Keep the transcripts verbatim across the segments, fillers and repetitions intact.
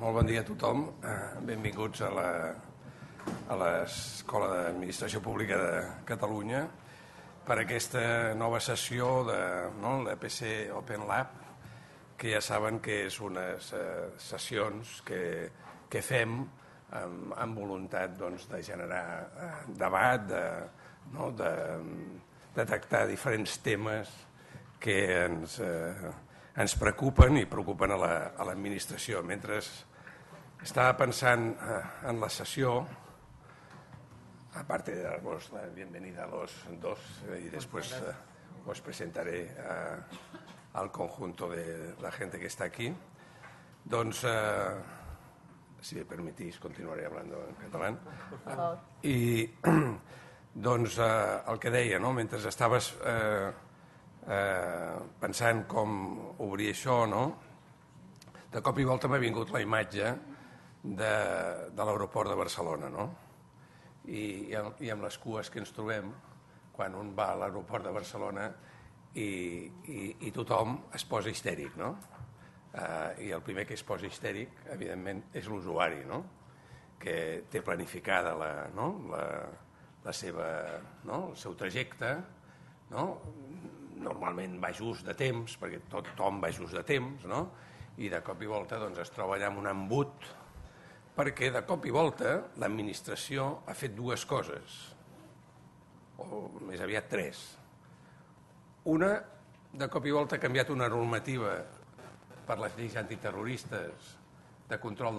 Molt bon dia a tothom. Benvinguts a l'Escola d'Administració Pública de Catalunya per aquesta nova sessió de l'E P C Open Lab, que ja saben que és unes sessions que fem amb voluntat de generar debat, de detectar diferents temes que ens ens preocupen i preocupen a l'administració. Mentre estava pensant en la sessió, aparte de daros la bienvenida a los dos, y después os presentaré al conjunto de la gente que está aquí, doncs, si me permitís, continuaré hablando en catalán. I, doncs, el que deia, mentre estaves pensant com obrir això, de cop i volta m'ha vingut la imatge de l'aeroport de Barcelona, i amb les cues que ens trobem quan un va a l'aeroport de Barcelona i tothom es posa histèric, i el primer que es posa histèric, evidentment, és l'usuari, que té planificada el seu trajecte, normalment va just de temps, perquè tothom va just de temps, i de cop i volta es troba allà amb un embut, perquè de cop i volta l'administració ha fet dues coses, o més aviat tres. Una, de cop i volta ha canviat una normativa per les lleis antiterroristes de control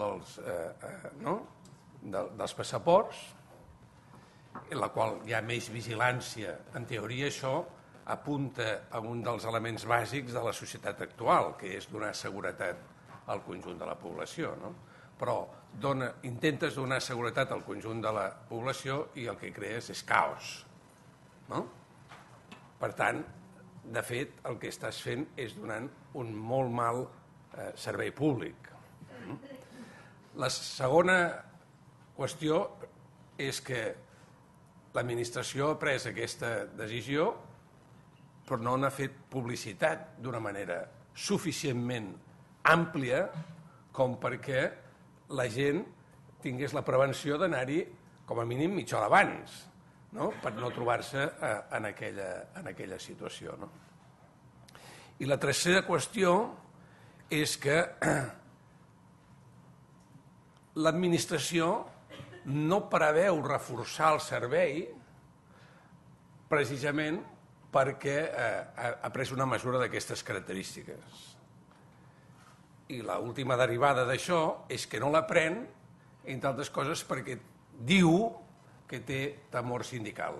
dels passaports, en la qual hi ha més vigilància. En teoria, això apunta a un dels elements bàsics de la societat actual, que és donar seguretat al conjunt de la població. Però intentes donar seguretat al conjunt de la població i el que crees és caos. Per tant, de fet, el que estàs fent és donant un molt mal servei públic. La segona qüestió és que l'administració ha pres aquesta decisió però no n'ha fet publicitat d'una manera suficientment àmplia com perquè la gent tingués la prevenció d'anar-hi com a mínim mitja hora abans, per no trobar-se en aquella situació. I la tercera qüestió és que l'administració no preveu reforçar el servei precisament perquè ha pres una mesura d'aquestes característiques. I l'última derivada d'això és que no la pren, entre altres coses, perquè diu que té temor sindical.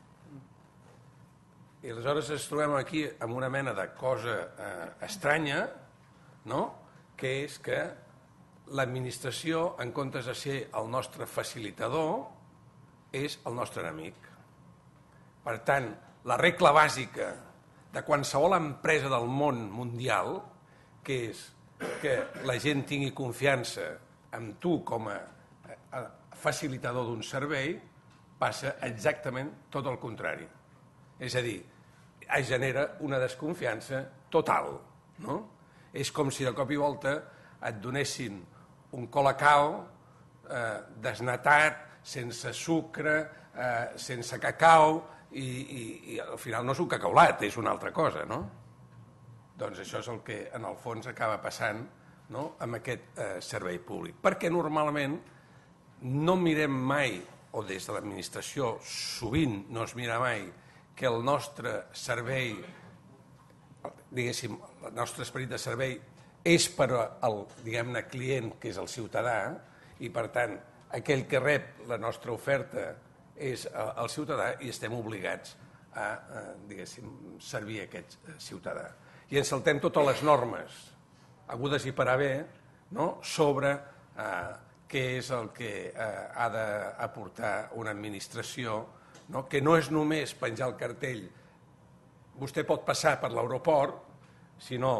I aleshores ens trobem aquí amb una mena de cosa estranya, que és que l'administració, en comptes de ser el nostre facilitador, és el nostre enemic. Per tant, la regla bàsica de qualsevol empresa del món mundial, que és que la gent tingui confiança en tu com a facilitador d'un servei, passa exactament tot el contrari. És a dir, es genera una desconfiança total. És com si de cop i volta et donessin un colacao desnatat, sense sucre, sense cacau, i al final no és un cacaulat, és una altra cosa. Doncs això és el que en el fons acaba passant amb aquest servei públic. Perquè normalment no mirem mai, o des de l'administració sovint no es mira mai, que el nostre servei, diguéssim, el nostre esperit de servei és per al, diguem-ne, client, que és el ciutadà, i per tant aquell que rep la nostra oferta és el ciutadà i estem obligats a, diguéssim, servir aquest ciutadà. I ens saltem totes les normes hagudes i per haver sobre què és el que ha d'aportar una administració, que no és només penjar el cartell vostè pot passar per l'aeroport, sinó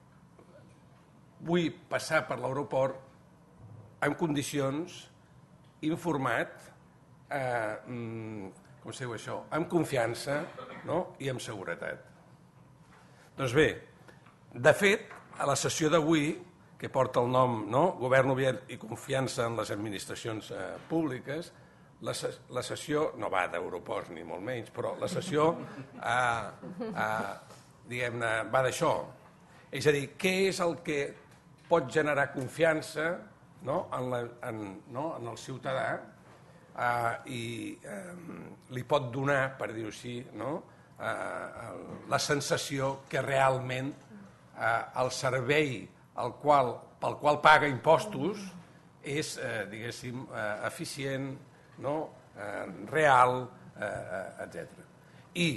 vull passar per l'aeroport en condicions, informat, com es diu això, amb confiança i amb seguretat. Doncs bé, de fet, a la sessió d'avui que porta el nom, no? Govern obert i confiança en les administracions eh, públiques. La, la sessió no va d'aeroports ni molt menys, però la sessió eh, eh, diguem-ne, va d'això. És a dir, què és el que pot generar confiança, no? En, la, en, no? en el ciutadà eh, i eh, li pot donar, per dir-ho així, no? eh, la sensació que realment eh, el servei el qual, pel qual paga impostos és, eh, diguéssim, eh, eficient, no? eh, real, eh, etcètera. I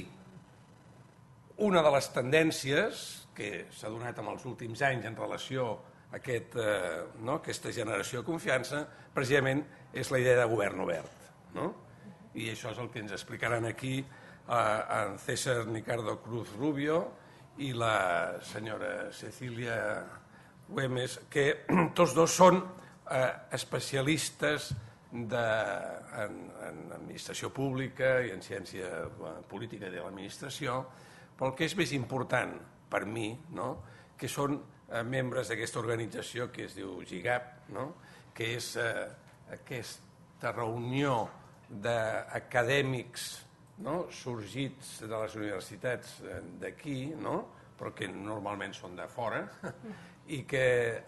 una de les tendències que s'ha donat en els últims anys en relació a aquest, eh, no? aquesta generació de confiança, precisament és la idea de govern obert. No? I això és el que ens explicaran aquí eh, en César Ricardo Cruz Rubio i la senyora Cecília Güemes, que tots dos són eh, especialistes de, en, en administració pública i en ciència política de l'administració, però el que és més important per mi, no? que són eh, membres d'aquesta organització que es diu GIGAP, no? que és eh, aquesta reunió d'acadèmics, no? sorgits de les universitats d'aquí, no? però que normalment són de fora, i que,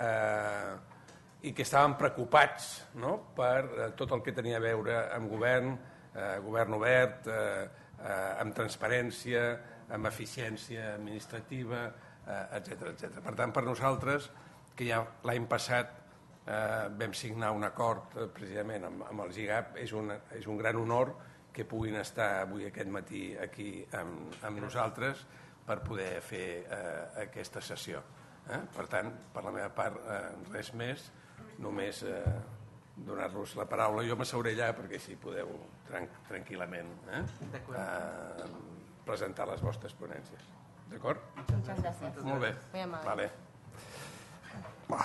eh, i que estaven preocupats, no? per tot el que tenia a veure amb govern, eh, govern obert, eh, eh, amb transparència, amb eficiència administrativa, eh, etcètera, etcètera. Per tant, per nosaltres, que ja l'any passat eh, vam signar un acord eh, precisament amb, amb el GIGAP, és un, és un gran honor que puguin estar avui aquest matí aquí amb, amb nosaltres per poder fer eh, aquesta sessió. Eh? Per tant, per la meva part, eh, res més, només eh, donar-los la paraula. Jo m'asseuré allà perquè així podeu tran tranquil·lament eh? eh, presentar les vostres ponències. D'acord? Muchas gracias. Molt bé. Muy amable. Vale. Va.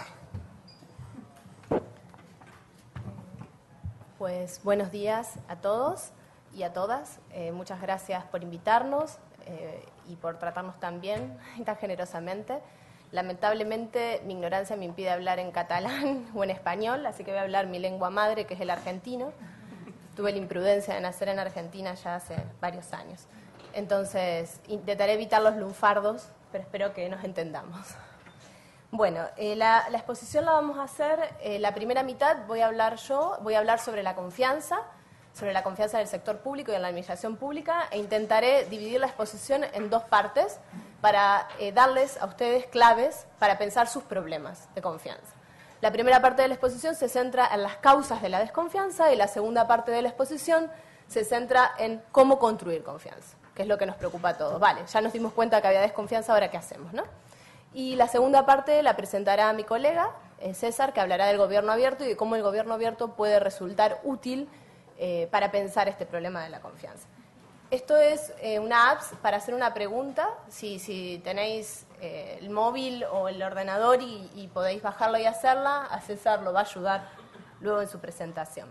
Pues buenos días a todos y a todas. Eh, muchas gracias por invitarnos eh, y por tratarnos tan bien y tan generosamente. Lamentablemente mi ignorancia me impide hablar en catalán o en español, así que voy a hablar mi lengua madre, que es el argentino. Tuve la imprudencia de nacer en Argentina ya hace varios años. Entonces intentaré evitar los lunfardos, pero espero que nos entendamos. Bueno, eh, la, la exposición la vamos a hacer, eh, la primera mitad voy a hablar yo, voy a hablar sobre la confianza, sobre la confianza del sector público y en la administración pública, e intentaré dividir la exposición en dos partes para eh, darles a ustedes claves para pensar sus problemas de confianza. La primera parte de la exposición se centra en las causas de la desconfianza y la segunda parte de la exposición se centra en cómo construir confianza, que es lo que nos preocupa a todos. Vale, ya nos dimos cuenta que había desconfianza, ahora ¿qué hacemos, no? Y la segunda parte la presentará mi colega, eh, César, que hablará del gobierno abierto y de cómo el gobierno abierto puede resultar útil eh, para pensar este problema de la confianza. Esto es eh, una app para hacer una pregunta. Si, si tenéis eh, el móvil o el ordenador y, y podéis bajarlo y hacerla, a César lo va a ayudar luego en su presentación.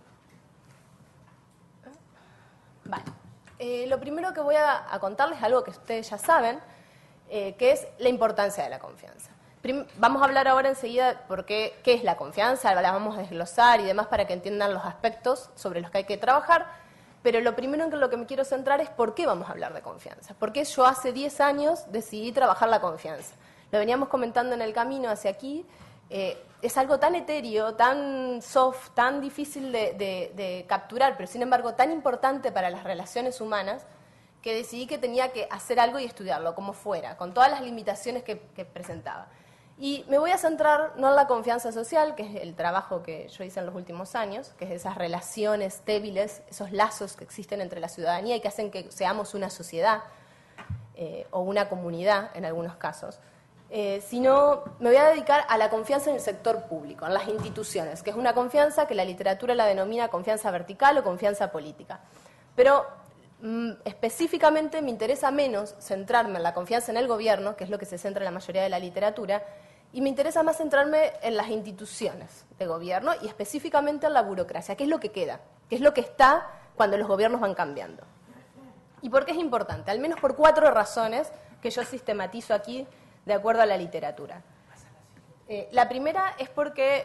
Vale. Eh, lo primero que voy a, a contarles es algo que ustedes ya saben, eh, que es la importancia de la confianza. Prim vamos a hablar ahora enseguida por qué, qué es la confianza, la vamos a desglosar y demás para que entiendan los aspectos sobre los que hay que trabajar. Pero lo primero en lo que me quiero centrar es por qué vamos a hablar de confianza. ¿Por qué yo hace diez años decidí trabajar la confianza? Lo veníamos comentando en el camino hacia aquí. Eh, es algo tan etéreo, tan soft, tan difícil de, de, de capturar, pero sin embargo tan importante para las relaciones humanas, que decidí que tenía que hacer algo y estudiarlo, como fuera, con todas las limitaciones que, que presentaba. Y me voy a centrar no en la confianza social, que es el trabajo que yo hice en los últimos años, que es esas relaciones débiles, esos lazos que existen entre la ciudadanía y que hacen que seamos una sociedad eh, o una comunidad en algunos casos, eh, sino me voy a dedicar a la confianza en el sector público, en las instituciones, que es una confianza que la literatura la denomina confianza vertical o confianza política. Pero mm, específicamente me interesa menos centrarme en la confianza en el gobierno, que es lo que se centra en la mayoría de la literatura, y me interesa más centrarme en las instituciones de gobierno y específicamente en la burocracia, qué es lo que queda, qué es lo que está cuando los gobiernos van cambiando. ¿Y por qué es importante? Al menos por cuatro razones que yo sistematizo aquí de acuerdo a la literatura. Eh, la primera es porque...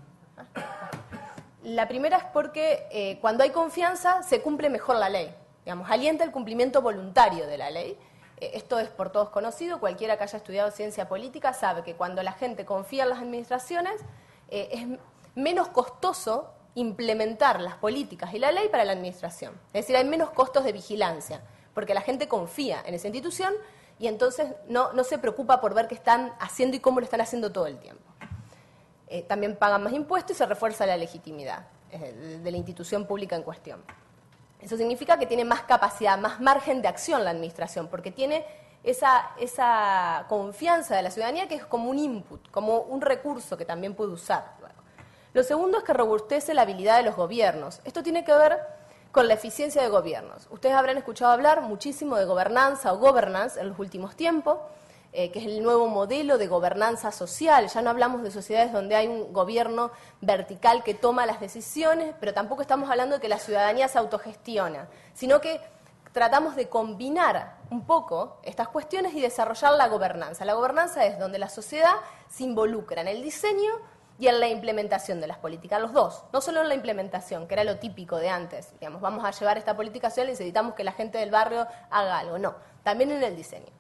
La primera es porque eh, cuando hay confianza se cumple mejor la ley. Digamos, alienta el cumplimiento voluntario de la ley. Eh, esto es por todos conocido, cualquiera que haya estudiado ciencia política sabe que cuando la gente confía en las administraciones eh, es menos costoso implementar las políticas y la ley para la administración. Es decir, hay menos costos de vigilancia, porque la gente confía en esa institución y entonces no, no se preocupa por ver qué están haciendo y cómo lo están haciendo todo el tiempo. Eh, también pagan más impuestos y se refuerza la legitimidad eh, de la institución pública en cuestión. Eso significa que tiene más capacidad, más margen de acción la administración, porque tiene esa, esa confianza de la ciudadanía que es como un input, como un recurso que también puede usar. Lo segundo es que robustece la habilidad de los gobiernos. Esto tiene que ver con la eficiencia de gobiernos. Ustedes habrán escuchado hablar muchísimo de gobernanza o governance en los últimos tiempos, eh, que es el nuevo modelo de gobernanza social. Ya no hablamos de sociedades donde hay un gobierno vertical que toma las decisiones, pero tampoco estamos hablando de que la ciudadanía se autogestiona, sino que tratamos de combinar un poco estas cuestiones y desarrollar la gobernanza. La gobernanza es donde la sociedad se involucra en el diseño y en la implementación de las políticas, los dos, no solo en la implementación, que era lo típico de antes, digamos, vamos a llevar esta política social y necesitamos que la gente del barrio haga algo, no, también en el diseño.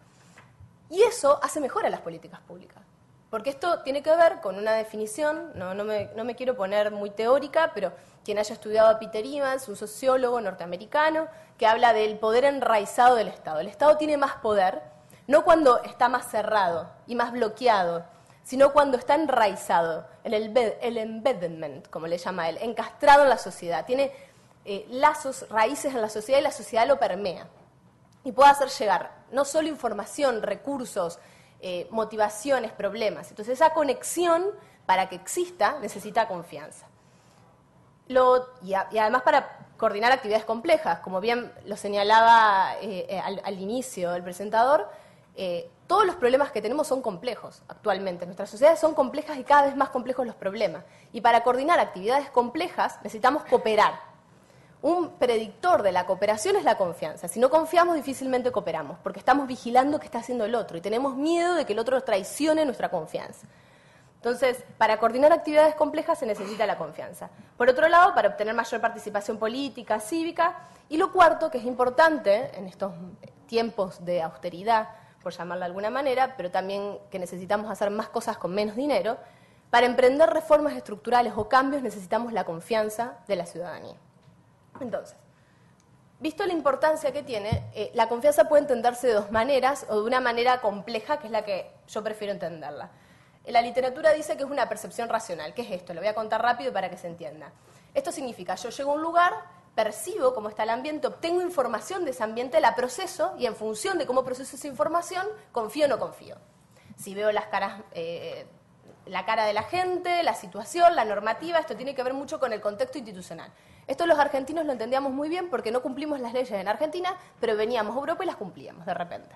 Y eso hace mejor a las políticas públicas, porque esto tiene que ver con una definición, no, no, me, no me quiero poner muy teórica, pero quien haya estudiado a Peter Evans, un sociólogo norteamericano, que habla del poder enraizado del Estado. El Estado tiene más poder, no cuando está más cerrado y más bloqueado, sino cuando está enraizado, en el, el embedment, como le llama él, encastrado en la sociedad. Tiene eh, lazos, raíces en la sociedad y la sociedad lo permea. Y puede hacer llegar no solo información, recursos, eh, motivaciones, problemas. Entonces esa conexión, para que exista, necesita confianza. Lo, y, a, y además para coordinar actividades complejas, como bien lo señalaba eh, al, al inicio el presentador, eh, todos los problemas que tenemos son complejos actualmente. Nuestras sociedades son complejas y cada vez más complejos los problemas. Y para coordinar actividades complejas necesitamos cooperar. Un predictor de la cooperación es la confianza. Si no confiamos, difícilmente cooperamos, porque estamos vigilando qué está haciendo el otro y tenemos miedo de que el otro traicione nuestra confianza. Entonces, para coordinar actividades complejas se necesita la confianza. Por otro lado, para obtener mayor participación política, cívica. Y lo cuarto, que es importante en estos tiempos de austeridad, por llamarlo de alguna manera, pero también que necesitamos hacer más cosas con menos dinero, para emprender reformas estructurales o cambios necesitamos la confianza de la ciudadanía. Entonces, visto la importancia que tiene, eh, la confianza puede entenderse de dos maneras o de una manera compleja, que es la que yo prefiero entenderla. La literatura dice que es una percepción racional. ¿Qué es esto? Lo voy a contar rápido para que se entienda. Esto significa, yo llego a un lugar, percibo cómo está el ambiente, obtengo información de ese ambiente, la proceso y en función de cómo proceso esa información, confío o no confío. Si veo las caras, eh, la cara de la gente, la situación, la normativa, esto tiene que ver mucho con el contexto institucional. Esto los argentinos lo entendíamos muy bien porque no cumplimos las leyes en Argentina, pero veníamos a Europa y las cumplíamos de repente.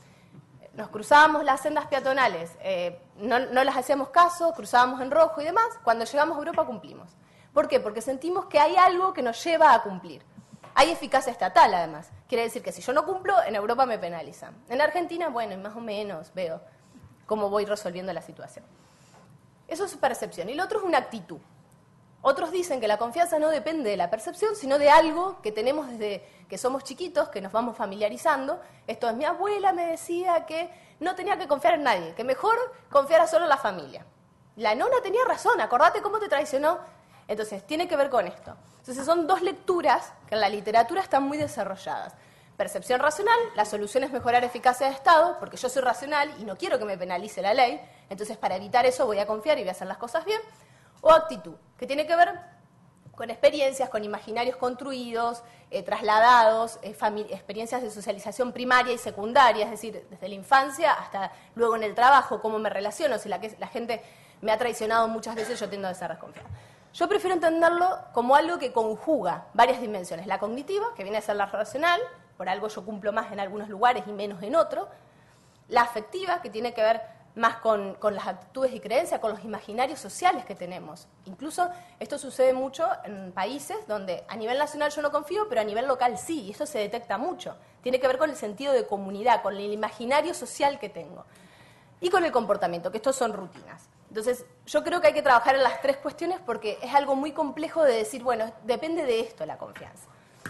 Nos cruzábamos las sendas peatonales, eh, no, no las hacíamos caso, cruzábamos en rojo y demás. Cuando llegamos a Europa cumplimos. ¿Por qué? Porque sentimos que hay algo que nos lleva a cumplir. Hay eficacia estatal, además. Quiere decir que si yo no cumplo, en Europa me penalizan. En Argentina, bueno, más o menos veo cómo voy resolviendo la situación. Eso es percepción. Y lo otro es una actitud. Otros dicen que la confianza no depende de la percepción, sino de algo que tenemos desde que somos chiquitos, que nos vamos familiarizando. Esto es, mi abuela me decía que no tenía que confiar en nadie, que mejor confiara solo en la familia. La nona tenía razón, acordate cómo te traicionó. Entonces, tiene que ver con esto. Entonces, son dos lecturas que en la literatura están muy desarrolladas. Percepción racional, la solución es mejorar eficacia de Estado, porque yo soy racional y no quiero que me penalice la ley, entonces para evitar eso voy a confiar y voy a hacer las cosas bien. O actitud, que tiene que ver con experiencias, con imaginarios construidos, eh, trasladados, eh, experiencias de socialización primaria y secundaria, es decir, desde la infancia hasta luego en el trabajo, cómo me relaciono, si la, que, la gente me ha traicionado muchas veces, yo tiendo a ser desconfiada. Yo prefiero entenderlo como algo que conjuga varias dimensiones. La cognitiva, que viene a ser la racional, por algo yo cumplo más en algunos lugares y menos en otros. La afectiva, que tiene que ver más con, con las actitudes y creencias, con los imaginarios sociales que tenemos. Incluso esto sucede mucho en países donde a nivel nacional yo no confío, pero a nivel local sí, y esto se detecta mucho. Tiene que ver con el sentido de comunidad, con el imaginario social que tengo. Y con el comportamiento, que estos son rutinas. Entonces, yo creo que hay que trabajar en las tres cuestiones porque es algo muy complejo de decir, bueno, depende de esto la confianza.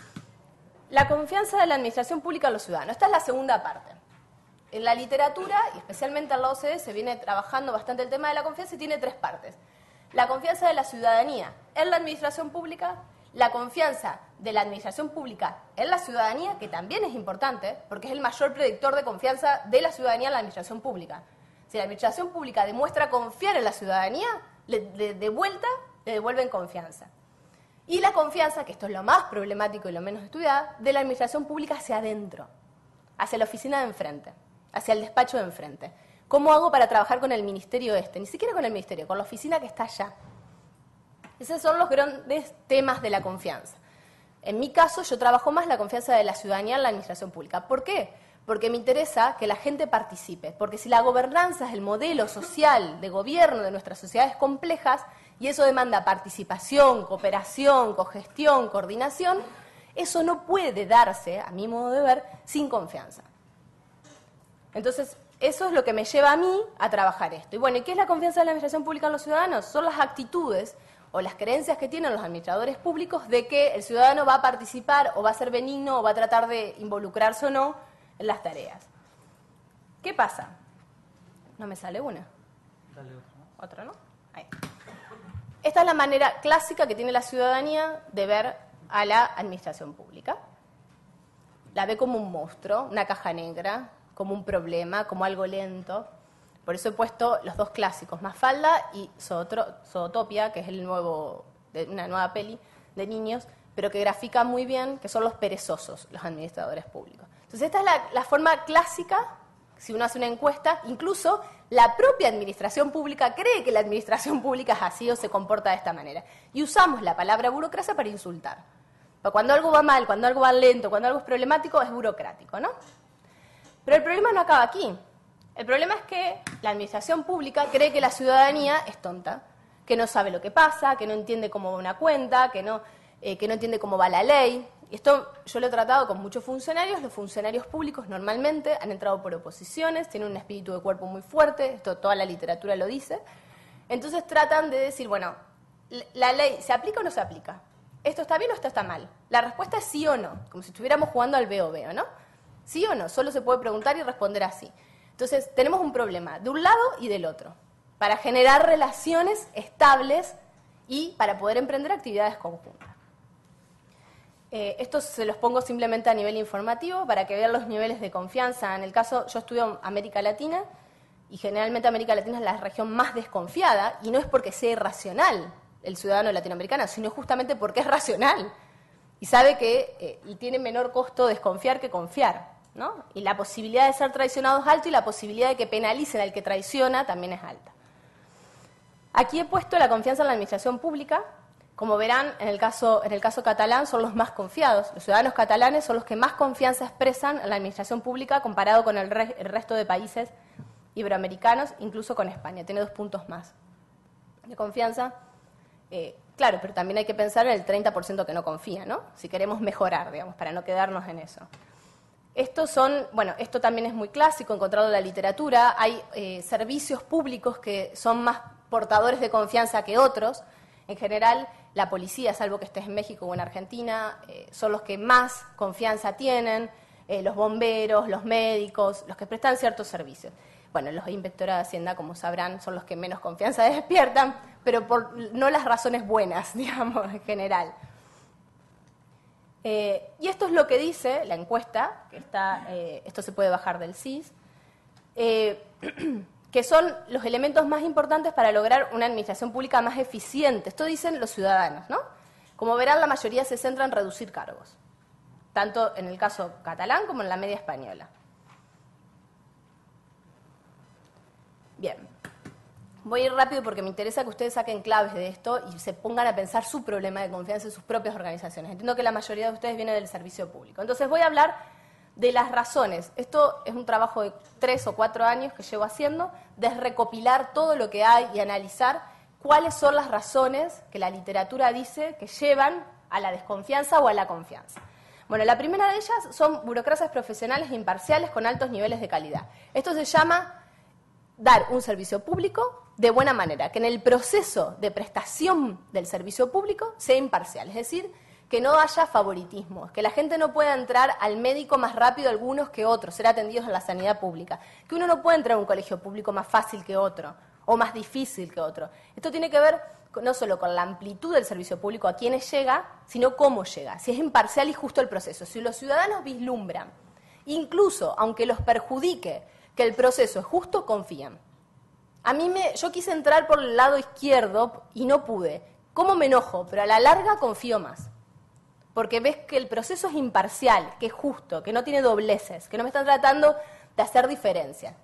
La confianza de la administración pública en los ciudadanos. Esta es la segunda parte. En la literatura, y especialmente en la O C D E, se viene trabajando bastante el tema de la confianza y tiene tres partes. La confianza de la ciudadanía en la administración pública, la confianza de la administración pública en la ciudadanía, que también es importante, porque es el mayor predictor de confianza de la ciudadanía en la administración pública. Si la administración pública demuestra confiar en la ciudadanía, le, le, de vuelta le devuelven confianza. Y la confianza, que esto es lo más problemático y lo menos estudiada, de la administración pública hacia adentro, hacia la oficina de enfrente, hacia el despacho de enfrente. ¿Cómo hago para trabajar con el ministerio este? Ni siquiera con el ministerio, con la oficina que está allá. Esos son los grandes temas de la confianza. En mi caso, yo trabajo más la confianza de la ciudadanía en la administración pública. ¿Por qué? Porque me interesa que la gente participe. Porque si la gobernanza es el modelo social de gobierno de nuestras sociedades complejas, y eso demanda participación, cooperación, cogestión, coordinación, eso no puede darse, a mi modo de ver, sin confianza. Entonces, eso es lo que me lleva a mí a trabajar esto. Y bueno, ¿y qué es la confianza de la administración pública en los ciudadanos? Son las actitudes o las creencias que tienen los administradores públicos de que el ciudadano va a participar o va a ser benigno o va a tratar de involucrarse o no en las tareas. ¿Qué pasa? No me sale una. Dale otra, ¿no? Otra, ¿no? Ahí. Esta es la manera clásica que tiene la ciudadanía de ver a la administración pública. La ve como un monstruo, una caja negra, como un problema, como algo lento. Por eso he puesto los dos clásicos, Mafalda y Zootopia, que es el nuevo, de una nueva peli de niños, pero que grafica muy bien que son los perezosos, los administradores públicos. Entonces esta es la, la forma clásica, si uno hace una encuesta, incluso la propia administración pública cree que la administración pública es así o se comporta de esta manera. Y usamos la palabra burocracia para insultar. Pero cuando algo va mal, cuando algo va lento, cuando algo es problemático, es burocrático, ¿no? Pero el problema no acaba aquí. El problema es que la administración pública cree que la ciudadanía es tonta, que no sabe lo que pasa, que no entiende cómo va una cuenta, que no, eh, que no entiende cómo va la ley. Y esto yo lo he tratado con muchos funcionarios. Los funcionarios públicos normalmente han entrado por oposiciones, tienen un espíritu de cuerpo muy fuerte, esto toda la literatura lo dice. Entonces tratan de decir, bueno, ¿la ley se aplica o no se aplica? ¿Esto está bien o esto está mal? La respuesta es sí o no, como si estuviéramos jugando al veo veo, ¿no? ¿Sí o no? Solo se puede preguntar y responder así. Entonces, tenemos un problema de un lado y del otro, para generar relaciones estables y para poder emprender actividades conjuntas. Eh, esto se los pongo simplemente a nivel informativo para que vean los niveles de confianza. En el caso, yo estudio América Latina y generalmente América Latina es la región más desconfiada y no es porque sea irracional el ciudadano latinoamericano, sino justamente porque es racional y sabe que eh, tiene menor costo desconfiar que confiar, ¿no? Y la posibilidad de ser traicionado es alta y la posibilidad de que penalicen al que traiciona también es alta. Aquí he puesto la confianza en la administración pública. Como verán, en el caso, en el caso catalán son los más confiados. Los ciudadanos catalanes son los que más confianza expresan en la administración pública comparado con el, re, el resto de países iberoamericanos, incluso con España. Tiene dos puntos más de confianza. Eh, claro, pero también hay que pensar en el treinta por ciento que no confía, ¿no? Si queremos mejorar, digamos, para no quedarnos en eso. Estos son, bueno, esto también es muy clásico, encontrado en la literatura. Hay eh, servicios públicos que son más portadores de confianza que otros. En general, la policía, salvo que estés en México o en Argentina, eh, son los que más confianza tienen, eh, los bomberos, los médicos, los que prestan ciertos servicios. Bueno, los inspectores de Hacienda, como sabrán, son los que menos confianza despiertan, pero por no las razones buenas, digamos, en general. Eh, y esto es lo que dice la encuesta, que está, eh, esto se puede bajar del C I S, eh, que son los elementos más importantes para lograr una administración pública más eficiente. Esto dicen los ciudadanos, ¿no? Como verán, la mayoría se centra en reducir cargos, tanto en el caso catalán como en la media española. Bien, voy a ir rápido porque me interesa que ustedes saquen claves de esto y se pongan a pensar su problema de confianza en sus propias organizaciones. Entiendo que la mayoría de ustedes viene del servicio público. Entonces voy a hablar de las razones. Esto es un trabajo de tres o cuatro años que llevo haciendo, de recopilar todo lo que hay y analizar cuáles son las razones que la literatura dice que llevan a la desconfianza o a la confianza. Bueno, la primera de ellas son burocracias profesionales e imparciales con altos niveles de calidad. Esto se llama dar un servicio público de buena manera, que en el proceso de prestación del servicio público sea imparcial, es decir, que no haya favoritismos, que la gente no pueda entrar al médico más rápido algunos que otros, ser atendidos en la sanidad pública, que uno no puede entrar a un colegio público más fácil que otro o más difícil que otro. Esto tiene que ver no solo con la amplitud del servicio público, a quienes llega, sino cómo llega, si es imparcial y justo el proceso. Si los ciudadanos vislumbran, incluso aunque los perjudique, que el proceso es justo, confían. A mí me, yo quise entrar por el lado izquierdo y no pude. ¿Cómo me enojo? Pero a la larga confío más. Porque ves que el proceso es imparcial, que es justo, que no tiene dobleces, que no me están tratando de hacer diferencia.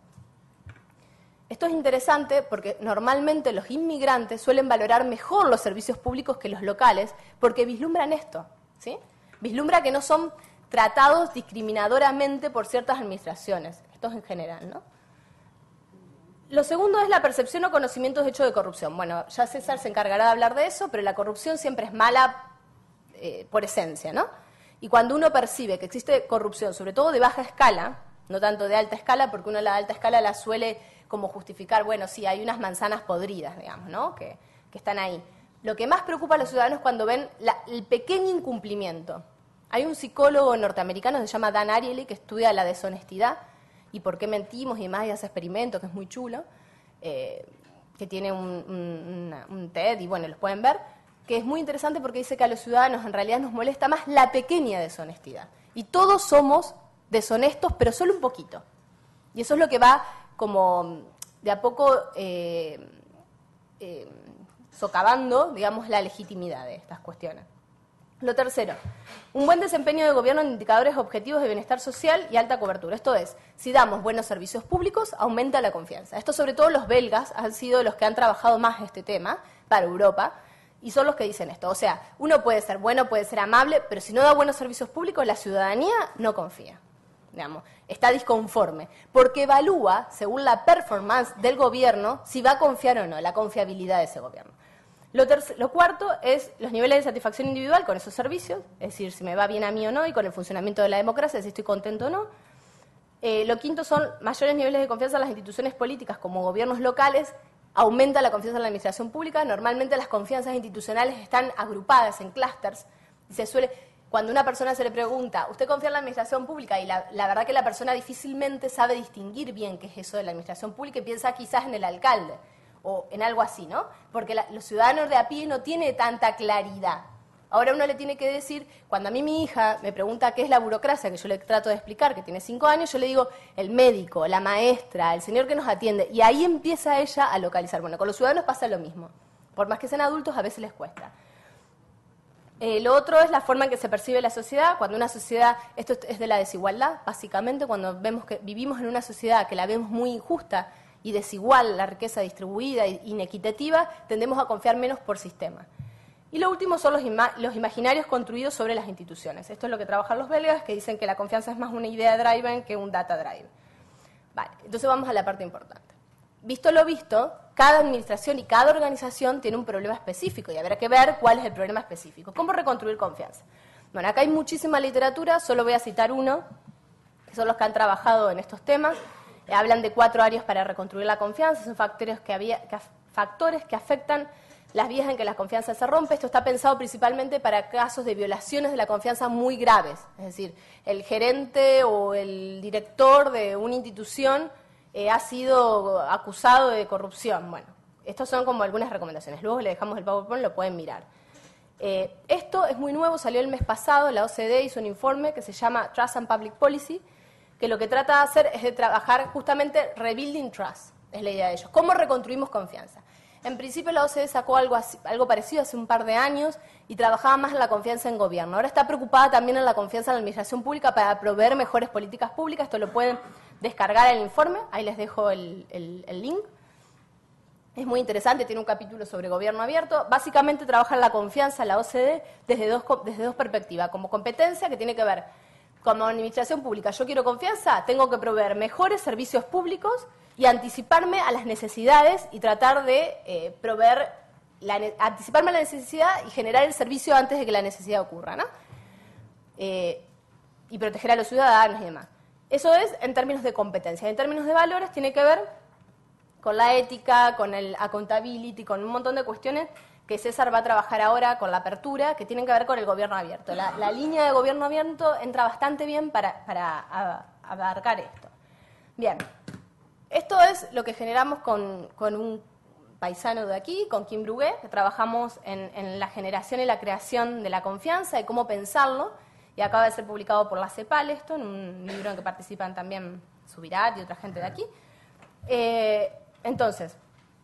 Esto es interesante porque normalmente los inmigrantes suelen valorar mejor los servicios públicos que los locales porque vislumbran esto, ¿sí? Vislumbra que no son tratados discriminadoramente por ciertas administraciones. Esto es en general, ¿no? Lo segundo es la percepción o conocimientos de hecho de corrupción. Bueno, ya César se encargará de hablar de eso, pero la corrupción siempre es mala eh, por esencia, ¿no? Y cuando uno percibe que existe corrupción, sobre todo de baja escala, no tanto de alta escala, porque uno la alta escala la suele como justificar, bueno, sí, hay unas manzanas podridas, digamos, ¿no? Que, que están ahí. Lo que más preocupa a los ciudadanos es cuando ven la, el pequeño incumplimiento. Hay un psicólogo norteamericano que se llama Dan Ariely, que estudia la deshonestidad y por qué mentimos y demás, y hace experimentos, que es muy chulo, eh, que tiene un, un, una, un TED, y bueno, los pueden ver, que es muy interesante porque dice que a los ciudadanos en realidad nos molesta más la pequeña deshonestidad. Y todos somos deshonestos, pero solo un poquito. Y eso es lo que va como de a poco eh, eh, socavando, digamos, la legitimidad de estas cuestiones. Lo tercero, un buen desempeño de gobierno en indicadores objetivos de bienestar social y alta cobertura. Esto es, si damos buenos servicios públicos, aumenta la confianza. Esto sobre todo los belgas han sido los que han trabajado más este tema para Europa y son los que dicen esto. O sea, uno puede ser bueno, puede ser amable, pero si no da buenos servicios públicos, la ciudadanía no confía. Digamos, está disconforme, porque evalúa, según la performance del gobierno, si va a confiar o no, la confiabilidad de ese gobierno. Lo, lo cuarto es los niveles de satisfacción individual con esos servicios, es decir, si me va bien a mí o no, y con el funcionamiento de la democracia, si estoy contento o no. Eh, lo quinto son mayores niveles de confianza en las instituciones políticas como gobiernos locales, aumenta la confianza en la administración pública. Normalmente las confianzas institucionales están agrupadas en clústeres y se suele... Cuando una persona se le pregunta, ¿usted confía en la administración pública? Y la, la verdad que la persona difícilmente sabe distinguir bien qué es eso de la administración pública y piensa quizás en el alcalde o en algo así, ¿no? Porque la, los ciudadanos de a pie no tienen tanta claridad. Ahora uno le tiene que decir, cuando a mí mi hija me pregunta qué es la burocracia, que yo le trato de explicar, que tiene cinco años, yo le digo el médico, la maestra, el señor que nos atiende, y ahí empieza ella a localizar. Bueno, con los ciudadanos pasa lo mismo. Por más que sean adultos, a veces les cuesta. Eh, lo otro es la forma en que se percibe la sociedad. Cuando una sociedad, esto es de la desigualdad, básicamente, cuando vemos que vivimos en una sociedad que la vemos muy injusta y desigual, la riqueza distribuida e inequitativa, tendemos a confiar menos por sistema. Y lo último son los, ima los imaginarios construidos sobre las instituciones. Esto es lo que trabajan los belgas, que dicen que la confianza es más una idea driven que un data drive. Vale, entonces vamos a la parte importante. Visto lo visto, cada administración y cada organización tiene un problema específico y habrá que ver cuál es el problema específico. ¿Cómo reconstruir confianza? Bueno, acá hay muchísima literatura, solo voy a citar uno, que son los que han trabajado en estos temas. Eh, hablan de cuatro áreas para reconstruir la confianza, son factores que, había, que, factores que afectan las vías en que la confianza se rompe. Esto está pensado principalmente para casos de violaciones de la confianza muy graves, es decir, el gerente o el director de una institución Eh, ha sido acusado de corrupción. Bueno, estas son como algunas recomendaciones. Luego le dejamos el PowerPoint, lo pueden mirar. Eh, esto es muy nuevo, salió el mes pasado, la O C D hizo un informe que se llama Trust and Public Policy, que lo que trata de hacer es de trabajar justamente rebuilding trust, es la idea de ellos. ¿Cómo reconstruimos confianza? En principio la O C D sacó algo, así, algo parecido hace un par de años y trabajaba más en la confianza en gobierno. Ahora está preocupada también en la confianza en la administración pública para proveer mejores políticas públicas. Esto lo pueden descargar el informe, ahí les dejo el, el, el link. Es muy interesante, tiene un capítulo sobre gobierno abierto. Básicamente trabaja en la confianza, la O C D, desde dos, desde dos perspectivas. Como competencia, que tiene que ver como administración pública. Yo quiero confianza, tengo que proveer mejores servicios públicos y anticiparme a las necesidades y tratar de eh, proveer, la, anticiparme a la necesidad y generar el servicio antes de que la necesidad ocurra, ¿no? Eh, y proteger a los ciudadanos y demás. Eso es en términos de competencia. En términos de valores tiene que ver con la ética, con el accountability, con un montón de cuestiones que César va a trabajar ahora con la apertura, que tienen que ver con el gobierno abierto. La, la línea de gobierno abierto entra bastante bien para, para a, abarcar esto. Bien, esto es lo que generamos con, con un paisano de aquí, con Kim Brugué, que trabajamos en, en la generación y la creación de la confianza, de cómo pensarlo, y acaba de ser publicado por la CEPAL esto, en un libro en que participan también Subirat y otra gente de aquí. Eh, entonces,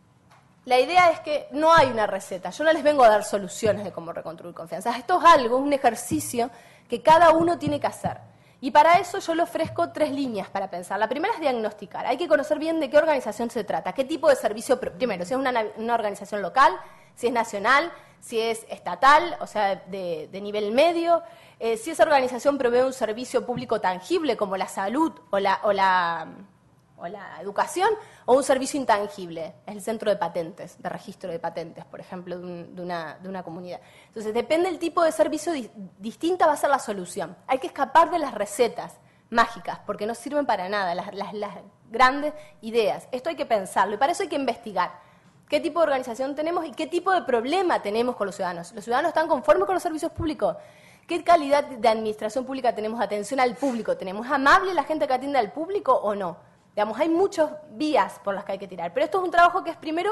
la idea es que no hay una receta. Yo no les vengo a dar soluciones de cómo reconstruir confianza. Esto es algo, un ejercicio que cada uno tiene que hacer. Y para eso yo le ofrezco tres líneas para pensar. La primera es diagnosticar. Hay que conocer bien de qué organización se trata, qué tipo de servicio, primero, si es una, una organización local, si es nacional, si es estatal, o sea, de, de nivel medio, eh, si esa organización provee un servicio público tangible como la salud o la... O la o la educación, o un servicio intangible, es el centro de patentes, de registro de patentes, por ejemplo, de, un, de, una, de una comunidad. Entonces, depende del tipo de servicio, di, distinta va a ser la solución. Hay que escapar de las recetas mágicas, porque no sirven para nada, las, las, las grandes ideas. Esto hay que pensarlo, y para eso hay que investigar qué tipo de organización tenemos y qué tipo de problema tenemos con los ciudadanos. ¿Los ciudadanos están conformes con los servicios públicos? ¿Qué calidad de administración pública tenemos? ¿Atención al público? ¿Tenemos amable la gente que atiende al público o no? Digamos, hay muchas vías por las que hay que tirar, pero esto es un trabajo que es primero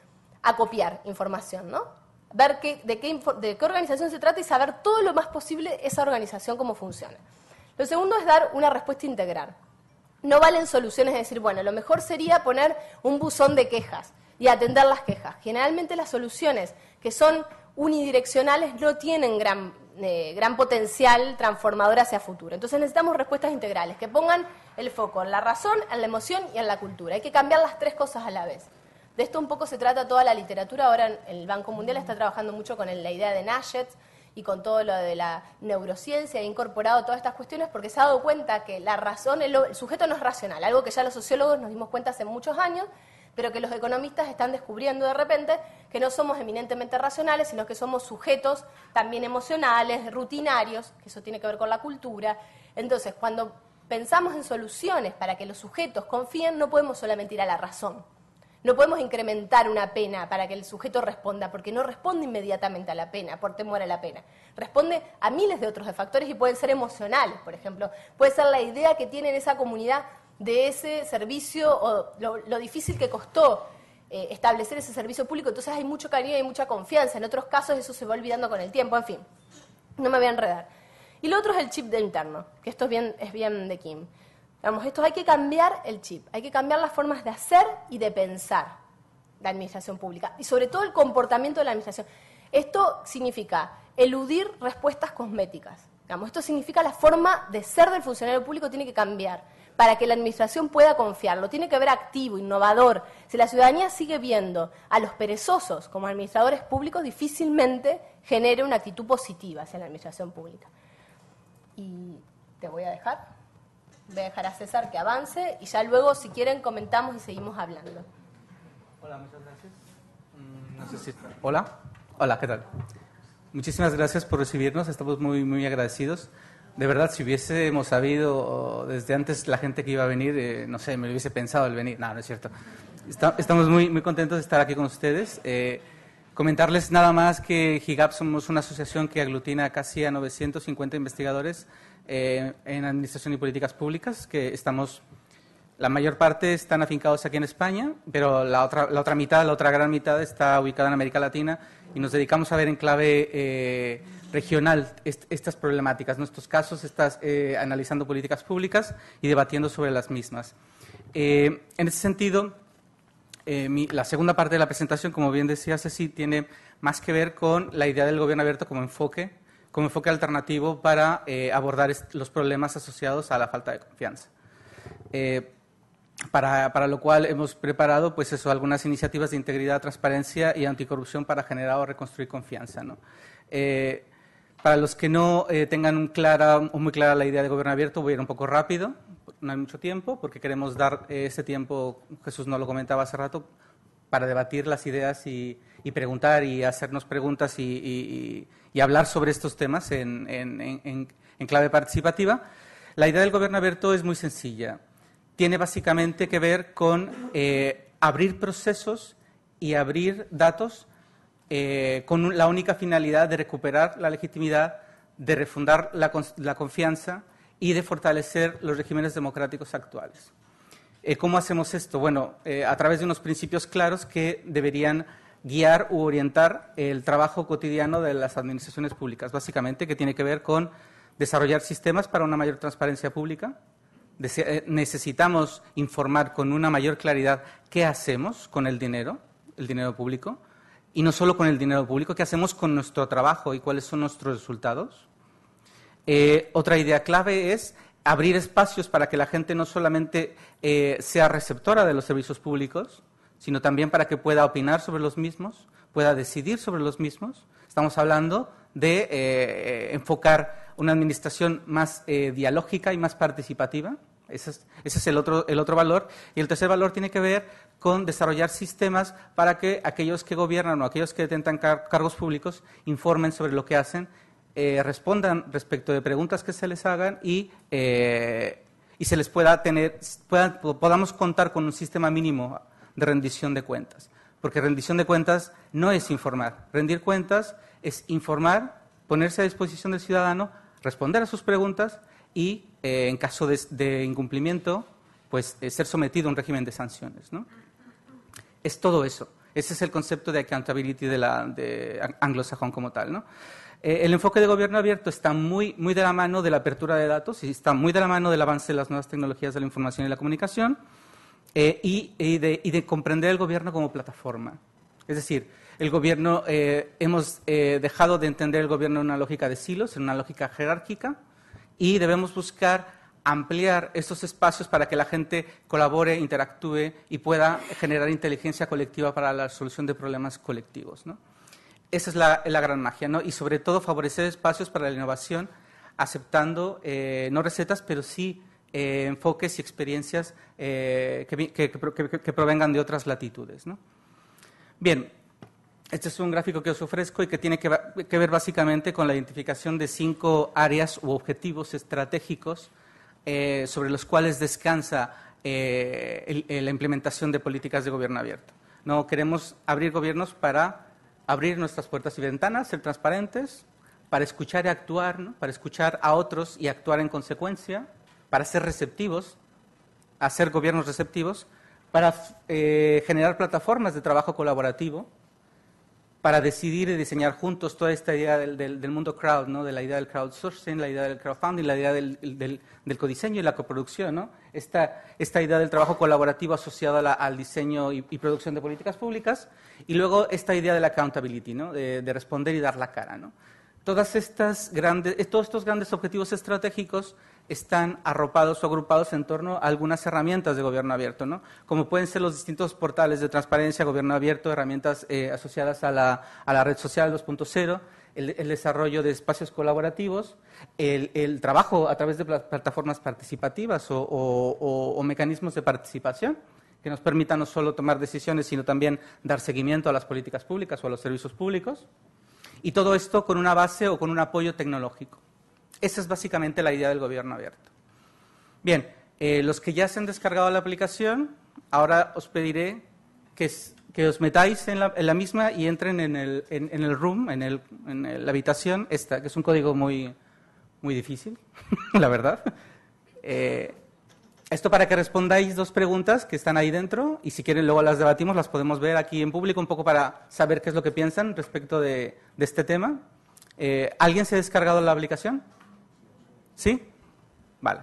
acopiar información, ¿no? Ver qué, de, qué, de qué organización se trata y saber todo lo más posible esa organización cómo funciona. Lo segundo es dar una respuesta integral. No valen soluciones de decir, bueno, lo mejor sería poner un buzón de quejas y atender las quejas. Generalmente las soluciones que son unidireccionales no tienen gran, eh, gran potencial transformador hacia futuro. Entonces necesitamos respuestas integrales que pongan el foco en la razón, en la emoción y en la cultura. Hay que cambiar las tres cosas a la vez. De esto un poco se trata toda la literatura. Ahora el Banco Mundial está trabajando mucho con la idea de Nash y con todo lo de la neurociencia, ha incorporado todas estas cuestiones porque se ha dado cuenta que la razón, el, el sujeto no es racional, algo que ya los sociólogos nos dimos cuenta hace muchos años, pero que los economistas están descubriendo de repente que no somos eminentemente racionales, sino que somos sujetos también emocionales, rutinarios, que eso tiene que ver con la cultura. Entonces, cuando pensamos en soluciones para que los sujetos confíen, no podemos solamente ir a la razón. No podemos incrementar una pena para que el sujeto responda, porque no responde inmediatamente a la pena, por temor a la pena. Responde a miles de otros factores y pueden ser emocionales, por ejemplo. Puede ser la idea que tiene en esa comunidad de ese servicio o lo, lo difícil que costó eh, establecer ese servicio público. Entonces hay mucho cariño y mucha confianza. En otros casos eso se va olvidando con el tiempo. En fin, no me voy a enredar. Y lo otro es el chip de interno, que esto es bien, es bien de Kim. Digamos, esto hay que cambiar el chip, hay que cambiar las formas de hacer y de pensar la administración pública, y sobre todo el comportamiento de la administración. Esto significa eludir respuestas cosméticas. Digamos, esto significa la forma de ser del funcionario público tiene que cambiar para que la administración pueda confiarlo. Tiene que ver activo, innovador. Si la ciudadanía sigue viendo a los perezosos como administradores públicos, difícilmente genere una actitud positiva hacia la administración pública. Y te voy a dejar. Voy a dejar a César que avance y ya luego, si quieren, comentamos y seguimos hablando. Hola, muchas gracias. No sé si... Hola. Hola, ¿qué tal? Muchísimas gracias por recibirnos, estamos muy, muy agradecidos. De verdad, si hubiésemos sabido desde antes la gente que iba a venir, eh, no sé, me lo hubiese pensado el venir. No, no es cierto. Está, estamos muy, muy contentos de estar aquí con ustedes. Eh, comentarles nada más que GIGAP somos una asociación que aglutina casi a novecientos cincuenta investigadores Eh, en Administración y Políticas Públicas, que estamos, la mayor parte están afincados aquí en España, pero la otra, la otra mitad, la otra gran mitad está ubicada en América Latina y nos dedicamos a ver en clave eh, regional est estas problemáticas, nuestros casos, estás eh, analizando políticas públicas y debatiendo sobre las mismas. Eh, en ese sentido, eh, mi, la segunda parte de la presentación, como bien decía Ceci, tiene más que ver con la idea del gobierno abierto como enfoque como enfoque alternativo para eh, abordar los problemas asociados a la falta de confianza. Eh, para, para lo cual hemos preparado pues eso, algunas iniciativas de integridad, transparencia y anticorrupción para generar o reconstruir confianza, ¿no? Eh, para los que no eh, tengan un clara, o muy clara la idea de gobierno abierto, voy a ir un poco rápido, no hay mucho tiempo, porque queremos dar eh, ese tiempo, Jesús nos lo comentaba hace rato, para debatir las ideas y, y preguntar y hacernos preguntas y, y, y hablar sobre estos temas en, en, en, en clave participativa. La idea del gobierno abierto es muy sencilla. Tiene básicamente que ver con eh, abrir procesos y abrir datos eh, con la única finalidad de recuperar la legitimidad, de refundar la, la confianza y de fortalecer los regímenes democráticos actuales. Eh, ¿Cómo hacemos esto? Bueno, eh, a través de unos principios claros que deberían guiar u orientar el trabajo cotidiano de las administraciones públicas, básicamente, que tiene que ver con desarrollar sistemas para una mayor transparencia pública. Dese- necesitamos informar con una mayor claridad qué hacemos con el dinero, el dinero público, y no solo con el dinero público, qué hacemos con nuestro trabajo y cuáles son nuestros resultados. Eh, otra idea clave es abrir espacios para que la gente no solamente eh, sea receptora de los servicios públicos, sino también para que pueda opinar sobre los mismos, pueda decidir sobre los mismos. Estamos hablando de eh, enfocar una administración más eh, dialógica y más participativa. Ese es, ese es el, otro, el otro valor. Y el tercer valor tiene que ver con desarrollar sistemas para que aquellos que gobiernan o aquellos que detentan car cargos públicos informen sobre lo que hacen, eh, respondan respecto de preguntas que se les hagan y, eh, y se les pueda tener, puedan, podamos contar con un sistema mínimo de rendición de cuentas. Porque rendición de cuentas no es informar. Rendir cuentas es informar, ponerse a disposición del ciudadano, responder a sus preguntas y, eh, en caso de, de incumplimiento, pues eh, ser sometido a un régimen de sanciones, ¿no? Es todo eso. Ese es el concepto de accountability de, la, de anglosajón como tal, ¿no? Eh, el enfoque de gobierno abierto está muy, muy de la mano de la apertura de datos y está muy de la mano del avance de las nuevas tecnologías de la información y la comunicación eh, y, y, de, y de comprender el gobierno como plataforma. Es decir, el gobierno, eh, hemos eh, dejado de entender el gobierno en una lógica de silos, en una lógica jerárquica, y debemos buscar ampliar estos espacios para que la gente colabore, interactúe y pueda generar inteligencia colectiva para la solución de problemas colectivos, ¿no? Esa es la, la gran magia, ¿no? Y sobre todo favorecer espacios para la innovación, aceptando eh, no recetas, pero sí eh, enfoques y experiencias eh, que, que, que, que provengan de otras latitudes, ¿no? Bien, este es un gráfico que os ofrezco y que tiene que, que ver básicamente con la identificación de cinco áreas u objetivos estratégicos eh, sobre los cuales descansa eh, el, el, la implementación de políticas de gobierno abierto. No queremos abrir gobiernos para abrir nuestras puertas y ventanas, ser transparentes, para escuchar y actuar, ¿no? Para escuchar a otros y actuar en consecuencia, para ser receptivos, hacer gobiernos receptivos, para eh, generar plataformas de trabajo colaborativo, para decidir y diseñar juntos toda esta idea del, del, del mundo crowd, ¿no? De la idea del crowdsourcing, la idea del crowdfunding, la idea del, del, del codiseño y la coproducción, ¿no? Esta, esta idea del trabajo colaborativo asociado a la, al diseño y, y producción de políticas públicas, y luego esta idea de la accountability, ¿no? De, de responder y dar la cara, ¿no? Todas estas grandes, todos estos grandes objetivos estratégicos están arropados o agrupados en torno a algunas herramientas de gobierno abierto, ¿no? Como pueden ser los distintos portales de transparencia, gobierno abierto, herramientas eh, asociadas a la, a la red social dos punto cero, el, el desarrollo de espacios colaborativos, el, el trabajo a través de plataformas participativas o, o, o, o mecanismos de participación que nos permitan no solo tomar decisiones, sino también dar seguimiento a las políticas públicas o a los servicios públicos. Y todo esto con una base o con un apoyo tecnológico. Esa es básicamente la idea del gobierno abierto. Bien, eh, los que ya se han descargado la aplicación, ahora os pediré que, que os metáis en la, en la misma y entren en el, en, en el room, en, el, en la habitación esta, que es un código muy, muy difícil, la verdad. Eh, esto para que respondáis dos preguntas que están ahí dentro y si quieren luego las debatimos, las podemos ver aquí en público un poco para saber qué es lo que piensan respecto de, de este tema. Eh, ¿Alguien se ha descargado la aplicación? ¿Sí? Vale.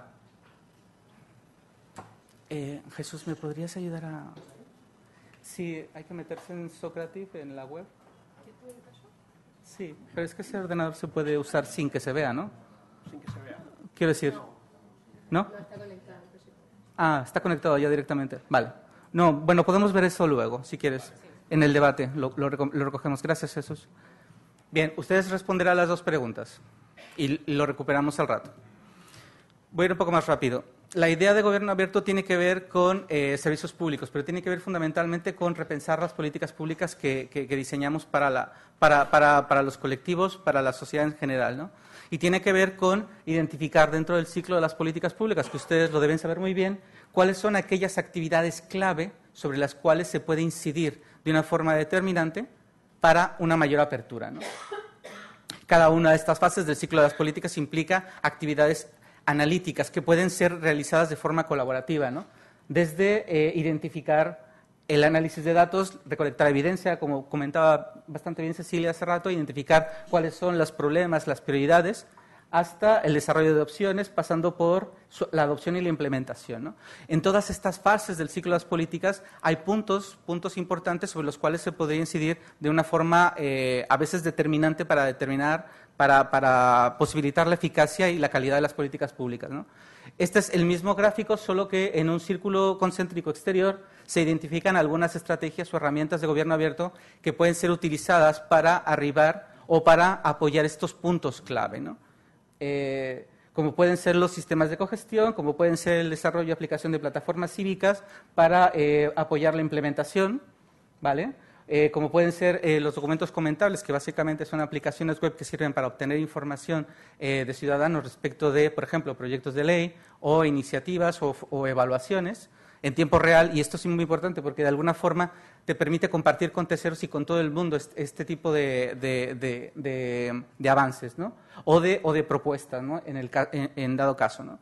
Eh, Jesús, ¿me podrías ayudar a...? Sí, hay que meterse en Socrative, en la web. Sí, pero es que ese ordenador se puede usar sin que se vea, ¿no? Sin que se vea. Quiero decir... ¿No? No está conectado. Ah, está conectado ya directamente. Vale. No, bueno, podemos ver eso luego, si quieres, en el debate. Lo, lo, lo recogemos. Gracias, Jesús. Bien, ustedes responderán a las dos preguntas y lo recuperamos al rato. Voy a ir un poco más rápido. La idea de gobierno abierto tiene que ver con eh, servicios públicos, pero tiene que ver fundamentalmente con repensar las políticas públicas que, que, que diseñamos para, la, para, para, para los colectivos, para la sociedad en general, ¿no? Y tiene que ver con identificar dentro del ciclo de las políticas públicas, que ustedes lo deben saber muy bien, cuáles son aquellas actividades clave sobre las cuales se puede incidir de una forma determinante para una mayor apertura, ¿no? Cada una de estas fases del ciclo de las políticas implica actividades analíticas que pueden ser realizadas de forma colaborativa, ¿no? Desde eh, identificar el análisis de datos, recolectar evidencia, como comentaba bastante bien Cecilia hace rato, identificar cuáles son los problemas, las prioridades, hasta el desarrollo de opciones, pasando por la adopción y la implementación, ¿no? En todas estas fases del ciclo de las políticas hay puntos, puntos importantes sobre los cuales se podría incidir de una forma eh, a veces determinante para determinar, para, para posibilitar la eficacia y la calidad de las políticas públicas, ¿no? Este es el mismo gráfico, solo que en un círculo concéntrico exterior se identifican algunas estrategias o herramientas de gobierno abierto que pueden ser utilizadas para arribar o para apoyar estos puntos clave, ¿no? Eh, como pueden ser los sistemas de cogestión, como pueden ser el desarrollo y aplicación de plataformas cívicas para eh, apoyar la implementación, ¿vale? Eh, como pueden ser eh, los documentos comentables, que básicamente son aplicaciones web que sirven para obtener información eh, de ciudadanos respecto de, por ejemplo, proyectos de ley o iniciativas o, o evaluaciones en tiempo real, y esto es muy importante porque de alguna forma te permite compartir con terceros y con todo el mundo este, este tipo de, de, de, de, de avances, ¿no? o, de, o de propuestas, ¿no? en, el, en, en dado caso, ¿no?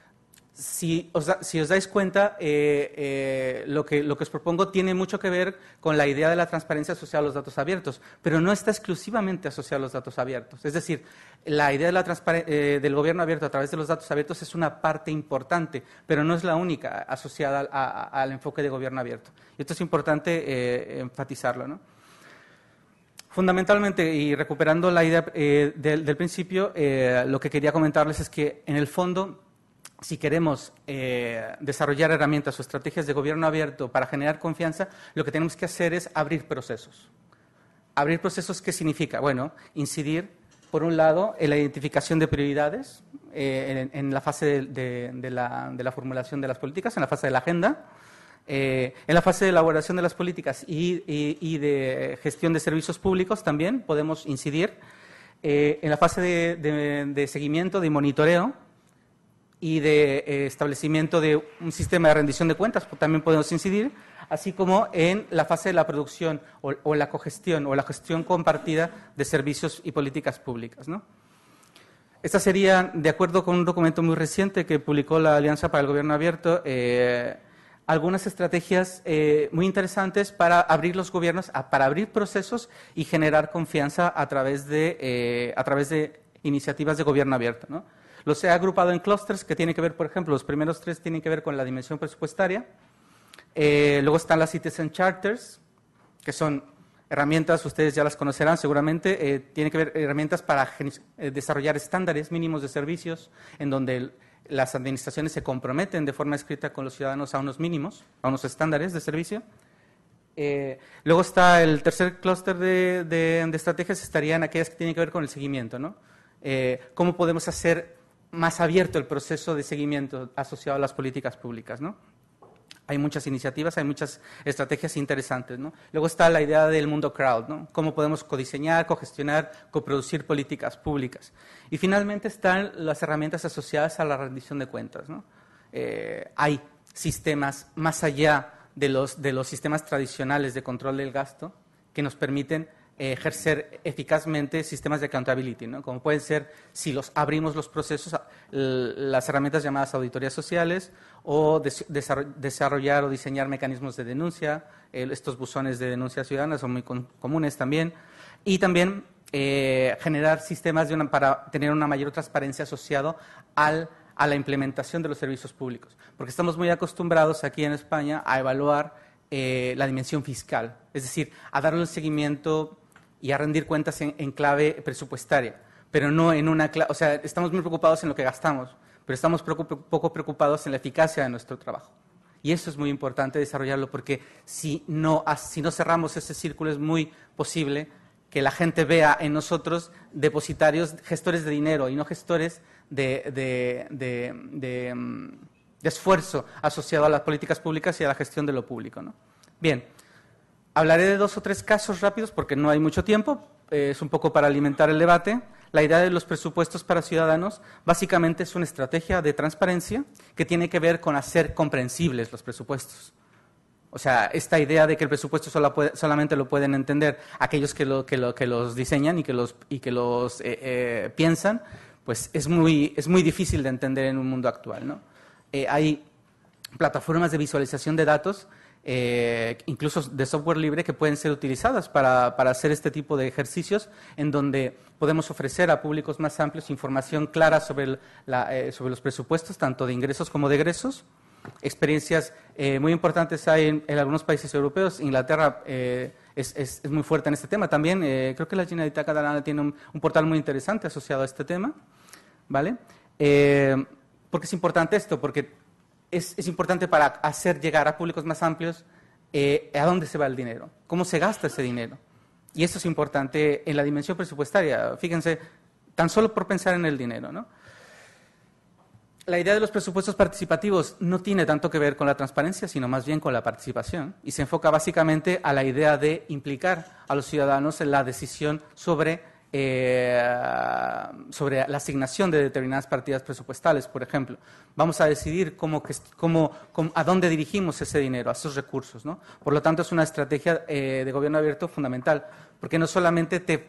Si os, da, si os dais cuenta, eh, eh, lo, que, lo que os propongo tiene mucho que ver con la idea de la transparencia asociada a los datos abiertos, pero no está exclusivamente asociada a los datos abiertos. Es decir, la idea de la eh, del gobierno abierto a través de los datos abiertos es una parte importante, pero no es la única asociada a, a, al enfoque de gobierno abierto. Y esto es importante eh, enfatizarlo, ¿no? Fundamentalmente, y recuperando la idea eh, del, del principio, eh, lo que quería comentarles es que, en el fondo, si queremos eh, desarrollar herramientas o estrategias de gobierno abierto para generar confianza, lo que tenemos que hacer es abrir procesos. ¿Abrir procesos qué significa? Bueno, incidir, por un lado, en la identificación de prioridades, eh, en, en la fase de, de, de, la, de la formulación de las políticas, en la fase de la agenda, eh, en la fase de elaboración de las políticas y, y, y de gestión de servicios públicos también podemos incidir, eh, en la fase de, de, de seguimiento, de monitoreo, y de eh, establecimiento de un sistema de rendición de cuentas, pues también podemos incidir, así como en la fase de la producción o, o la cogestión o la gestión compartida de servicios y políticas públicas, ¿no? Esta sería, de acuerdo con un documento muy reciente que publicó la Alianza para el Gobierno Abierto, eh, algunas estrategias eh, muy interesantes para abrir los gobiernos, a, para abrir procesos y generar confianza a través de, eh, a través de iniciativas de gobierno abierto, ¿no? Los he agrupado en clústeres que tienen que ver, por ejemplo, los primeros tres tienen que ver con la dimensión presupuestaria. Eh, luego están las Citizen Charters, que son herramientas, ustedes ya las conocerán seguramente, eh, tienen que ver herramientas para eh, desarrollar estándares mínimos de servicios, en donde el, las administraciones se comprometen de forma escrita con los ciudadanos a unos mínimos, a unos estándares de servicio. Eh, luego está el tercer clúster de, de, de estrategias, estarían aquellas que tienen que ver con el seguimiento, ¿no? Eh, ¿Cómo podemos hacer más abierto el proceso de seguimiento asociado a las políticas públicas, ¿no? Hay muchas iniciativas, hay muchas estrategias interesantes, ¿no? Luego está la idea del mundo crowd, ¿no? Cómo podemos codiseñar, cogestionar, coproducir políticas públicas. Y finalmente están las herramientas asociadas a la rendición de cuentas, ¿no? Eh, hay sistemas más allá de los, de los sistemas tradicionales de control del gasto que nos permiten ejercer eficazmente sistemas de accountability, ¿no? Como pueden ser, si los abrimos los procesos, las herramientas llamadas auditorías sociales o desarrollar o diseñar mecanismos de denuncia, estos buzones de denuncia ciudadana son muy comunes también, y también eh, generar sistemas de una, para tener una mayor transparencia asociado al, a la implementación de los servicios públicos, porque estamos muy acostumbrados aquí en España a evaluar eh, la dimensión fiscal, es decir, a darle un seguimiento y a rendir cuentas en, en clave presupuestaria, pero no en una clave, o sea, estamos muy preocupados en lo que gastamos, pero estamos poco preocupados en la eficacia de nuestro trabajo. Y eso es muy importante desarrollarlo, porque si no, si no cerramos ese círculo es muy posible que la gente vea en nosotros depositarios, gestores de dinero y no gestores de, de, de, de, de esfuerzo asociado a las políticas públicas y a la gestión de lo público, ¿no? Bien. Hablaré de dos o tres casos rápidos porque no hay mucho tiempo, eh, es un poco para alimentar el debate. La idea de los presupuestos para ciudadanos básicamente es una estrategia de transparencia que tiene que ver con hacer comprensibles los presupuestos. O sea, esta idea de que el presupuesto solo puede, solamente lo pueden entender aquellos que, lo, que, lo, que los diseñan y que los, y que los eh, eh, piensan, pues es muy, es muy difícil de entender en un mundo actual, ¿no? Eh, hay plataformas de visualización de datos, eh, incluso de software libre, que pueden ser utilizadas para, para hacer este tipo de ejercicios, en donde podemos ofrecer a públicos más amplios información clara sobre, el, la, eh, sobre los presupuestos, tanto de ingresos como de egresos. Experiencias eh, muy importantes hay en, en algunos países europeos. Inglaterra eh, es, es, es muy fuerte en este tema también. Eh, creo que la Generalitat Catalana tiene un, un portal muy interesante asociado a este tema, ¿vale? Eh, ¿Por qué es importante esto? Porque es, es importante para hacer llegar a públicos más amplios eh, a dónde se va el dinero, cómo se gasta ese dinero. Y esto es importante en la dimensión presupuestaria. Fíjense, tan solo por pensar en el dinero, ¿no? La idea de los presupuestos participativos no tiene tanto que ver con la transparencia, sino más bien con la participación, y se enfoca básicamente a la idea de implicar a los ciudadanos en la decisión sobre, eh, sobre la asignación de determinadas partidas presupuestales, por ejemplo. Vamos a decidir cómo, cómo, cómo, a dónde dirigimos ese dinero, a esos recursos, ¿no? Por lo tanto, es una estrategia eh, de gobierno abierto fundamental, porque no solamente te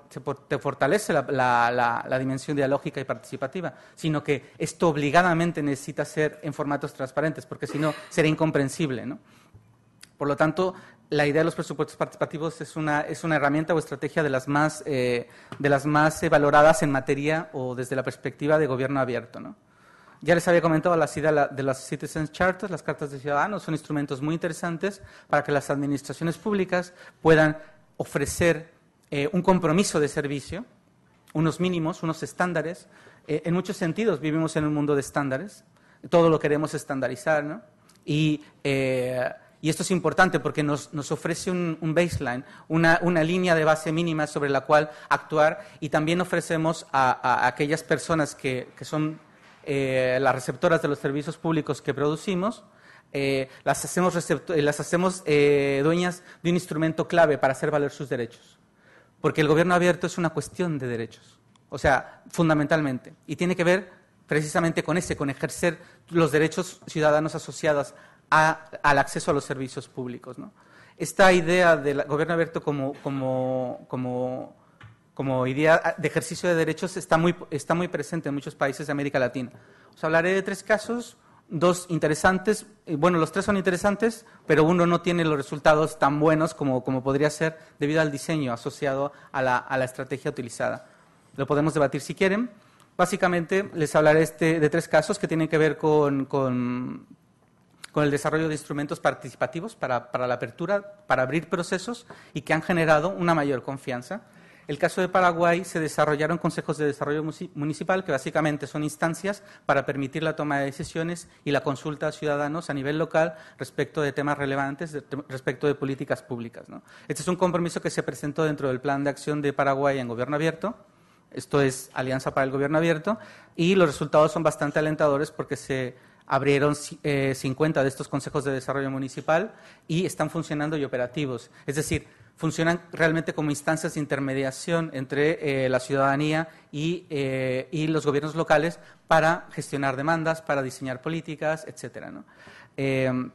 te fortalece la, la, la, la dimensión dialógica y participativa, sino que esto obligadamente necesita ser en formatos transparentes, porque si no sería incomprensible, ¿no? Por lo tanto, la idea de los presupuestos participativos es una, es una herramienta o estrategia de las más, eh, de las más eh, valoradas en materia o desde la perspectiva de gobierno abierto, ¿no? Ya les había comentado la idea de las Citizens Charters, las cartas de ciudadanos, son instrumentos muy interesantes para que las administraciones públicas puedan ofrecer Eh, un compromiso de servicio, unos mínimos, unos estándares. Eh, en muchos sentidos vivimos en un mundo de estándares, todo lo queremos estandarizar, ¿no? Y, eh, y esto es importante porque nos, nos ofrece un, un baseline, una, una línea de base mínima sobre la cual actuar, y también ofrecemos a, a aquellas personas que, que son eh, las receptoras de los servicios públicos que producimos, eh, las hacemos, las hacemos eh, dueñas de un instrumento clave para hacer valer sus derechos. Porque el gobierno abierto es una cuestión de derechos, o sea, fundamentalmente, y tiene que ver precisamente con ese, con ejercer los derechos ciudadanos asociados a, al acceso a los servicios públicos, ¿no? Esta idea del gobierno abierto como, como, como, como idea de ejercicio de derechos está muy, está muy presente en muchos países de América Latina. Os hablaré de tres casos. Dos interesantes, bueno, los tres son interesantes, pero uno no tiene los resultados tan buenos como, como podría ser debido al diseño asociado a la, a la estrategia utilizada. Lo podemos debatir si quieren. Básicamente les hablaré este, de tres casos que tienen que ver con, con, con el desarrollo de instrumentos participativos para, para la apertura, para abrir procesos y que han generado una mayor confianza. El caso de Paraguay, se desarrollaron consejos de desarrollo municipal, que básicamente son instancias para permitir la toma de decisiones y la consulta a ciudadanos a nivel local respecto de temas relevantes, de, respecto de políticas públicas, ¿no? Este es un compromiso que se presentó dentro del Plan de Acción de Paraguay en Gobierno Abierto. Esto es Alianza para el Gobierno Abierto, y los resultados son bastante alentadores porque se abrieron eh, cincuenta de estos consejos de desarrollo municipal y están funcionando y operativos. Es decir, funcionan realmente como instancias de intermediación entre eh, la ciudadanía y, eh, y los gobiernos locales para gestionar demandas, para diseñar políticas, etcétera, ¿no? Eh,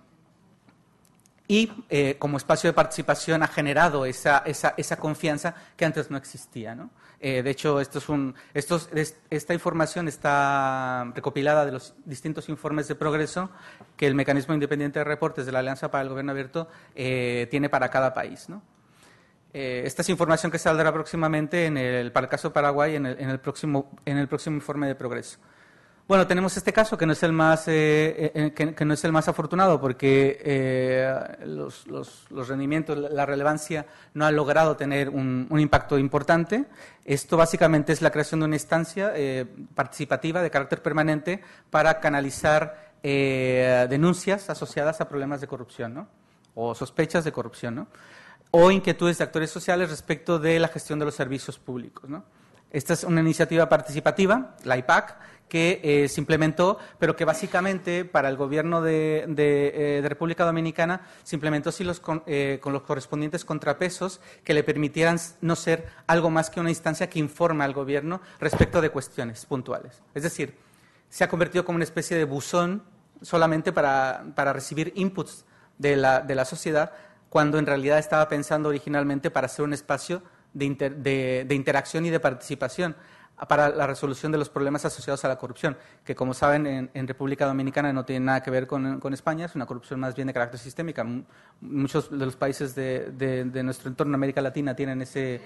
y eh, como espacio de participación ha generado esa, esa, esa confianza que antes no existía, ¿no? Eh, de hecho, esto es un, esto es, esta información está recopilada de los distintos informes de progreso que el Mecanismo Independiente de Reportes de la Alianza para el Gobierno Abierto eh, tiene para cada país, ¿no? Eh, esta es información que saldrá próximamente en el, para el caso de Paraguay en el, en el, próximo, en el próximo informe de progreso. Bueno, tenemos este caso que no es el más, eh, eh, que, que no es el más afortunado porque eh, los, los, los rendimientos, la relevancia no ha logrado tener un, un impacto importante. Esto básicamente es la creación de una instancia eh, participativa de carácter permanente para canalizar eh, denuncias asociadas a problemas de corrupción, ¿no? O sospechas de corrupción, ¿no? O inquietudes de actores sociales respecto de la gestión de los servicios públicos, ¿no? Esta es una iniciativa participativa, la I P A C, que eh, se implementó, pero que básicamente para el gobierno de, de, eh, de República Dominicana se implementó sí los con, eh, con los correspondientes contrapesos que le permitieran no ser algo más que una instancia que informa al gobierno respecto de cuestiones puntuales. Es decir, se ha convertido como una especie de buzón solamente para, para recibir inputs de la, de la sociedad, cuando en realidad estaba pensando originalmente para ser un espacio de, inter, de, de interacción y de participación para la resolución de los problemas asociados a la corrupción, que como saben en, en República Dominicana no tiene nada que ver con, con España, es una corrupción más bien de carácter sistémica. Muchos de los países de, de, de nuestro entorno, América Latina, tienen ese,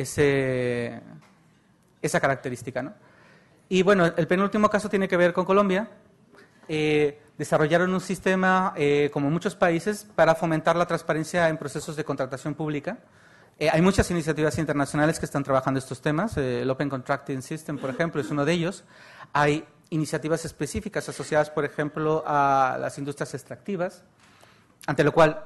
ese, esa característica, ¿no? Y bueno, el penúltimo caso tiene que ver con Colombia. Eh, desarrollaron un sistema, eh, como muchos países, para fomentar la transparencia en procesos de contratación pública. Eh, hay muchas iniciativas internacionales que están trabajando estos temas. Eh, el Open Contracting System, por ejemplo, es uno de ellos. Hay iniciativas específicas asociadas, por ejemplo, a las industrias extractivas, ante lo cual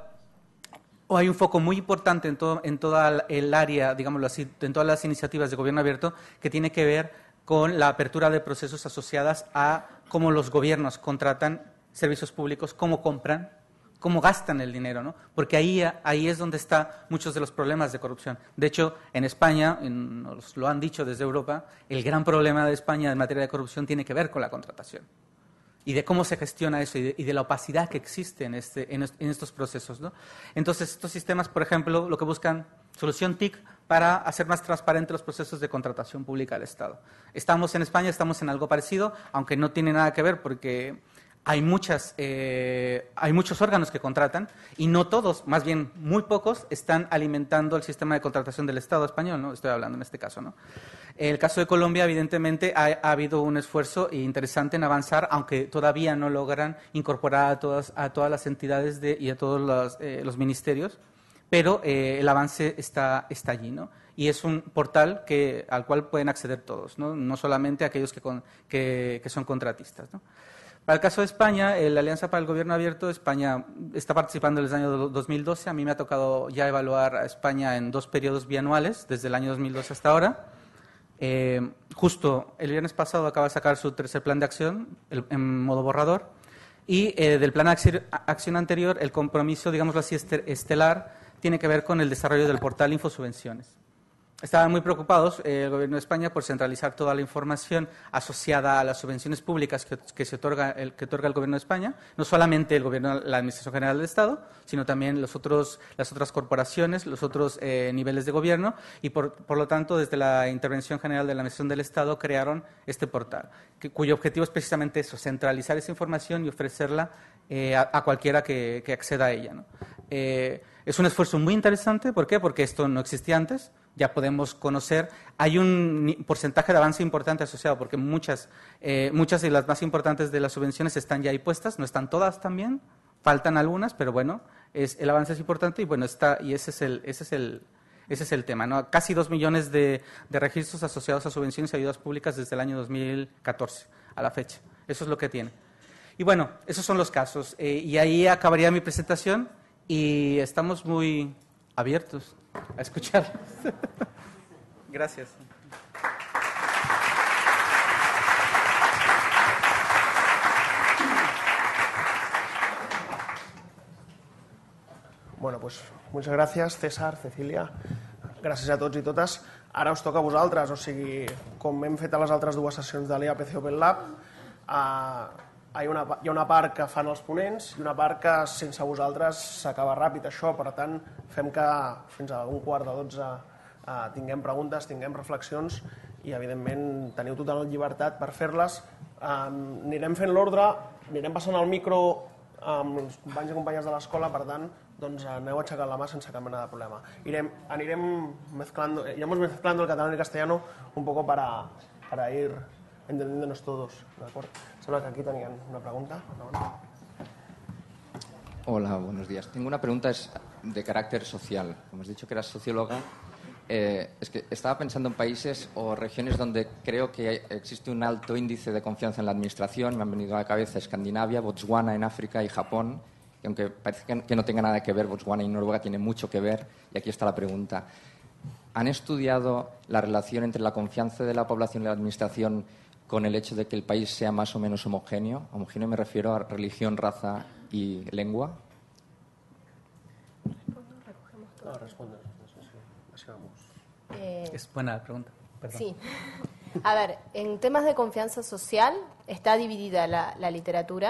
o hay un foco muy importante en, todo, en toda el área, digámoslo así, en todas las iniciativas de gobierno abierto, que tiene que ver con la apertura de procesos asociadas a cómo los gobiernos contratan servicios públicos, cómo compran, cómo gastan el dinero, ¿no? Porque ahí, ahí es donde están muchos de los problemas de corrupción. De hecho, en España, en, nos lo han dicho desde Europa, el gran problema de España en materia de corrupción tiene que ver con la contratación y de cómo se gestiona eso y de, y de la opacidad que existe en, este, en, en estos procesos, ¿no? Entonces, estos sistemas, por ejemplo, lo que buscan, solución T I C para hacer más transparentes los procesos de contratación pública del Estado. Estamos en España, estamos en algo parecido, aunque no tiene nada que ver porque hay, muchas, eh, hay muchos órganos que contratan y no todos, más bien muy pocos, están alimentando el sistema de contratación del Estado español, ¿no? Estoy hablando en este caso, ¿no? El caso de Colombia, evidentemente, ha, ha habido un esfuerzo interesante en avanzar, aunque todavía no logran incorporar a todas, a todas las entidades de, y a todos los, eh, los ministerios, pero eh, el avance está, está allí, ¿no? Y es un portal que, al cual pueden acceder todos, no, no solamente aquellos que, con, que, que son contratistas, ¿no? Para el caso de España, la Alianza para el Gobierno Abierto, España está participando desde el año dos mil doce. A mí me ha tocado ya evaluar a España en dos periodos bianuales, desde el año dos mil doce hasta ahora. Eh, justo el viernes pasado acaba de sacar su tercer plan de acción el, en modo borrador y eh, del plan de acción anterior, el compromiso, digámoslo así, estelar, tiene que ver con el desarrollo del portal Infosubvenciones. Estaban muy preocupados eh, el Gobierno de España por centralizar toda la información asociada a las subvenciones públicas que, que, se otorga el, que otorga el Gobierno de España, no solamente el Gobierno, la Administración General del Estado, sino también los otros, las otras corporaciones, los otros eh, niveles de gobierno y, por, por lo tanto, desde la Intervención General de la Administración del Estado crearon este portal, que, cuyo objetivo es precisamente eso, centralizar esa información y ofrecerla eh, a, a cualquiera que, que acceda a ella, ¿no? Eh, es un esfuerzo muy interesante, ¿por qué? Porque esto no existía antes. Ya podemos conocer, hay un porcentaje de avance importante asociado, porque muchas, eh, muchas de las más importantes de las subvenciones están ya ahí puestas, no están todas también, faltan algunas, pero bueno, es, el avance es importante y bueno, está, y ese es el, ese es el, ese es el tema, ¿no? Casi dos millones de, de registros asociados a subvenciones y ayudas públicas desde el año dos mil catorce a la fecha, eso es lo que tiene. Y bueno, esos son los casos, eh, y ahí acabaría mi presentación y estamos muy abiertos a escuchar. Gracias. Bueno, pues muchas gràcies, César, Cecília. Gràcies a tots i totes. Ara us toca a vosaltres, o sigui, com hem fet a les altres dues sessions de l'I A P C Open Lab, eh, hi ha, una, hi ha una part que fan els ponents i una part que sense vosaltres s'acaba ràpid això, per tant fem que fins a un quart de dotze eh, tinguem preguntes, tinguem reflexions i evidentment teniu total llibertat per fer-les. Eh, anirem fent l'ordre, anirem passant el micro amb els companys i companyes de l'escola, per tant doncs aneu aixecant la mà sense cap mena de problema. Irem, anirem mezclando, iremos mezclando el catalán y el castellano un poco para, para ir entendiéndonos todos, ¿de acuerdo? Sembla que aquí tenían una pregunta. Hola, buenos días. Tengo una pregunta es de carácter social. Como has dicho que eras socióloga, eh, es que estaba pensando en países o regiones donde creo que existe un alto índice de confianza en la administración. Me han venido a la cabeza Escandinavia, Botswana en África y Japón. Y aunque parece que no tenga nada que ver, Botswana y Noruega tienen mucho que ver. Y aquí está la pregunta. ¿Han estudiado la relación entre la confianza de la población y la administración con el hecho de que el país sea más o menos homogéneo? Homogéneo me refiero a religión, raza y lengua. No, responde. Así vamos. Eh, es buena pregunta. Perdón. Sí. A ver, en temas de confianza social está dividida la, la literatura.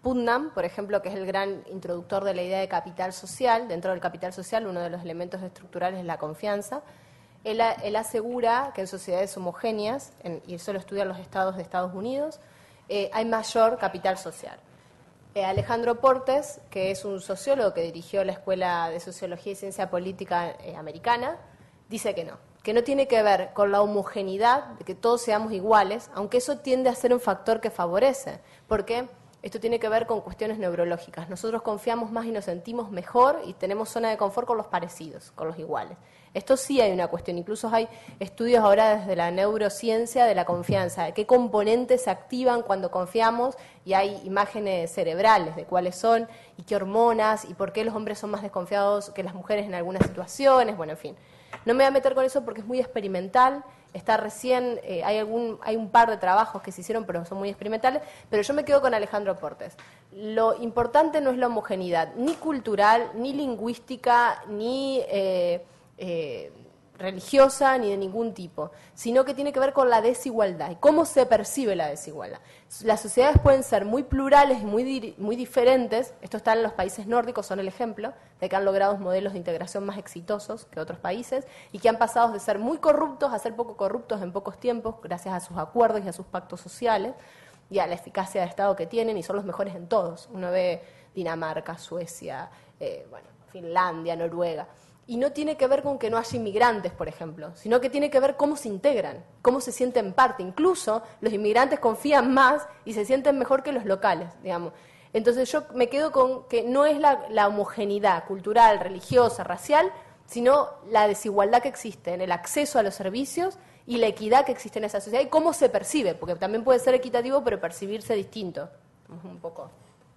Putnam, por ejemplo, que es el gran introductor de la idea de capital social. Dentro del capital social, uno de los elementos estructurales es la confianza. Él, él asegura que en sociedades homogéneas, en, y eso lo estudian los estados de Estados Unidos, eh, hay mayor capital social. Eh, Alejandro Portes, que es un sociólogo que dirigió la Escuela de Sociología y Ciencia Política eh, americana, dice que no, que no tiene que ver con la homogeneidad, de que todos seamos iguales, aunque eso tiende a ser un factor que favorece, porque esto tiene que ver con cuestiones neurológicas. Nosotros confiamos más y nos sentimos mejor y tenemos zona de confort con los parecidos, con los iguales. Esto sí hay una cuestión, incluso hay estudios ahora desde la neurociencia de la confianza, de qué componentes se activan cuando confiamos, y hay imágenes cerebrales de cuáles son y qué hormonas y por qué los hombres son más desconfiados que las mujeres en algunas situaciones, bueno, en fin. No me voy a meter con eso porque es muy experimental, está recién, eh, hay, algún, hay un par de trabajos que se hicieron pero son muy experimentales, pero yo me quedo con Alejandro Portes. Lo importante no es la homogeneidad, ni cultural, ni lingüística, ni eh, eh, religiosa, ni de ningún tipo, sino que tiene que ver con la desigualdad y cómo se percibe la desigualdad. Las sociedades pueden ser muy plurales y muy, muy diferentes, esto está en los países nórdicos, son el ejemplo, de que han logrado modelos de integración más exitosos que otros países y que han pasado de ser muy corruptos a ser poco corruptos en pocos tiempos, gracias a sus acuerdos y a sus pactos sociales y a la eficacia de Estado que tienen, y son los mejores en todos. Uno ve Dinamarca, Suecia, eh, bueno, Finlandia, Noruega. Y no tiene que ver con que no haya inmigrantes, por ejemplo, sino que tiene que ver cómo se integran, cómo se sienten parte. Incluso los inmigrantes confían más y se sienten mejor que los locales, digamos. Entonces yo me quedo con que no es la, la homogeneidad cultural, religiosa, racial, sino la desigualdad que existe en el acceso a los servicios y la equidad que existe en esa sociedad y cómo se percibe, porque también puede ser equitativo pero percibirse distinto. Un poco.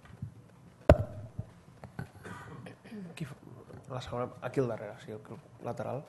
Aquí, la segona, aquí al darrere, sí, el lateral.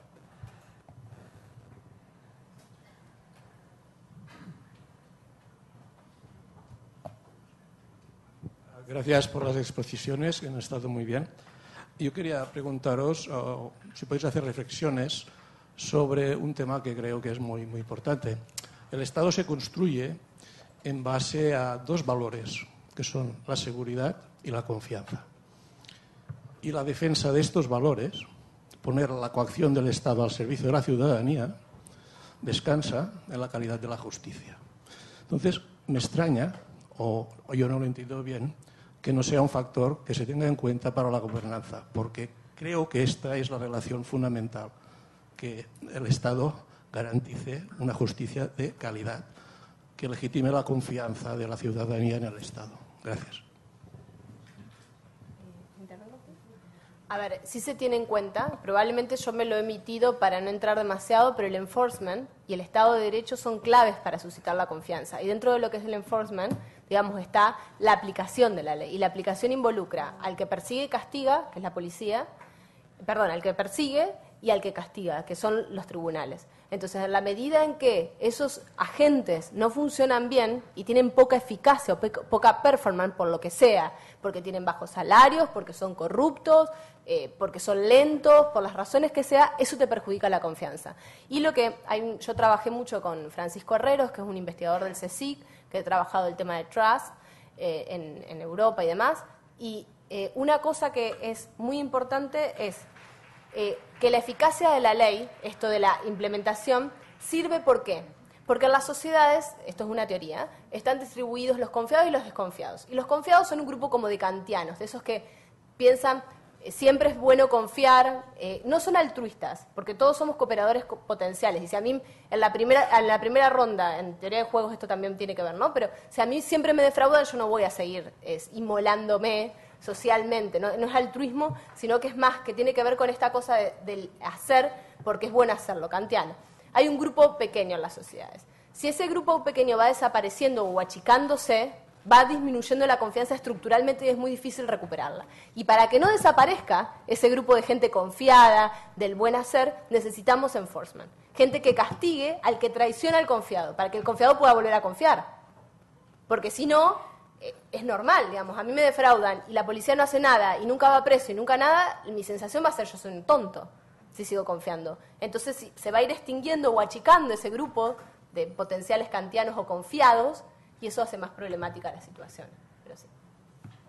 Gracias por las exposiciones, que han estado muy bien. Yo quería preguntaros uh, si podéis hacer reflexiones sobre un tema que creo que es muy, muy importante. El Estado se construye en base a dos valores, que son la seguridad y la confianza. Y la defensa de estos valores, poner la coacción del Estado al servicio de la ciudadanía, descansa en la calidad de la justicia. Entonces, me extraña, o, o yo no lo entiendo bien, que no sea un factor que se tenga en cuenta para la gobernanza, porque creo que esta es la relación fundamental, que el Estado garantice una justicia de calidad, que legitime la confianza de la ciudadanía en el Estado. Gracias. A ver, sí se tiene en cuenta, probablemente yo me lo he emitido para no entrar demasiado, pero el enforcement y el Estado de Derecho son claves para suscitar la confianza. Y dentro de lo que es el enforcement, digamos, está la aplicación de la ley. Y la aplicación involucra al que persigue y castiga, que es la policía, perdón, al que persigue y al que castiga, que son los tribunales. Entonces, en la medida en que esos agentes no funcionan bien y tienen poca eficacia o poca performance por lo que sea, porque tienen bajos salarios, porque son corruptos, eh, porque son lentos, por las razones que sea, eso te perjudica la confianza. Y lo que hay, yo trabajé mucho con Francisco Herreros, que es un investigador del CSIC, que ha trabajado el tema de trust eh, en, en Europa y demás, y eh, una cosa que es muy importante es Eh, que la eficacia de la ley, esto de la implementación, sirve ¿por qué? Porque en las sociedades, esto es una teoría, están distribuidos los confiados y los desconfiados. Y los confiados son un grupo como de kantianos, de esos que piensan eh, siempre es bueno confiar, eh, no son altruistas, porque todos somos cooperadores potenciales. Y si a mí en la primera, en la primera ronda, en teoría de juegos esto también tiene que ver, ¿no? Pero si a mí siempre me defraudan, yo no voy a seguir es, inmolándome socialmente, ¿no? No es altruismo, sino que es más, que tiene que ver con esta cosa de, del hacer porque es bueno hacerlo, kantiano. Hay un grupo pequeño en las sociedades. Si ese grupo pequeño va desapareciendo o achicándose, va disminuyendo la confianza estructuralmente y es muy difícil recuperarla. Y para que no desaparezca ese grupo de gente confiada, del buen hacer, necesitamos enforcement. Gente que castigue al que traiciona al confiado, para que el confiado pueda volver a confiar. Porque si no, es normal, digamos, a mí me defraudan y la policía no hace nada y nunca va preso y nunca nada, mi sensación va a ser yo soy un tonto si sigo confiando. Entonces si, se va a ir extinguiendo o achicando ese grupo de potenciales kantianos o confiados y eso hace más problemática la situación. Pero sí.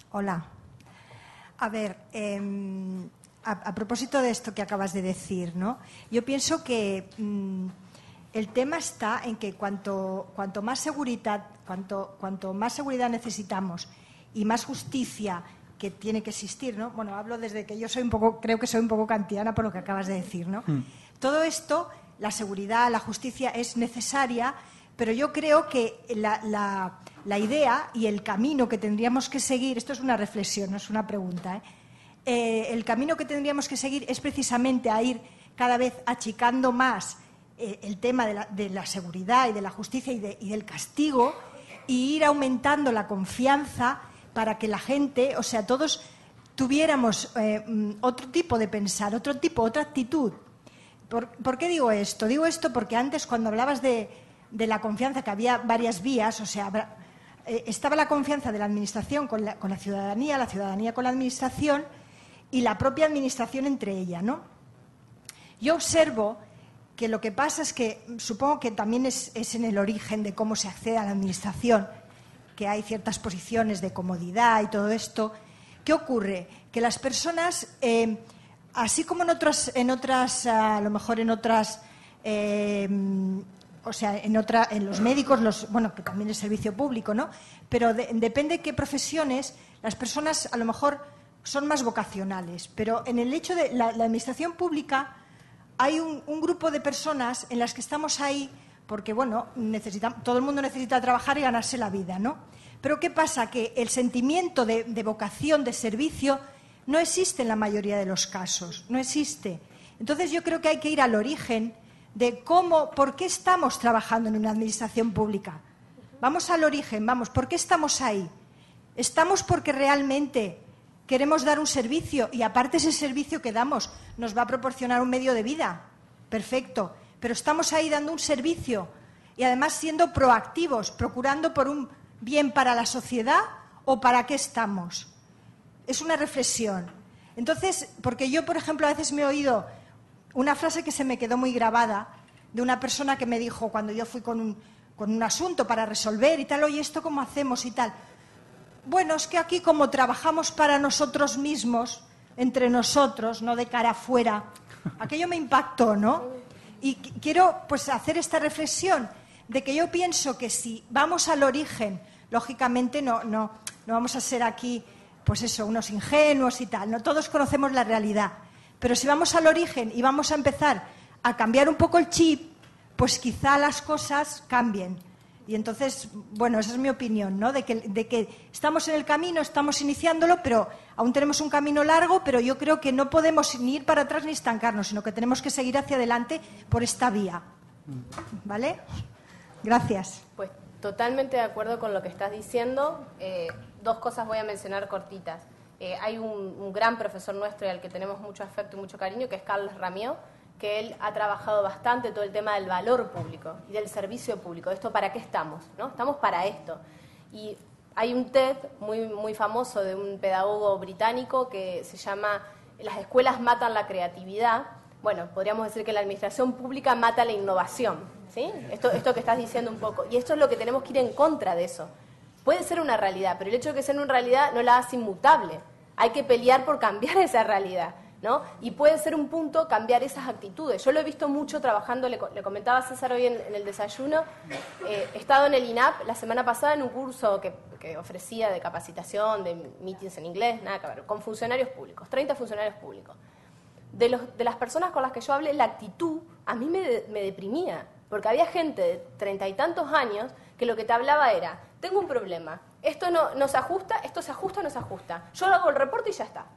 Hola. A ver, eh, a, a propósito de esto que acabas de decir, ¿no? Yo pienso que mmm, el tema está en que cuanto, cuanto más seguridad, cuanto, cuanto más seguridad necesitamos y más justicia que tiene que existir, ¿no? Bueno, hablo desde que yo soy un poco, creo que soy un poco kantiana por lo que acabas de decir, ¿no? Mm. Todo esto, la seguridad, la justicia es necesaria, pero yo creo que la, la, la idea y el camino que tendríamos que seguir, esto es una reflexión, no es una pregunta, ¿eh? Eh, el camino que tendríamos que seguir es precisamente a ir cada vez achicando más eh, el tema de la, de la seguridad y de la justicia y, de, y del castigo, y ir aumentando la confianza para que la gente, o sea, todos tuviéramos eh, otro tipo de pensar, otro tipo, otra actitud. ¿Por, ¿Por qué digo esto? Digo esto porque antes, cuando hablabas de, de la confianza, que había varias vías, o sea, eh, estaba la confianza de la administración con la, con la ciudadanía, la ciudadanía con la administración y la propia administración entre ella, ¿no? Yo observo que lo que pasa es que, supongo que también es, es en el origen de cómo se accede a la administración, que hay ciertas posiciones de comodidad y todo esto. ¿Qué ocurre? Que las personas, eh, así como en otras, en otras, a lo mejor en otras, eh, o sea, en otra, en los médicos, los, bueno, que también es servicio público, ¿no? Pero de, depende de qué profesiones, las personas a lo mejor son más vocacionales. Pero en el hecho de la, la administración pública hay un, un grupo de personas en las que estamos ahí porque, bueno, necesitamos, todo el mundo necesita trabajar y ganarse la vida, ¿no? Pero ¿qué pasa? Que el sentimiento de, de vocación, de servicio, no existe en la mayoría de los casos, no existe. Entonces yo creo que hay que ir al origen de cómo, por qué estamos trabajando en una administración pública. Vamos al origen, vamos, ¿por qué estamos ahí? Estamos porque realmente queremos dar un servicio y aparte ese servicio que damos nos va a proporcionar un medio de vida. Perfecto. Pero estamos ahí dando un servicio y además siendo proactivos, procurando por un bien para la sociedad o para qué estamos. Es una reflexión. Entonces, porque yo, por ejemplo, a veces me he oído una frase que se me quedó muy grabada de una persona que me dijo cuando yo fui con un, con un asunto para resolver y tal, oye, ¿esto cómo hacemos y tal? Bueno, es que aquí como trabajamos para nosotros mismos, entre nosotros, no de cara afuera, aquello me impactó, ¿no? Y quiero pues hacer esta reflexión de que yo pienso que si vamos al origen, lógicamente no, no, no vamos a ser aquí pues eso, unos ingenuos y tal, no todos conocemos la realidad, pero si vamos al origen y vamos a empezar a cambiar un poco el chip, pues quizá las cosas cambien. Y entonces, bueno, esa es mi opinión, ¿no? De que, de que estamos en el camino, estamos iniciándolo, pero aún tenemos un camino largo, pero yo creo que no podemos ni ir para atrás ni estancarnos, sino que tenemos que seguir hacia adelante por esta vía. ¿Vale? Gracias. Pues totalmente de acuerdo con lo que estás diciendo. Eh, dos cosas voy a mencionar cortitas. Eh, hay un, un gran profesor nuestro y al que tenemos mucho afecto y mucho cariño, que es Carlos Ramió, que él ha trabajado bastante todo el tema del valor público y del servicio público. ¿Esto para qué estamos? ¿No? Estamos para esto. Y hay un TED muy, muy famoso de un pedagogo británico que se llama "Las escuelas matan la creatividad". Bueno, podríamos decir que la administración pública mata la innovación, ¿sí? Esto, esto que estás diciendo un poco. Y esto es lo que tenemos que ir en contra de eso. Puede ser una realidad, pero el hecho de que sea una realidad no la hace inmutable. Hay que pelear por cambiar esa realidad, ¿no? Y puede ser un punto cambiar esas actitudes. Yo lo he visto mucho trabajando, le, le comentaba a César hoy en, en el desayuno, eh, he estado en el I N A P la semana pasada en un curso que, que ofrecía de capacitación, de meetings en inglés, nada que ver, con funcionarios públicos, treinta funcionarios públicos. De, los, de las personas con las que yo hablé, la actitud a mí me, me deprimía, porque había gente de treinta y tantos años que lo que te hablaba era, tengo un problema, esto no, no se ajusta, esto se ajusta o no se ajusta, yo hago el reporte y ya está.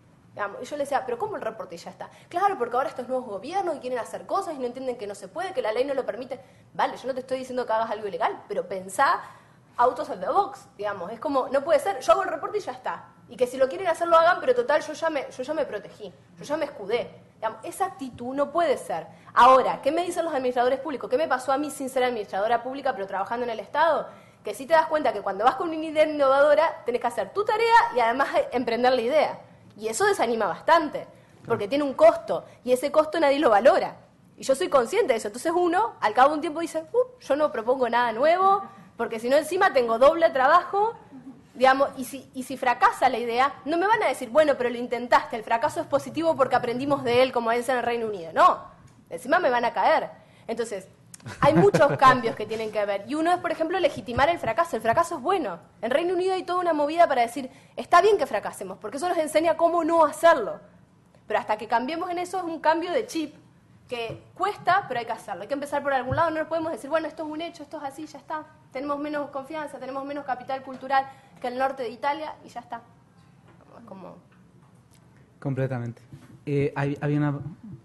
Y yo le decía, ¿pero cómo el reporte y ya está? Claro, porque ahora estos nuevos gobiernos quieren hacer cosas y no entienden que no se puede, que la ley no lo permite. Vale, yo no te estoy diciendo que hagas algo ilegal, pero pensá autos of the box, digamos. Es como, no puede ser, yo hago el reporte y ya está. Y que si lo quieren hacer, lo hagan, pero total, yo ya me, yo ya me protegí, yo ya me escudé. Digamos, esa actitud no puede ser. Ahora, ¿qué me dicen los administradores públicos? ¿Qué me pasó a mí sin ser administradora pública, pero trabajando en el Estado? Que sí te das cuenta que cuando vas con una idea innovadora, tenés que hacer tu tarea y además emprender la idea. Y eso desanima bastante, porque tiene un costo, y ese costo nadie lo valora. Y yo soy consciente de eso. Entonces uno, al cabo de un tiempo, dice, uh, yo no propongo nada nuevo, porque si no encima tengo doble trabajo, Digamos, y si, y si fracasa la idea, no me van a decir, bueno, pero lo intentaste, el fracaso es positivo porque aprendimos de él, como dicen en el Reino Unido. No, encima me van a caer. Entonces, hay muchos cambios que tienen que ver. Y uno es, por ejemplo, legitimar el fracaso. El fracaso es bueno. En Reino Unido hay toda una movida para decir, está bien que fracasemos, porque eso nos enseña cómo no hacerlo. Pero hasta que cambiemos en eso es un cambio de chip que cuesta, pero hay que hacerlo. Hay que empezar por algún lado, no nos podemos decir, bueno, esto es un hecho, esto es así, ya está. Tenemos menos confianza, tenemos menos capital cultural que el norte de Italia y ya está. Es como... Completamente. Eh, hay, había una...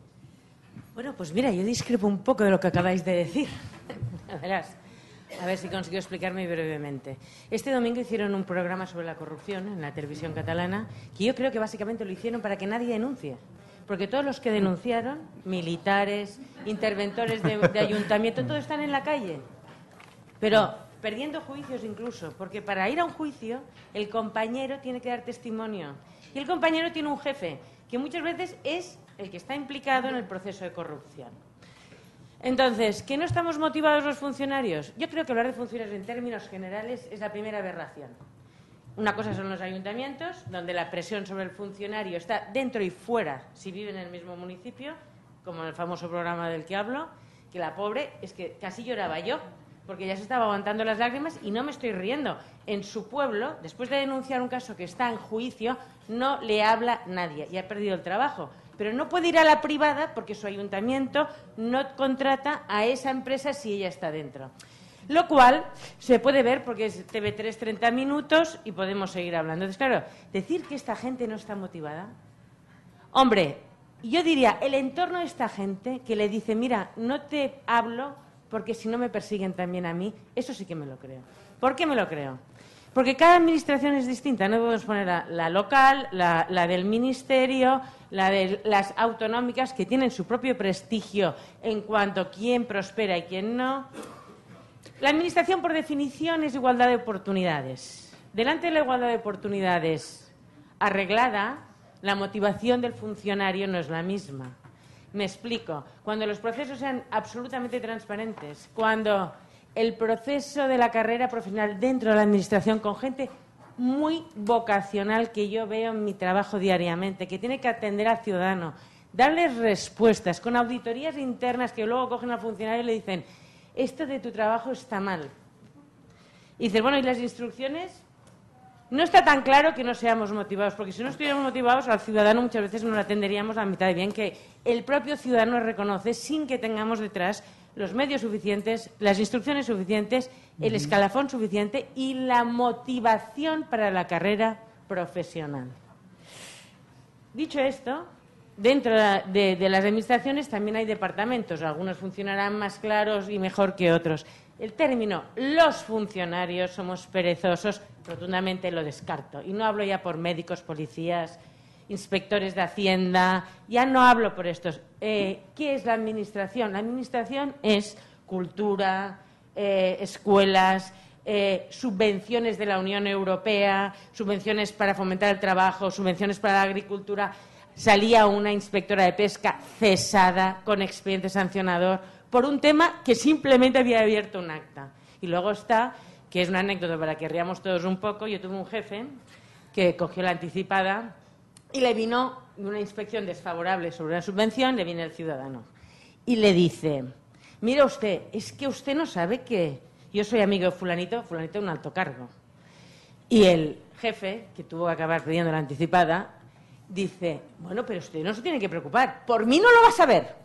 Bueno, pues mira, yo discrepo un poco de lo que acabáis de decir. Verás, a ver si consigo explicarme brevemente. Este domingo hicieron un programa sobre la corrupción en la televisión catalana, que yo creo que básicamente lo hicieron para que nadie denuncie. Porque todos los que denunciaron, militares, interventores de, de ayuntamiento, todos están en la calle. Pero perdiendo juicios incluso, porque para ir a un juicio el compañero tiene que dar testimonio. Y el compañero tiene un jefe, que muchas veces es el que está implicado en el proceso de corrupción. Entonces, ¿que no estamos motivados los funcionarios? Yo creo que hablar de funcionarios en términos generales es la primera aberración. Una cosa son los ayuntamientos, donde la presión sobre el funcionario está dentro y fuera, si vive en el mismo municipio, como en el famoso programa del que hablo, que la pobre, es que casi lloraba yo, porque ya se estaba aguantando las lágrimas y no me estoy riendo. En su pueblo, después de denunciar un caso que está en juicio, no le habla nadie y ha perdido el trabajo. Pero no puede ir a la privada porque su ayuntamiento no contrata a esa empresa si ella está dentro. Lo cual se puede ver porque es T V tres treinta minutos y podemos seguir hablando. Entonces, claro, decir que esta gente no está motivada... Hombre, yo diría, el entorno de esta gente que le dice, mira, no te hablo porque si no me persiguen también a mí, eso sí que me lo creo. ¿Por qué me lo creo? Porque cada administración es distinta, no podemos poner la, la local, la, la del ministerio, la de las autonómicas, que tienen su propio prestigio en cuanto a quién prospera y quién no. La administración, por definición, es igualdad de oportunidades. Delante de la igualdad de oportunidades arreglada, la motivación del funcionario no es la misma. Me explico. Cuando los procesos sean absolutamente transparentes, cuando el proceso de la carrera profesional dentro de la administración con gente muy vocacional que yo veo en mi trabajo diariamente, que tiene que atender al ciudadano, darles respuestas con auditorías internas que luego cogen al funcionario y le dicen, esto de tu trabajo está mal. Y dices, bueno, ¿y las instrucciones? No está tan claro que no seamos motivados, porque si no estuviéramos motivados, al ciudadano muchas veces no lo atenderíamos a la mitad de bien que el propio ciudadano reconoce sin que tengamos detrás los medios suficientes, las instrucciones suficientes, el escalafón suficiente y la motivación para la carrera profesional. Dicho esto, dentro de, de las administraciones también hay departamentos, algunos funcionarán más claros y mejor que otros. El término los funcionarios somos perezosos, rotundamente lo descarto. Y no hablo ya por médicos, policías, inspectores de Hacienda, ya no hablo por estos. Eh, ¿Qué es la administración? La administración es cultura, eh, escuelas, eh, subvenciones de la Unión Europea, subvenciones para fomentar el trabajo, subvenciones para la agricultura. Salía una inspectora de pesca cesada con expediente sancionador por un tema que simplemente había abierto un acta. Y luego está, que es una anécdota para que riamos todos un poco, yo tuve un jefe que cogió la anticipada y le vino una inspección desfavorable sobre una subvención, le viene el ciudadano y le dice, mira usted, es que usted no sabe que yo soy amigo de fulanito, fulanito es un alto cargo. Y el jefe, que tuvo que acabar pidiendo la anticipada, dice, bueno, pero usted no se tiene que preocupar, por mí no lo va a saber.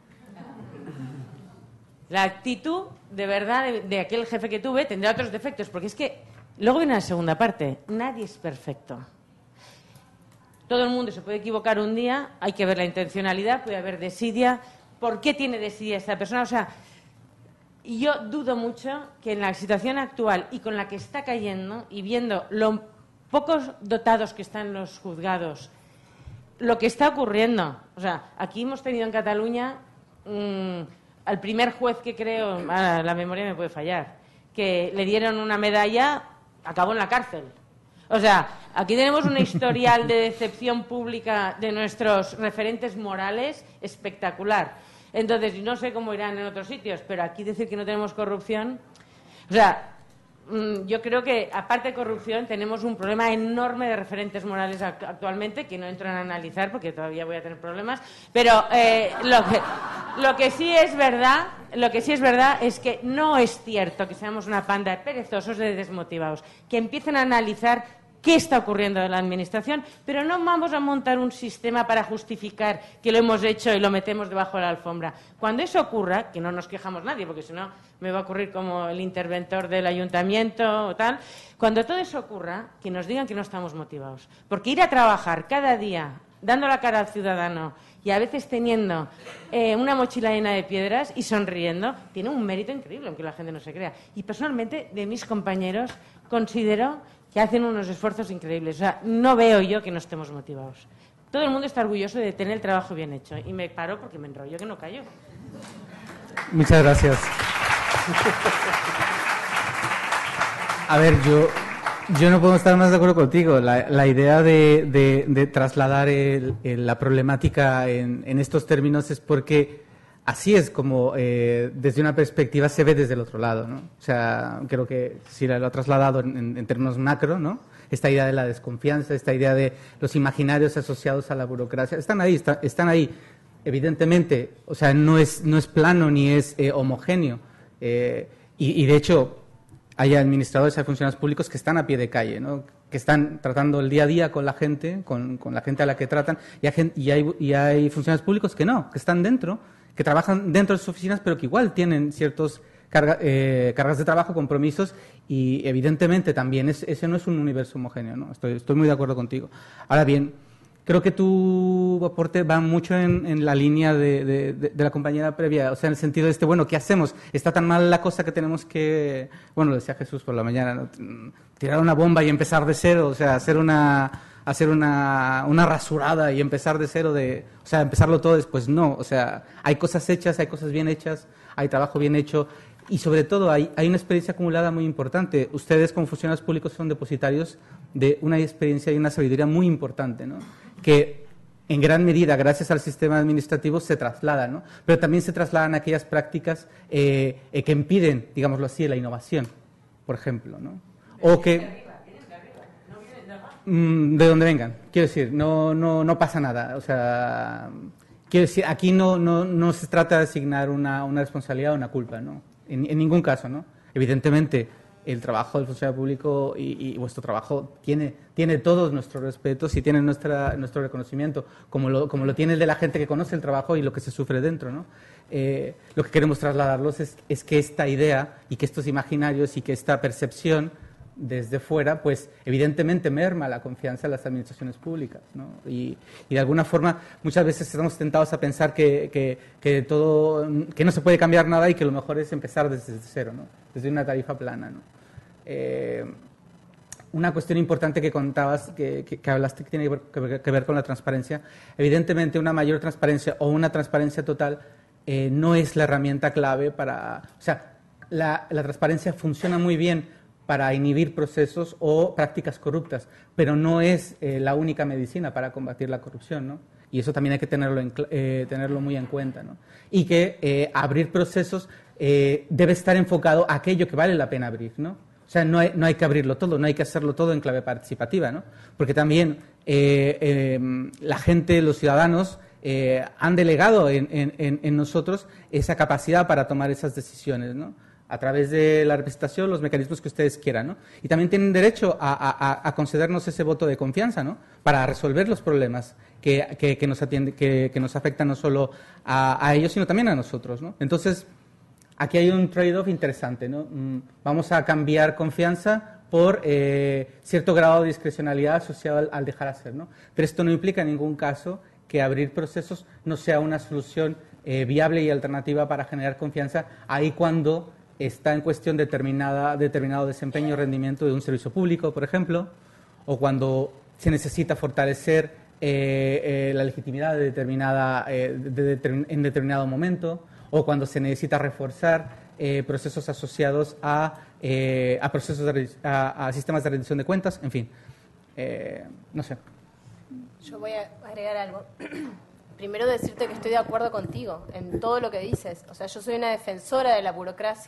La actitud, de verdad, de, de aquel jefe que tuve tendrá otros defectos, porque es que, luego viene la segunda parte, nadie es perfecto. Todo el mundo se puede equivocar un día, hay que ver la intencionalidad, puede haber desidia. ¿Por qué tiene desidia esta persona? O sea, yo dudo mucho que en la situación actual y con la que está cayendo, y viendo lo pocos dotados que están los juzgados, lo que está ocurriendo, o sea, aquí hemos tenido en Cataluña mmm, al primer juez que creo, ah, la memoria me puede fallar, que le dieron una medalla, acabó en la cárcel. O sea, aquí tenemos un historial de decepción pública de nuestros referentes morales espectacular. Entonces, no sé cómo irán en otros sitios, pero aquí decir que no tenemos corrupción... O sea, yo creo que, aparte de corrupción, tenemos un problema enorme de referentes morales actualmente, que no entro en analizar porque todavía voy a tener problemas, pero eh, lo, que, lo que sí es verdad, lo que sí es verdad es que no es cierto que seamos una panda de perezosos, de desmotivados, que empiecen a analizar qué está ocurriendo en la Administración, pero no vamos a montar un sistema para justificar que lo hemos hecho y lo metemos debajo de la alfombra. Cuando eso ocurra, que no nos quejamos nadie, porque si no me va a ocurrir como el interventor del ayuntamiento o tal, cuando todo eso ocurra, que nos digan que no estamos motivados. Porque ir a trabajar cada día, dando la cara al ciudadano y a veces teniendo eh, una mochila llena de piedras y sonriendo, tiene un mérito increíble, aunque la gente no se crea. Y personalmente, de mis compañeros, considero que hacen unos esfuerzos increíbles. O sea, no veo yo que no estemos motivados. Todo el mundo está orgulloso de tener el trabajo bien hecho. Y me paro porque me enrollo, que no callo. Muchas gracias. A ver, yo, yo no puedo estar más de acuerdo contigo. La, la idea de, de, de trasladar el, el, la problemática en, en estos términos es porque así es como eh, desde una perspectiva se ve desde el otro lado, ¿no? O sea, creo que si lo ha trasladado en, en, en términos macro, ¿no? Esta idea de la desconfianza, esta idea de los imaginarios asociados a la burocracia, están ahí, está, están ahí. Evidentemente, o sea, no es, no es plano ni es eh, homogéneo. Eh, y, y, de hecho, hay administradores, hay funcionarios públicos que están a pie de calle, ¿no? Que están tratando el día a día con la gente, con, con la gente a la que tratan, y hay, y, hay, y hay funcionarios públicos que no, que están dentro, que trabajan dentro de sus oficinas, pero que igual tienen ciertos carga, eh, cargas de trabajo, compromisos, y evidentemente también es, ese no es un universo homogéneo, ¿no? Estoy, estoy muy de acuerdo contigo. Ahora bien, creo que tu aporte va mucho en, en la línea de, de, de, de la compañera previa, o sea, en el sentido de este, bueno, ¿qué hacemos? Está tan mal la cosa que tenemos que, bueno, lo decía Jesús por la mañana, ¿no? Tirar una bomba y empezar de cero, o sea, hacer una... hacer una, una rasurada y empezar de cero, de, o sea, empezarlo todo después, no, o sea, hay cosas hechas, hay cosas bien hechas, hay trabajo bien hecho y sobre todo hay, hay una experiencia acumulada muy importante. Ustedes como funcionarios públicos son depositarios de una experiencia y una sabiduría muy importante, ¿no? Que en gran medida, gracias al sistema administrativo, se traslada, ¿no? Pero también se trasladan aquellas prácticas eh, eh, que impiden, digámoslo así, la innovación, por ejemplo, ¿no? O que... de donde vengan, quiero decir, no, no, no pasa nada, o sea, quiero decir, aquí no, no, no se trata de asignar una, una responsabilidad o una culpa, ¿no? En, en ningún caso, ¿no? Evidentemente, el trabajo del funcionario público y, y vuestro trabajo tiene, tiene todos nuestros respetos y tiene nuestra, nuestro reconocimiento, como lo, como lo tiene el de la gente que conoce el trabajo y lo que se sufre dentro, ¿no? Eh, lo que queremos trasladarlos es, es que esta idea y que estos imaginarios y que esta percepción desde fuera, pues evidentemente merma la confianza en las administraciones públicas, ¿no? Y, y de alguna forma muchas veces estamos tentados a pensar que, que, que todo, que no se puede cambiar nada y que lo mejor es empezar desde cero, ¿no? Desde una tarifa plana, ¿no? Eh, una cuestión importante que contabas, que, que, que hablaste, que tiene que ver, que ver con la transparencia. Evidentemente una mayor transparencia o una transparencia total eh, no es la herramienta clave para... O sea, la, la transparencia funciona muy bien para inhibir procesos o prácticas corruptas, pero no es eh, la única medicina para combatir la corrupción, ¿no? Y eso también hay que tenerlo, en, eh, tenerlo muy en cuenta, ¿no? Y que eh, abrir procesos eh, debe estar enfocado a aquello que vale la pena abrir, ¿no? O sea, no hay, no hay que abrirlo todo, no hay que hacerlo todo en clave participativa, ¿no? Porque también eh, eh, la gente, los ciudadanos, eh, han delegado en, en, en nosotros esa capacidad para tomar esas decisiones, ¿no? A través de la representación, los mecanismos que ustedes quieran, ¿no? Y también tienen derecho a, a, a concedernos ese voto de confianza, ¿no? Para resolver los problemas que, que, que, nos, atiende, que, que nos afectan no solo a, a ellos, sino también a nosotros, ¿no? Entonces, aquí hay un trade-off interesante, ¿no? Vamos a cambiar confianza por eh, cierto grado de discrecionalidad asociado al, al dejar hacer, ¿no? Pero esto no implica en ningún caso que abrir procesos no sea una solución eh, viable y alternativa para generar confianza ahí cuando está en cuestión determinada, determinado desempeño o rendimiento de un servicio público, por ejemplo, o cuando se necesita fortalecer eh, eh, la legitimidad de determinada, eh, de, de, en determinado momento, o cuando se necesita reforzar eh, procesos asociados a, eh, a, procesos de, a, a sistemas de rendición de cuentas, en fin, eh, no sé. Yo voy a agregar algo. Primero decirte que estoy de acuerdo contigo en todo lo que dices. O sea, yo soy una defensora de la burocracia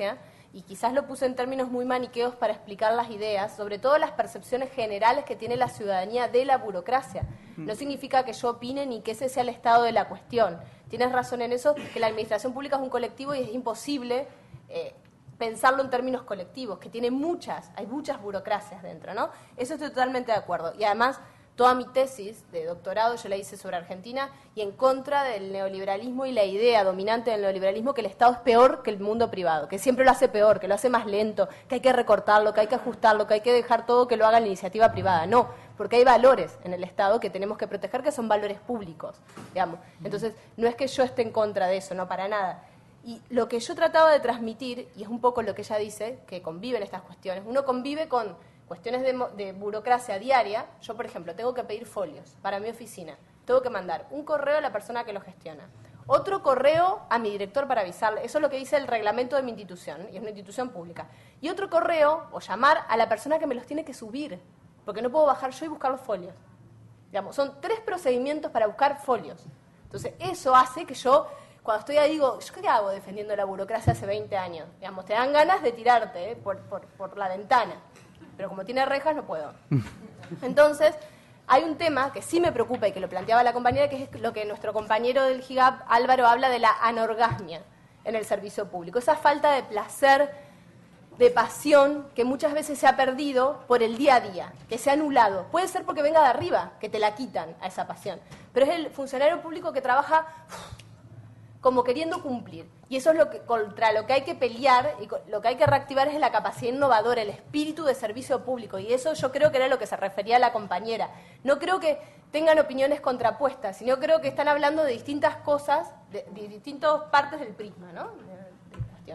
y quizás lo puse en términos muy maniqueos para explicar las ideas, sobre todo las percepciones generales que tiene la ciudadanía de la burocracia. No significa que yo opine ni que ese sea el estado de la cuestión. Tienes razón en eso, que la administración pública es un colectivo y es imposible eh, pensarlo en términos colectivos, que tiene muchas, hay muchas burocracias dentro, ¿no? Eso estoy totalmente de acuerdo. Y además, toda mi tesis de doctorado yo la hice sobre Argentina y en contra del neoliberalismo y la idea dominante del neoliberalismo que el Estado es peor que el mundo privado, que siempre lo hace peor, que lo hace más lento, que hay que recortarlo, que hay que ajustarlo, que hay que dejar todo que lo haga la iniciativa privada. No, porque hay valores en el Estado que tenemos que proteger, que son valores públicos, digamos. Entonces, no es que yo esté en contra de eso, no, para nada. Y lo que yo trataba de transmitir, y es un poco lo que ella dice, que conviven estas cuestiones, uno convive con cuestiones de, de burocracia diaria. Yo, por ejemplo, tengo que pedir folios para mi oficina, tengo que mandar un correo a la persona que lo gestiona, otro correo a mi director para avisarle, eso es lo que dice el reglamento de mi institución, y es una institución pública, y otro correo, o llamar a la persona que me los tiene que subir, porque no puedo bajar yo y buscar los folios. Digamos, son tres procedimientos para buscar folios. Entonces, eso hace que yo, cuando estoy ahí, digo, ¿yo qué hago defendiendo la burocracia hace veinte años? Digamos, te dan ganas de tirarte eh, por, por, por la ventana. Pero como tiene rejas no puedo. Entonces, hay un tema que sí me preocupa y que lo planteaba la compañera, que es lo que nuestro compañero del GIGAP, Álvaro, habla de la anorgasmia en el servicio público. Esa falta de placer, de pasión, que muchas veces se ha perdido por el día a día, que se ha anulado. Puede ser porque venga de arriba, que te la quitan a esa pasión. Pero es el funcionario público que trabaja como queriendo cumplir. Y eso es lo que, contra lo que hay que pelear y lo que hay que reactivar es la capacidad innovadora, el espíritu de servicio público. Y eso yo creo que era lo que se refería a la compañera. No creo que tengan opiniones contrapuestas, sino creo que están hablando de distintas cosas, de, de distintas partes del prisma, ¿no? De, de cuestión.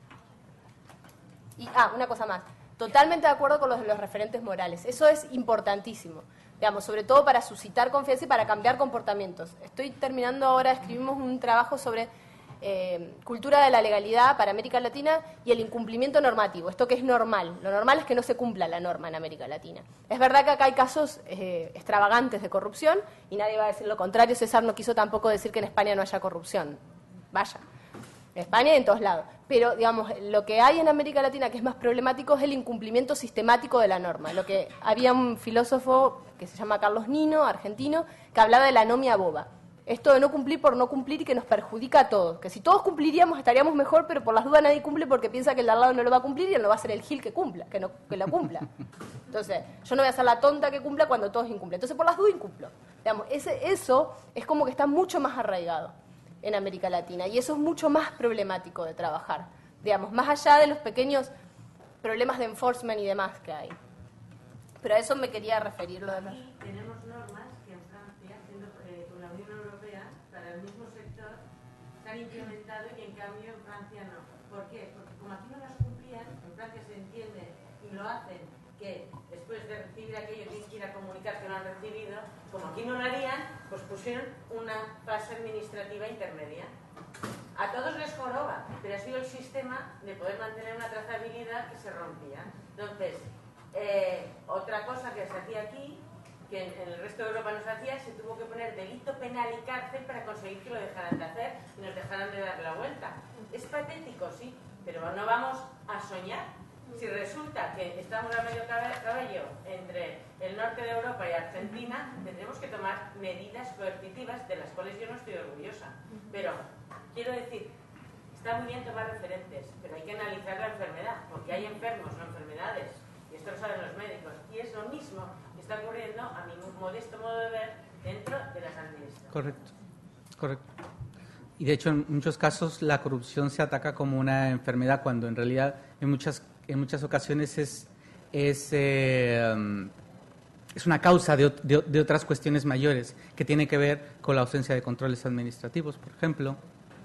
Y, ah, una cosa más. Totalmente de acuerdo con los de los referentes morales. Eso es importantísimo. Digamos, sobre todo para suscitar confianza y para cambiar comportamientos. Estoy terminando ahora, escribimos un trabajo sobre eh, cultura de la legalidad para América Latina y el incumplimiento normativo, esto que es normal. Lo normal es que no se cumpla la norma en América Latina. Es verdad que acá hay casos eh, extravagantes de corrupción y nadie va a decir lo contrario. César no quiso tampoco decir que en España no haya corrupción. Vaya. En España y en todos lados. Pero, digamos, lo que hay en América Latina que es más problemático es el incumplimiento sistemático de la norma. Lo que había un filósofo que se llama Carlos Nino, argentino, que hablaba de la anomia boba. Esto de no cumplir por no cumplir y que nos perjudica a todos. Que si todos cumpliríamos estaríamos mejor, pero por las dudas nadie cumple porque piensa que el de al lado no lo va a cumplir y él no va a ser el gil que cumpla, que, no, que lo cumpla. Entonces, yo no voy a ser la tonta que cumpla cuando todos incumplen. Entonces, por las dudas incumplo. Digamos, ese, eso es como que está mucho más arraigado en América Latina, y eso es mucho más problemático de trabajar, digamos, más allá de los pequeños problemas de enforcement y demás que hay. Pero a eso me quería referir lo demás. Tenemos normas que en Francia, siendo, eh, con la Unión Europea, para el mismo sector, se han implementado y en cambio en Francia no. ¿Por qué? Porque como aquí no las cumplían, en Francia se entiende y lo hacen, que después de recibir aquello tienen que ir a comunicar que no han recibido, como aquí no lo harían, pues pusieron una fase administrativa intermedia. A todos les joroba, pero ha sido el sistema de poder mantener una trazabilidad que se rompía. Entonces, eh, otra cosa que se hacía aquí, que en, en el resto de Europa no se hacía, se tuvo que poner delito penal y cárcel para conseguir que lo dejaran de hacer y nos dejaran de dar la vuelta. Es patético, sí, pero no vamos a soñar. Si resulta que estamos a medio cabello entre el norte de Europa y Argentina, tendremos que tomar medidas coercitivas de las cuales yo no estoy orgullosa. Pero, quiero decir, está muy bien tomar referentes, pero hay que analizar la enfermedad, porque hay enfermos, no enfermedades, y esto lo saben los médicos. Y es lo mismo que está ocurriendo, a mi modesto modo de ver, dentro de las administraciones. Correcto, correcto. Y de hecho, en muchos casos, la corrupción se ataca como una enfermedad, cuando en realidad, en muchas en muchas ocasiones es, es, eh, es una causa de, de, de otras cuestiones mayores que tiene que ver con la ausencia de controles administrativos, por ejemplo,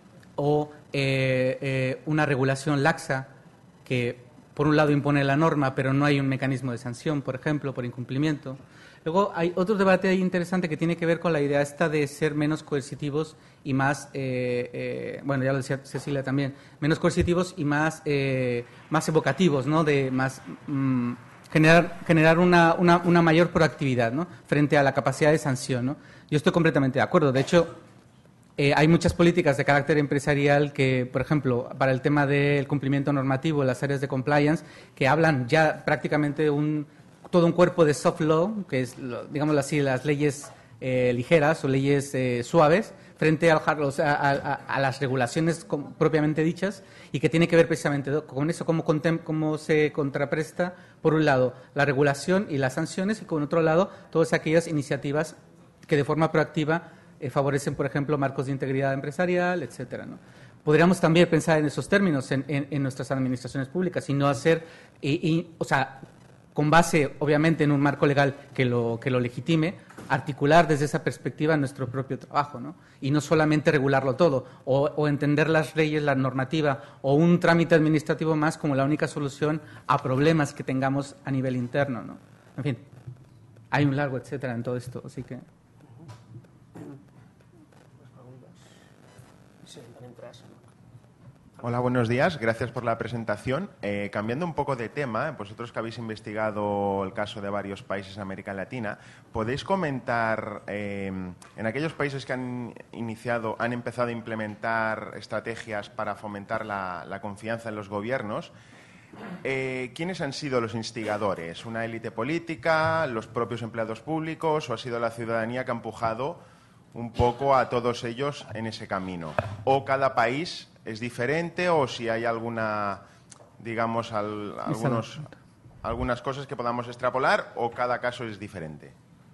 o eh, eh, una regulación laxa que por un lado impone la norma, pero no hay un mecanismo de sanción, por ejemplo, por incumplimiento. Luego hay otro debate ahí interesante que tiene que ver con la idea esta de ser menos coercitivos y más, eh, eh, bueno, ya lo decía Cecilia también, menos coercitivos y más, eh, más evocativos, ¿no? De más mm, generar, generar una, una, una mayor proactividad, ¿no? Frente a la capacidad de sanción, ¿no? Yo estoy completamente de acuerdo. De hecho, Eh, hay muchas políticas de carácter empresarial que, por ejemplo, para el tema del cumplimiento normativo, las áreas de compliance, que hablan ya prácticamente de un, todo un cuerpo de soft law, que es, digámoslo así, las leyes eh, ligeras o leyes eh, suaves, frente a, a, a, a las regulaciones propiamente dichas, y que tiene que ver precisamente con eso, cómo, cómo se contrapresta, por un lado, la regulación y las sanciones, y por otro lado, todas aquellas iniciativas que de forma proactiva eh, favorecen, por ejemplo, marcos de integridad empresarial, etcétera, ¿no? Podríamos también pensar en esos términos en, en, en nuestras administraciones públicas y no hacer, y, y, o sea, con base, obviamente, en un marco legal que lo, que lo legitime, articular desde esa perspectiva nuestro propio trabajo, ¿no? Y no solamente regularlo todo, o, o entender las leyes, la normativa, o un trámite administrativo más como la única solución a problemas que tengamos a nivel interno, ¿no? En fin, hay un largo etcétera en todo esto, así que... Hola, buenos días. Gracias por la presentación. Eh, cambiando un poco de tema, vosotros que habéis investigado el caso de varios países en América Latina, ¿podéis comentar eh, en aquellos países que han iniciado, han empezado a implementar estrategias para fomentar la, la confianza en los gobiernos? Eh, ¿Quiénes han sido los instigadores? ¿Una élite política, los propios empleados públicos o ha sido la ciudadanía que ha empujado un poco a todos ellos en ese camino? ¿O cada país es diferente o si hay alguna, digamos, al, algunos, algunas cosas que podamos extrapolar o cada caso es diferente?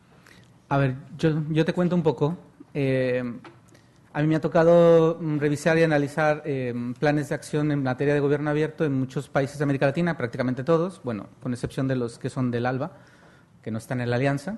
A ver, yo, yo te cuento un poco. Eh, a mí me ha tocado revisar y analizar eh, planes de acción en materia de gobierno abierto en muchos países de América Latina, prácticamente todos, bueno, con excepción de los que son del ALBA, que no están en la alianza.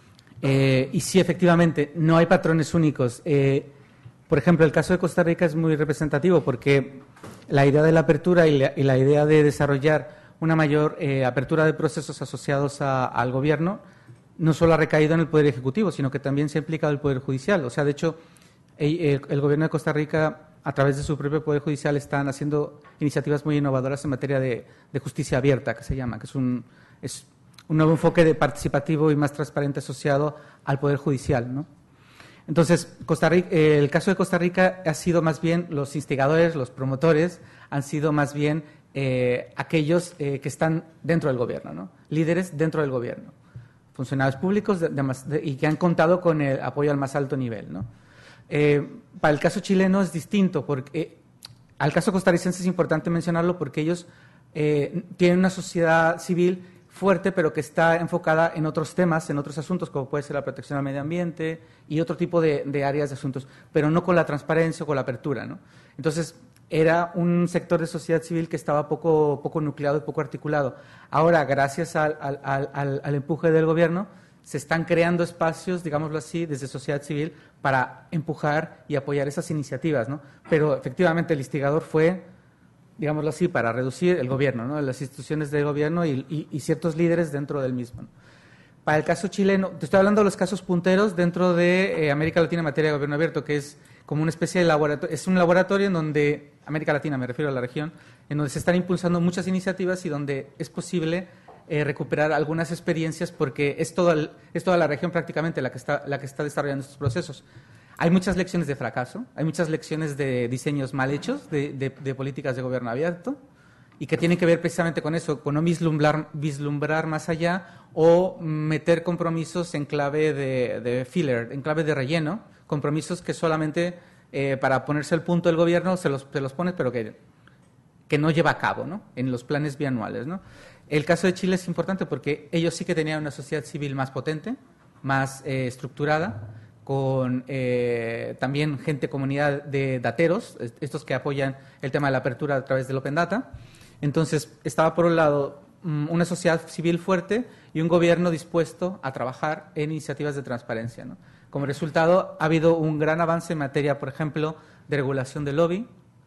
Eh, y sí, efectivamente, no hay patrones únicos. Eh, Por ejemplo, el caso de Costa Rica es muy representativo porque la idea de la apertura y la, y la idea de desarrollar una mayor eh, apertura de procesos asociados a, al gobierno no solo ha recaído en el Poder Ejecutivo, sino que también se ha implicado el Poder Judicial. O sea, de hecho, el, el, el Gobierno de Costa Rica, a través de su propio Poder Judicial, están haciendo iniciativas muy innovadoras en materia de, de justicia abierta, que se llama, que es un, es un nuevo enfoque de participativo y más transparente asociado al Poder Judicial, ¿no? Entonces, Costa Rica, eh, el caso de Costa Rica ha sido más bien los instigadores, los promotores, han sido más bien eh, aquellos eh, que están dentro del gobierno, ¿no? Líderes dentro del gobierno, funcionarios públicos de, de más, de, y que han contado con el apoyo al más alto nivel, ¿no? Eh, para el caso chileno es distinto, porque eh, al caso costarricense es importante mencionarlo porque ellos eh, tienen una sociedad civil fuerte, pero que está enfocada en otros temas, en otros asuntos, como puede ser la protección al medio ambiente y otro tipo de, de áreas de asuntos, pero no con la transparencia o con la apertura, ¿no? Entonces, era un sector de sociedad civil que estaba poco, poco nucleado y poco articulado. Ahora, gracias al, al, al, al empuje del gobierno, se están creando espacios, digámoslo así, desde sociedad civil para empujar y apoyar esas iniciativas, ¿no? Pero, efectivamente, el instigador fue, digámoslo así, para reducir el gobierno, ¿no? Las instituciones del gobierno y, y, y ciertos líderes dentro del mismo, ¿no? Para el caso chileno, te estoy hablando de los casos punteros dentro de eh, América Latina en materia de gobierno abierto, que es como una especie de laboratorio, es un laboratorio en donde, América Latina, me refiero a la región, en donde se están impulsando muchas iniciativas y donde es posible eh, recuperar algunas experiencias porque es, todo el, es toda la región prácticamente la que está, la que está desarrollando estos procesos. Hay muchas lecciones de fracaso, hay muchas lecciones de diseños mal hechos, de, de, de políticas de gobierno abierto, y que tienen que ver precisamente con eso, con no vislumbrar, vislumbrar más allá o meter compromisos en clave de, de filler, en clave de relleno, compromisos que solamente eh, para ponerse al punto del gobierno se los, se los pone, pero que, que no lleva a cabo, ¿no? En los planes bianuales, ¿no? El caso de Chile es importante porque ellos sí que tenían una sociedad civil más potente, más eh, estructurada, con eh, también gente, comunidad de dateros, estos que apoyan el tema de la apertura a través del Open Data. Entonces, estaba por un lado una sociedad civil fuerte y un gobierno dispuesto a trabajar en iniciativas de transparencia, ¿no? Como resultado, ha habido un gran avance en materia, por ejemplo, de regulación del lobby,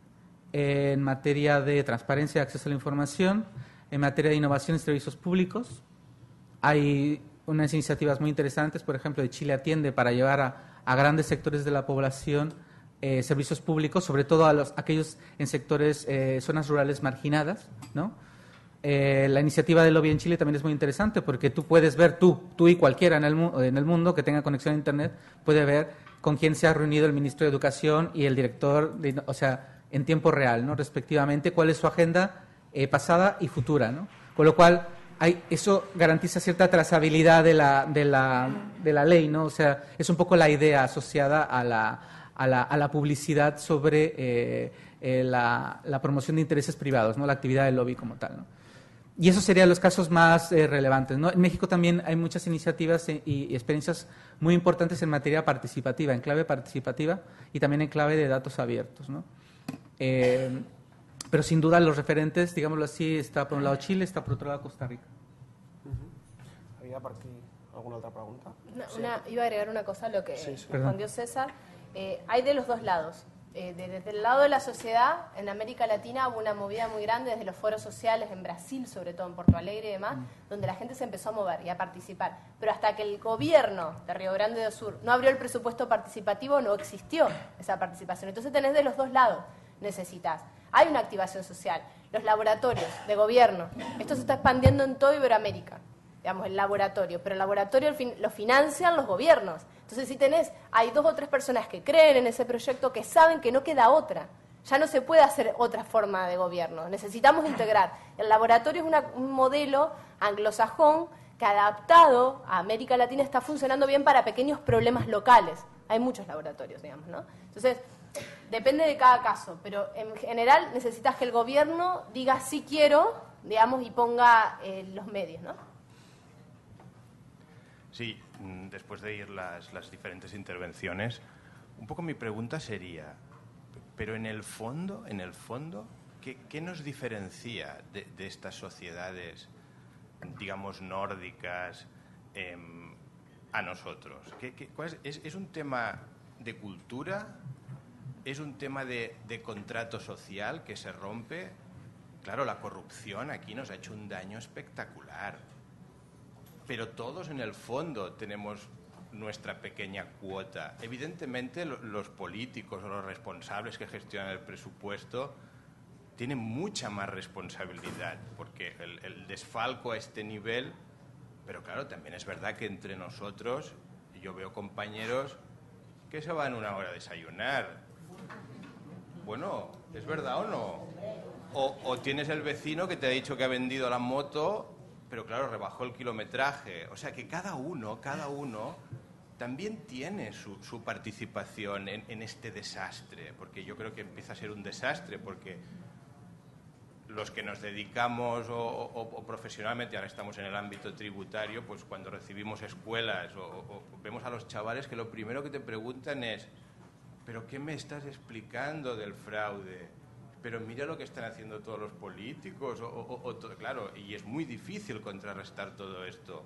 en materia de transparencia y acceso a la información, en materia de innovación y servicios públicos. Hay unas iniciativas muy interesantes, por ejemplo, de Chile Atiende, para llevar a, a grandes sectores de la población eh, servicios públicos, sobre todo a los, aquellos en sectores, eh, zonas rurales marginadas, ¿no? Eh, la iniciativa de lobby en Chile también es muy interesante porque tú puedes ver, tú, tú y cualquiera en el, en el mundo que tenga conexión a Internet, puede ver con quién se ha reunido el ministro de Educación y el director, de, o sea, en tiempo real, ¿no? Respectivamente, cuál es su agenda eh, pasada y futura, ¿no? Con lo cual, hay, eso garantiza cierta trazabilidad de la, de, la, de la ley, ¿no? O sea, es un poco la idea asociada a la, a la, a la publicidad sobre eh, eh, la, la promoción de intereses privados, ¿no? La actividad del lobby como tal, ¿no? Y esos serían los casos más eh, relevantes, ¿no? En México también hay muchas iniciativas y, y experiencias muy importantes en materia participativa, en clave participativa y también en clave de datos abiertos, ¿no? Eh, pero sin duda los referentes, digámoslo así, está por un lado Chile, está por otro lado Costa Rica. Uh-huh. ¿Había por aquí alguna otra pregunta? Una, una, iba a agregar una cosa a lo que sí, sí. respondió César. Eh, hay de los dos lados. Eh, de, desde el lado de la sociedad, en América Latina hubo una movida muy grande desde los foros sociales, en Brasil sobre todo, en Porto Alegre y demás, mm. donde la gente se empezó a mover y a participar. Pero hasta que el gobierno de Río Grande do Sur no abrió el presupuesto participativo, no existió esa participación. Entonces tenés de los dos lados, necesitas. Hay una activación social. Los laboratorios de gobierno, esto se está expandiendo en toda Iberoamérica, digamos, el laboratorio, pero el laboratorio lo financian los gobiernos. Entonces, si tenés, hay dos o tres personas que creen en ese proyecto, que saben que no queda otra. Ya no se puede hacer otra forma de gobierno. Necesitamos integrar. El laboratorio es una, un modelo anglosajón que, adaptado a América Latina, está funcionando bien para pequeños problemas locales. Hay muchos laboratorios, digamos, ¿no? Entonces, depende de cada caso, pero en general necesitas que el gobierno diga sí quiero, digamos, y ponga eh, los medios, ¿no? Sí, después de ir las, las diferentes intervenciones, un poco mi pregunta sería, pero en el fondo, en el fondo, ¿qué, qué nos diferencia de, de estas sociedades, digamos, nórdicas eh, a nosotros? ¿Qué, qué, cuál es, es, ¿Es un tema de cultura? ¿Es un tema de, de contrato social que se rompe? Claro, la corrupción aquí nos ha hecho un daño espectacular. Pero todos en el fondo tenemos nuestra pequeña cuota. Evidentemente los políticos o los responsables que gestionan el presupuesto tienen mucha más responsabilidad, porque el, el desfalco a este nivel, pero claro, también es verdad que entre nosotros, yo veo compañeros que se van una hora a desayunar. Bueno, ¿es verdad o no? O, o tienes el vecino que te ha dicho que ha vendido la moto, pero claro, rebajó el kilometraje. O sea que cada uno, cada uno también tiene su, su participación en, en este desastre, porque yo creo que empieza a ser un desastre, porque los que nos dedicamos o, o, o profesionalmente, ahora estamos en el ámbito tributario, pues cuando recibimos escuelas o, o vemos a los chavales que lo primero que te preguntan es ¿pero qué me estás explicando del fraude? Pero mira lo que están haciendo todos los políticos, o, o, o todo, claro, y es muy difícil contrarrestar todo esto.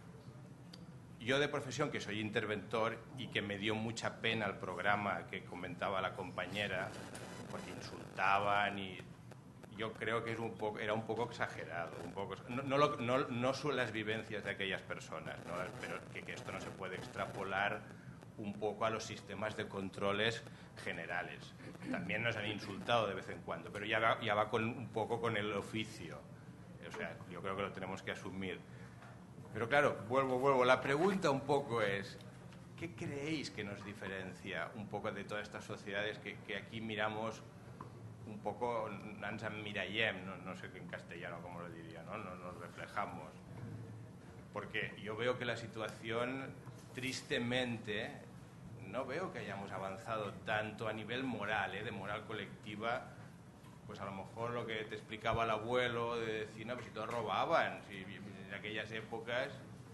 Yo de profesión, que soy interventor y que me dio mucha pena el programa que comentaba la compañera, porque insultaban y yo creo que es un poco, era un poco exagerado, un poco, no, no, lo, no, no son las vivencias de aquellas personas, ¿no? Pero que, que esto no se puede extrapolar un poco a los sistemas de controles generales. También nos han insultado de vez en cuando, pero ya va, ya va con, un poco con el oficio. O sea, yo creo que lo tenemos que asumir. Pero claro, vuelvo, vuelvo. La pregunta un poco es, ¿qué creéis que nos diferencia un poco de todas estas sociedades que, que aquí miramos un poco, ens emmirallem, no, no sé en castellano cómo lo diría, ¿no? Nos, nos reflejamos? Porque yo veo que la situación, tristemente, no veo que hayamos avanzado tanto a nivel moral, ¿eh? De moral colectiva. Pues a lo mejor lo que te explicaba el abuelo, de decir, no, pues si todos robaban, si en aquellas épocas,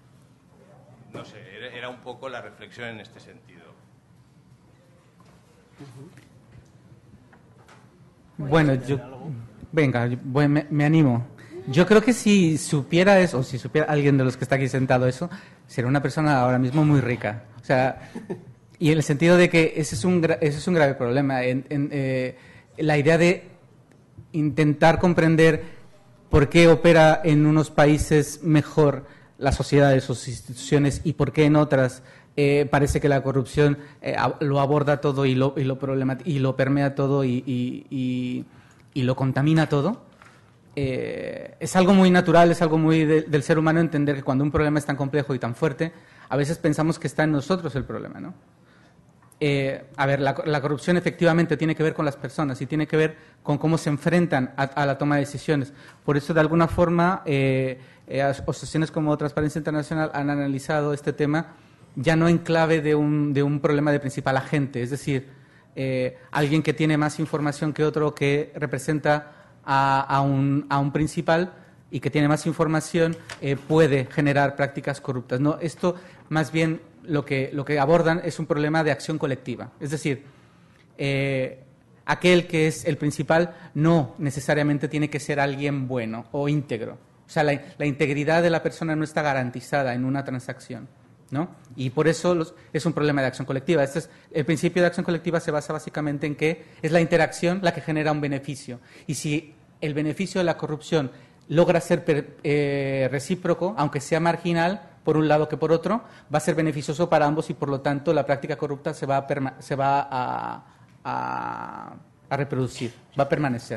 no sé, era, era un poco la reflexión en este sentido. Bueno, yo, venga, me, me animo. Yo creo que si supiera eso, o si supiera alguien de los que está aquí sentado eso, sería una persona ahora mismo muy rica. O sea, y en el sentido de que ese es un, ese es un grave problema. En, en, eh, la idea de intentar comprender por qué opera en unos países mejor las sociedades o sus instituciones y por qué en otras eh, parece que la corrupción eh, lo aborda todo y lo, y lo, y lo permea todo y, y, y, y lo contamina todo. Eh, es algo muy natural, es algo muy de, del ser humano entender que cuando un problema es tan complejo y tan fuerte, a veces pensamos que está en nosotros el problema, ¿no? Eh, a ver, la, la corrupción efectivamente tiene que ver con las personas y tiene que ver con cómo se enfrentan a, a la toma de decisiones. Por eso, de alguna forma, eh, eh, asociaciones como Transparencia Internacional han analizado este tema ya no en clave de un, de un problema de principal agente, es decir, eh, alguien que tiene más información que otro que representa a, a, un, a un principal y que tiene más información eh, puede generar prácticas corruptas. No, esto más bien lo que, lo que abordan es un problema de acción colectiva. Es decir, eh, aquel que es el principal no necesariamente tiene que ser alguien bueno o íntegro. O sea, la, la integridad de la persona no está garantizada en una transacción, ¿no? Y por eso los, es un problema de acción colectiva. Este es, el principio de acción colectiva se basa básicamente en que es la interacción la que genera un beneficio. Y si el beneficio de la corrupción logra ser per, eh, recíproco, aunque sea marginal, por un lado que por otro, va a ser beneficioso para ambos y, por lo tanto, la práctica corrupta se va a, perma se va a, a, a reproducir, va a permanecer.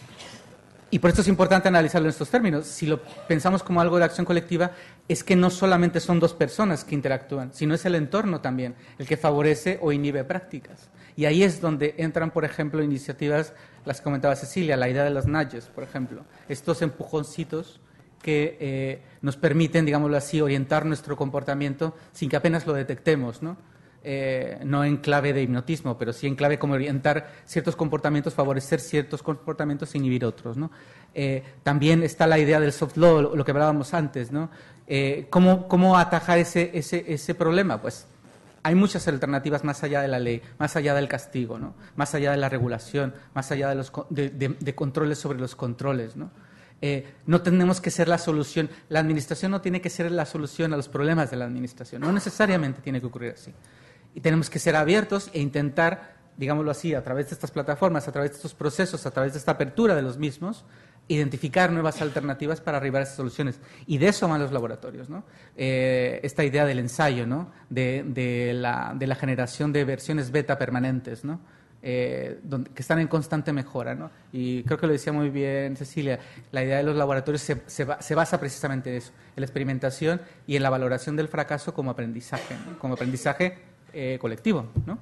Y por esto es importante analizarlo en estos términos. Si lo pensamos como algo de acción colectiva, es que no solamente son dos personas que interactúan, sino es el entorno también el que favorece o inhibe prácticas. Y ahí es donde entran, por ejemplo, iniciativas, las que comentaba Cecilia, la idea de los nudges, por ejemplo, estos empujoncitos que eh, nos permiten, digámoslo así, orientar nuestro comportamiento sin que apenas lo detectemos, ¿no? Eh, no en clave de hipnotismo, pero sí en clave como orientar ciertos comportamientos, favorecer ciertos comportamientos e inhibir otros, ¿no? Eh, también está la idea del soft law, lo, lo que hablábamos antes, ¿no? Eh, ¿cómo, ¿Cómo atajar ese, ese, ese problema? Pues hay muchas alternativas más allá de la ley, más allá del castigo, ¿no? Más allá de la regulación, más allá de, los, de, de, de controles sobre los controles, ¿no? Eh, no tenemos que ser la solución, la administración no tiene que ser la solución a los problemas de la administración, no necesariamente tiene que ocurrir así. Y tenemos que ser abiertos e intentar, digámoslo así, a través de estas plataformas, a través de estos procesos, a través de esta apertura de los mismos, identificar nuevas alternativas para arribar a esas soluciones. Y de eso van los laboratorios, ¿no? Eh, esta idea del ensayo, ¿no? De, de, la, de la generación de versiones beta permanentes, ¿no? Eh, donde, que están en constante mejora, ¿no? Y creo que lo decía muy bien Cecilia, la idea de los laboratorios se, se, se basa precisamente en eso, en la experimentación y en la valoración del fracaso como aprendizaje, ¿no? Como aprendizaje eh, colectivo, ¿no?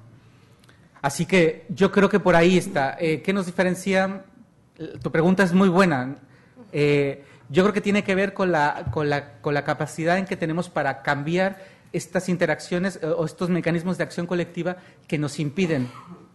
Así que yo creo que por ahí está. Eh, ¿Qué nos diferencia? Tu pregunta es muy buena. Eh, yo creo que tiene que ver con la, con, la, con la capacidad en que tenemos para cambiar estas interacciones eh, o estos mecanismos de acción colectiva que nos impiden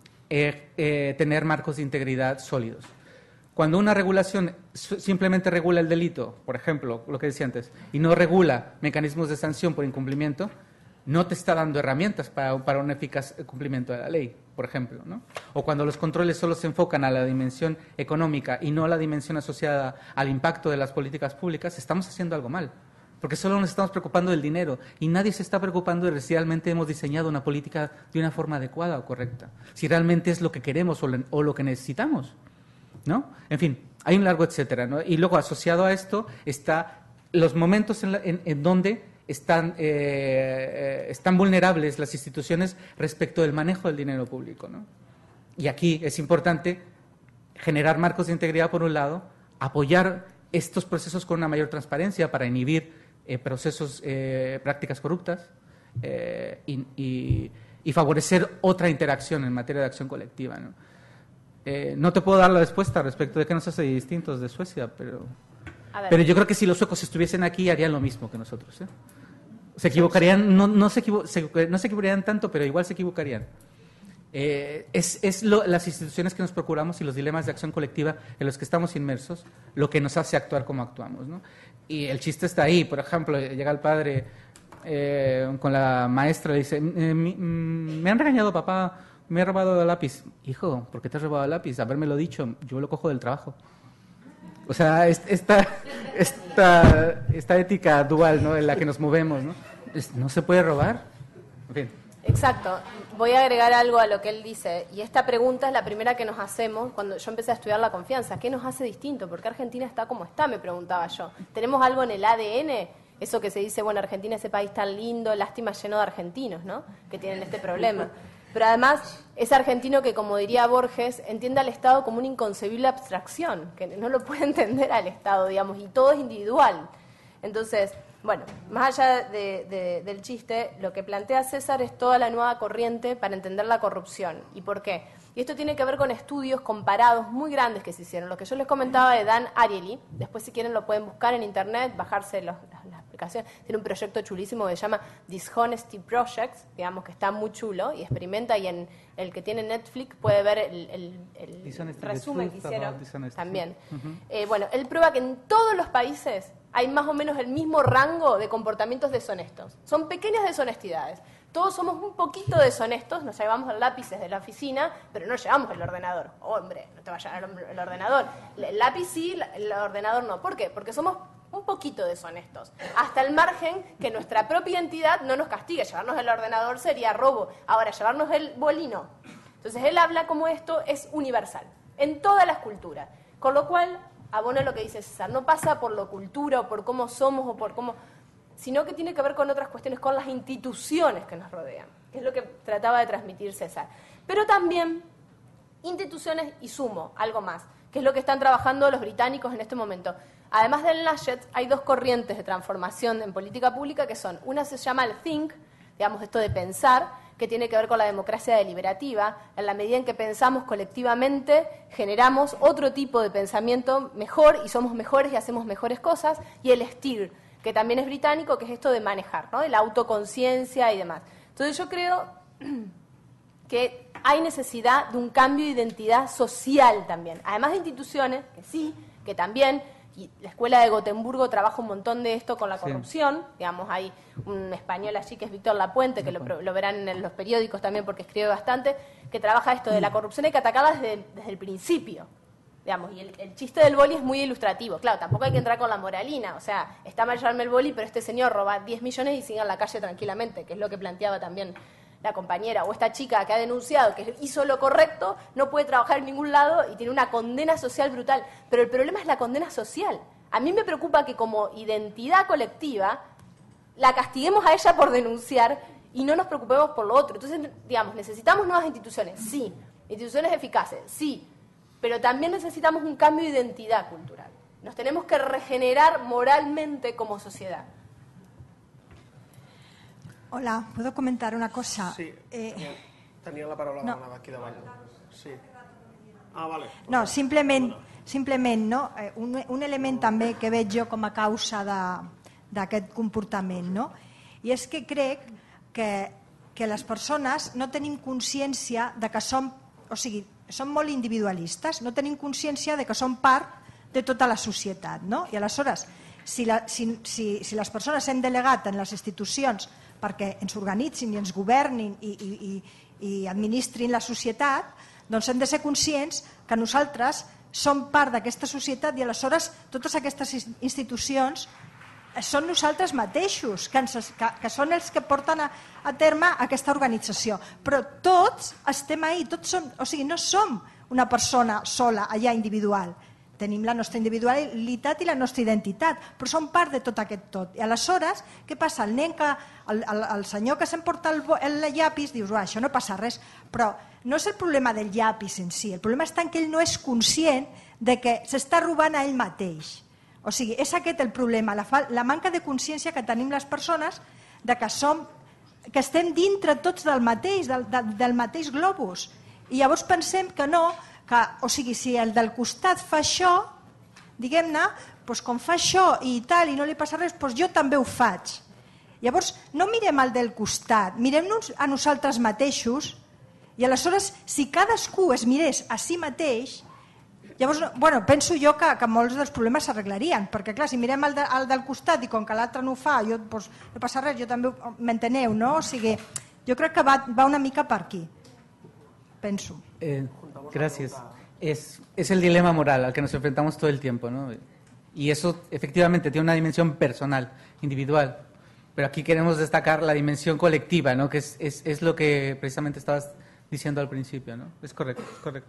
Eh, eh, tener marcos de integridad sólidos. Cuando una regulación simplemente regula el delito, por ejemplo, lo que decía antes, y no regula mecanismos de sanción por incumplimiento, no te está dando herramientas para, para un eficaz cumplimiento de la ley, por ejemplo, ¿no? O cuando los controles solo se enfocan a la dimensión económica y no a la dimensión asociada al impacto de las políticas públicas, estamos haciendo algo mal. Porque solo nos estamos preocupando del dinero y nadie se está preocupando de si realmente hemos diseñado una política de una forma adecuada o correcta, si realmente es lo que queremos o, le, o lo que necesitamos, ¿no? En fin, hay un largo etcétera, ¿no? Y luego asociado a esto está los momentos en, la, en, en donde están, eh, están vulnerables las instituciones respecto del manejo del dinero público, ¿no? Y aquí es importante generar marcos de integridad por un lado, apoyar estos procesos con una mayor transparencia para inhibir Eh, procesos, eh, prácticas corruptas eh, y, y, y favorecer otra interacción en materia de acción colectiva, ¿no? Eh, no te puedo dar la respuesta respecto de qué nos hace distintos de Suecia, pero, pero yo creo que si los suecos estuviesen aquí harían lo mismo que nosotros, ¿eh? Se equivocarían, no, no, se equivo, se, no se equivocarían tanto, pero igual se equivocarían. Eh, es es lo, las instituciones que nos procuramos y los dilemas de acción colectiva en los que estamos inmersos lo que nos hace actuar como actuamos, ¿no? Y el chiste está ahí. Por ejemplo, llega el padre eh, con la maestra y dice, eh, mi, me han regañado, papá, me he robado el lápiz. Hijo, ¿por qué te has robado el lápiz? Habérmelo dicho, yo lo cojo del trabajo. O sea, esta, esta, esta ética dual, ¿no?, en la que nos movemos, ¿no? No se puede robar. En fin. Exacto. Voy a agregar algo a lo que él dice. Y esta pregunta es la primera que nos hacemos cuando yo empecé a estudiar la confianza. ¿Qué nos hace distinto? ¿Por qué Argentina está como está? Me preguntaba yo. ¿Tenemos algo en el A D N? Eso que se dice, bueno, Argentina, ese país tan lindo, lástima lleno de argentinos, ¿no?, que tienen este problema. Pero además, es argentino que, como diría Borges, entiende al Estado como una inconcebible abstracción, que no lo puede entender al Estado, digamos, y todo es individual. Entonces, Bueno, más allá de, de, del chiste, lo que plantea César es toda la nueva corriente para entender la corrupción. ¿Y por qué? Y esto tiene que ver con estudios comparados muy grandes que se hicieron. Lo que yo les comentaba de Dan Ariely, después si quieren lo pueden buscar en internet, bajarse los, las, las aplicaciones. Tiene un proyecto chulísimo que se llama Dishonesty Project, digamos que está muy chulo y experimenta, y en el que tiene Netflix puede ver el, el, el resumen que hicieron también. Uh-huh. eh, bueno, él prueba que en todos los países hay más o menos el mismo rango de comportamientos deshonestos. Son pequeñas deshonestidades. Todos somos un poquito deshonestos, nos llevamos el lápiz desde la oficina, pero no llevamos el ordenador. Oh, hombre, no te va a llevar el ordenador. El lápiz sí, el ordenador no. ¿Por qué? Porque somos un poquito deshonestos. Hasta el margen que nuestra propia identidad no nos castigue. Llevarnos el ordenador sería robo. Ahora, llevarnos el boli no. Entonces, él habla como esto es universal, en todas las culturas. Con lo cual, abona lo que dice César, no pasa por la cultura o por cómo somos o por cómo, sino que tiene que ver con otras cuestiones, con las instituciones que nos rodean, que es lo que trataba de transmitir César. Pero también instituciones y sumo, algo más, que es lo que están trabajando los británicos en este momento. Además del Laschet, hay dos corrientes de transformación en política pública que son, una se llama el think, digamos esto de pensar, que tiene que ver con la democracia deliberativa. En la medida en que pensamos colectivamente, generamos otro tipo de pensamiento mejor y somos mejores y hacemos mejores cosas. Y el steer, que también es británico, que es esto de manejar, ¿no? De la autoconciencia y demás. Entonces yo creo que hay necesidad de un cambio de identidad social también. Además de instituciones, que sí, que también... Y la Escuela de Gotemburgo trabaja un montón de esto con la corrupción. Sí. Digamos, hay un español allí que es Víctor Lapuente, que lo, lo verán en los periódicos también porque escribe bastante, que trabaja esto de la corrupción, hay que atacarla desde, desde el principio. Digamos, y el, el chiste del boli es muy ilustrativo. Claro, tampoco hay que entrar con la moralina. O sea, está mal llevarme el boli, pero este señor roba diez millones y sigue en la calle tranquilamente, que es lo que planteaba también la compañera, o esta chica que ha denunciado que hizo lo correcto, no puede trabajar en ningún lado y tiene una condena social brutal. Pero el problema es la condena social. A mí me preocupa que como identidad colectiva la castiguemos a ella por denunciar y no nos preocupemos por lo otro. Entonces, digamos, necesitamos nuevas instituciones, sí. Instituciones eficaces, sí. Pero también necesitamos un cambio de identidad cultural. Nos tenemos que regenerar moralmente como sociedad. Hola, ¿puedo comentar una cosa? Sí, eh, tenia, tenia la paraula no. demanada aquí davant. Sí. Ah, vale. No, simplement, simplement no? un, un element també que veig jo com a causa d'aquest comportament, no? I és que crec que, que les persones no tenim consciència de que som, o sigui, som molt individualistes, no tenim consciència de que som part de tota la societat, no? I aleshores, si, la, si, si, si les persones hem delegat en les institucions perquè ens organitzin i ens governin i, i, i, i administrin la societat, doncs hem de ser conscients que nosaltres som part d'aquesta societat i aleshores totes aquestes institucions són nosaltres mateixos, que, ens, que, que són els que porten a, a terme aquesta organització. Però tots estem ahí, tots som, o sigui, no som una persona sola, allà individual. Tenim la nostra individualitat i la nostra identitat, però som part de tot aquest tot. I aleshores, què passa? El nen que, el, el, el senyor que s'emporta el, el llapis, dius, això no passa res, però no és el problema del llapis en si, el problema està en que ell no és conscient de que s'està robant a ell mateix. O sigui, és aquest el problema, la, la manca de consciència que tenim les persones de que som, que estem dintre tots del mateix, del, del, del mateix globus. I llavors pensem que no, que, o sigui, si el del costat fa això, diguem-ne, doncs com fa això i tal, i no li passa res, doncs jo també ho faig. Llavors, no mirem el del costat, mirem-nos a nosaltres mateixos, i aleshores, si cadascú es mirés a si mateix, llavors, bueno, penso jo que, que molts dels problemes s'arreglarien, perquè clar, si mirem el, de, el del costat i com que l'altre no ho fa, jo, doncs, no passa res, jo també m'enteneu, no? O sigui, jo crec que va, va una mica per aquí, penso. Eh, gracias. Es, es el dilema moral al que nos enfrentamos todo el tiempo, ¿no? Y eso efectivamente tiene una dimensión personal, individual, pero aquí queremos destacar la dimensión colectiva, ¿no? Que es, es, es lo que precisamente estabas diciendo al principio, ¿no? Es correcto, es correcto.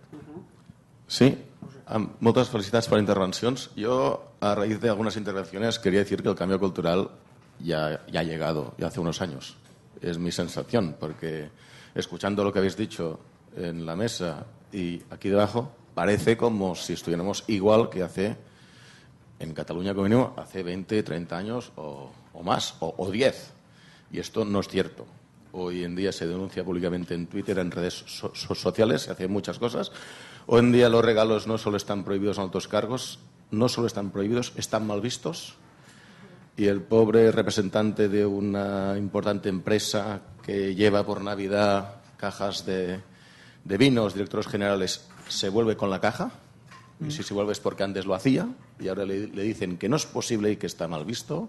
Sí, muchas felicidades por intervenciones. Yo, a raíz de algunas intervenciones, quería decir que el cambio cultural ya, ya ha llegado, ya hace unos años. Es mi sensación, porque escuchando lo que habéis dicho en la mesa y aquí debajo, parece como si estuviéramos igual que hace en Cataluña como mínimo hace veinte, treinta años o, o más, o, o diez. Y esto no es cierto. Hoy en día se denuncia públicamente en Twitter, en redes so- so- sociales, se hacen muchas cosas. Hoy en día los regalos no solo están prohibidos en altos cargos, no solo están prohibidos, están mal vistos. Y el pobre representante de una importante empresa que lleva por Navidad cajas de, de vinos, directores generales, se vuelve con la caja. Y si se vuelve es porque antes lo hacía y ahora le, le dicen que no es posible y que está mal visto.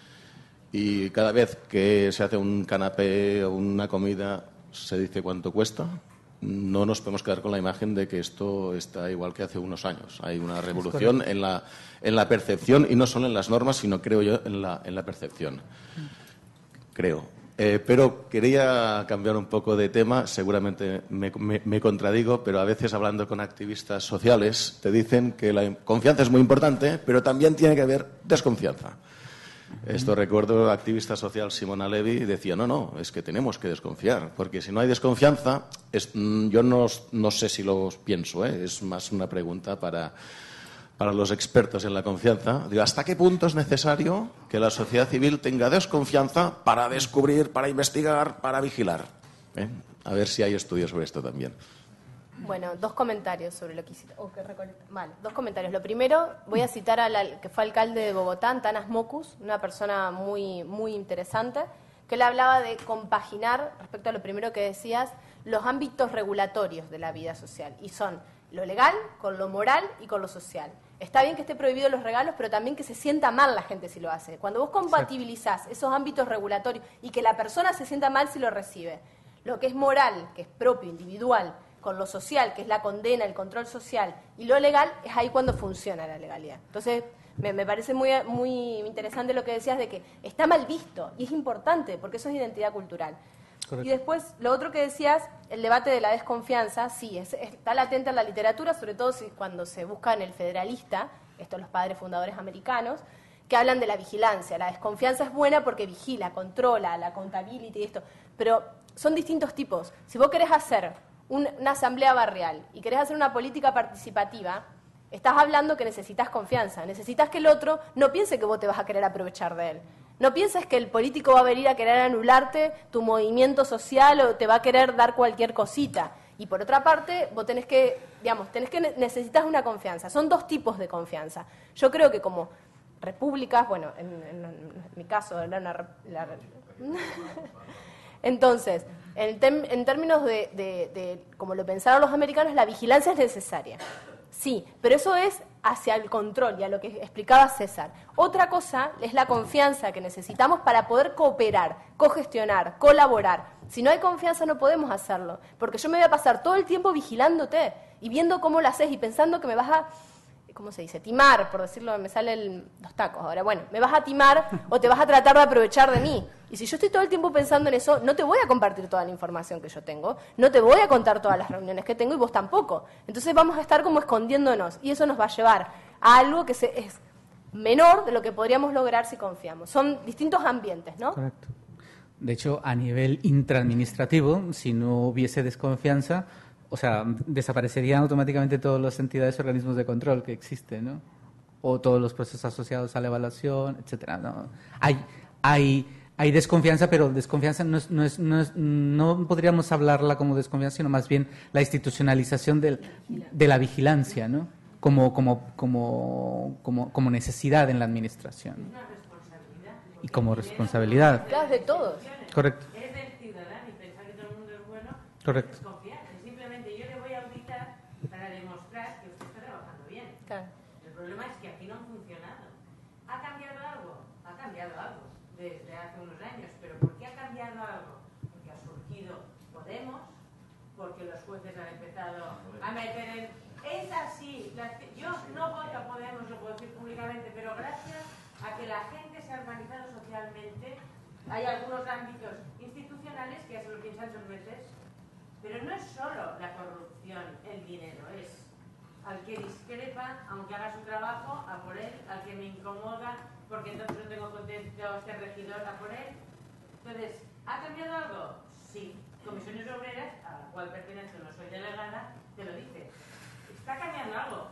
Y cada vez que se hace un canapé o una comida se dice cuánto cuesta. No nos podemos quedar con la imagen de que esto está igual que hace unos años. Hay una revolución en la, en la percepción, y no solo en las normas, sino, creo yo, en la, en la percepción. Creo. Eh, pero quería cambiar un poco de tema. Seguramente me, me, me contradigo, pero a veces hablando con activistas sociales te dicen que la confianza es muy importante, pero también tiene que haber desconfianza. Esto recuerdo, el activista social Simona Levi decía, no, no, es que tenemos que desconfiar, porque si no hay desconfianza, es, yo no, no sé si lo pienso, ¿eh? Es más una pregunta para, para los expertos en la confianza. Digo, ¿hasta qué punto es necesario que la sociedad civil tenga desconfianza para descubrir, para investigar, para vigilar? ¿Eh? A ver si hay estudios sobre esto también. Bueno, dos comentarios sobre lo que hiciste. Oh, que recol- vale, dos comentarios. Lo primero, voy a citar al que fue alcalde de Bogotá, Tanas Mockus, una persona muy, muy interesante, que él hablaba de compaginar, respecto a lo primero que decías, los ámbitos regulatorios de la vida social. Y son lo legal con lo moral y con lo social. Está bien que esté prohibido los regalos, pero también que se sienta mal la gente si lo hace. Cuando vos compatibilizás esos ámbitos regulatorios y que la persona se sienta mal si lo recibe, lo que es moral, que es propio, individual, con lo social, que es la condena, el control social, y lo legal, es ahí cuando funciona la legalidad. Entonces, me, me parece muy, muy interesante lo que decías de que está mal visto, y es importante, porque eso es identidad cultural. Correcto. Y después, lo otro que decías, el debate de la desconfianza, sí, es, está latente en la literatura, sobre todo si, cuando se busca en el federalista, estos los padres fundadores americanos, que hablan de la vigilancia. La desconfianza es buena porque vigila, controla, la accountability y esto, pero son distintos tipos. Si vos querés hacer una asamblea barrial y querés hacer una política participativa, estás hablando que necesitas confianza, necesitas que el otro no piense que vos te vas a querer aprovechar de él. No pienses que el político va a venir a querer anularte tu movimiento social o te va a querer dar cualquier cosita. Y por otra parte, vos tenés que, digamos, tenés que necesitas una confianza. Son dos tipos de confianza. Yo creo que como repúblicas, bueno, en, en, en mi caso, era una, la, entonces, en, tem, en términos de, de, de como lo pensaron los americanos, la vigilancia es necesaria. Sí, pero eso es hacia el control y a lo que explicaba César. Otra cosa es la confianza que necesitamos para poder cooperar, cogestionar, colaborar. Si no hay confianza no podemos hacerlo, porque yo me voy a pasar todo el tiempo vigilándote y viendo cómo lo haces y pensando que me vas a, ¿cómo se dice? Timar, por decirlo, me salen los tacos ahora. Bueno, me vas a timar o te vas a tratar de aprovechar de mí. Y si yo estoy todo el tiempo pensando en eso, no te voy a compartir toda la información que yo tengo, no te voy a contar todas las reuniones que tengo y vos tampoco. Entonces vamos a estar como escondiéndonos y eso nos va a llevar a algo que se, es menor de lo que podríamos lograr si confiamos. Son distintos ambientes, ¿no? Correcto. De hecho, a nivel intraadministrativo, si no hubiese desconfianza, o sea, desaparecerían automáticamente todas las entidades y organismos de control que existen, ¿no? O todos los procesos asociados a la evaluación, etcétera, ¿no? Hay, hay, hay desconfianza, pero desconfianza no es, no es, no es, no podríamos hablarla como desconfianza, sino más bien la institucionalización del, de la vigilancia, ¿no? Como, como, como, como, como necesidad en la administración. Y como responsabilidad. Claro, de todos. Correcto. Es del ciudadano y pensar que todo el mundo es bueno. Correcto. Desconfiar. Simplemente yo le voy a auditar para demostrar que usted está trabajando bien. Claro. El problema es que aquí no ha funcionado. ¿Ha cambiado algo? Ha cambiado algo desde hace unos años. ¿Pero por qué ha cambiado algo? Porque ha surgido Podemos, porque los jueces han empezado a meter en... Es así. Yo no voy a Podemos, lo puedo decir públicamente, pero gracias a que la gente se ha organizado socialmente, hay algunos ámbitos institucionales que ya se lo piensan dos veces, pero no es solo la corrupción, el dinero, es al que discrepa, aunque haga su trabajo, a por él, al que me incomoda, porque entonces no tengo contento a este regidor, a por él. Entonces, ¿ha cambiado algo? Sí. Comisiones Obreras, a la cual pertenezco, no soy delegada, te lo dice. Está cambiando algo.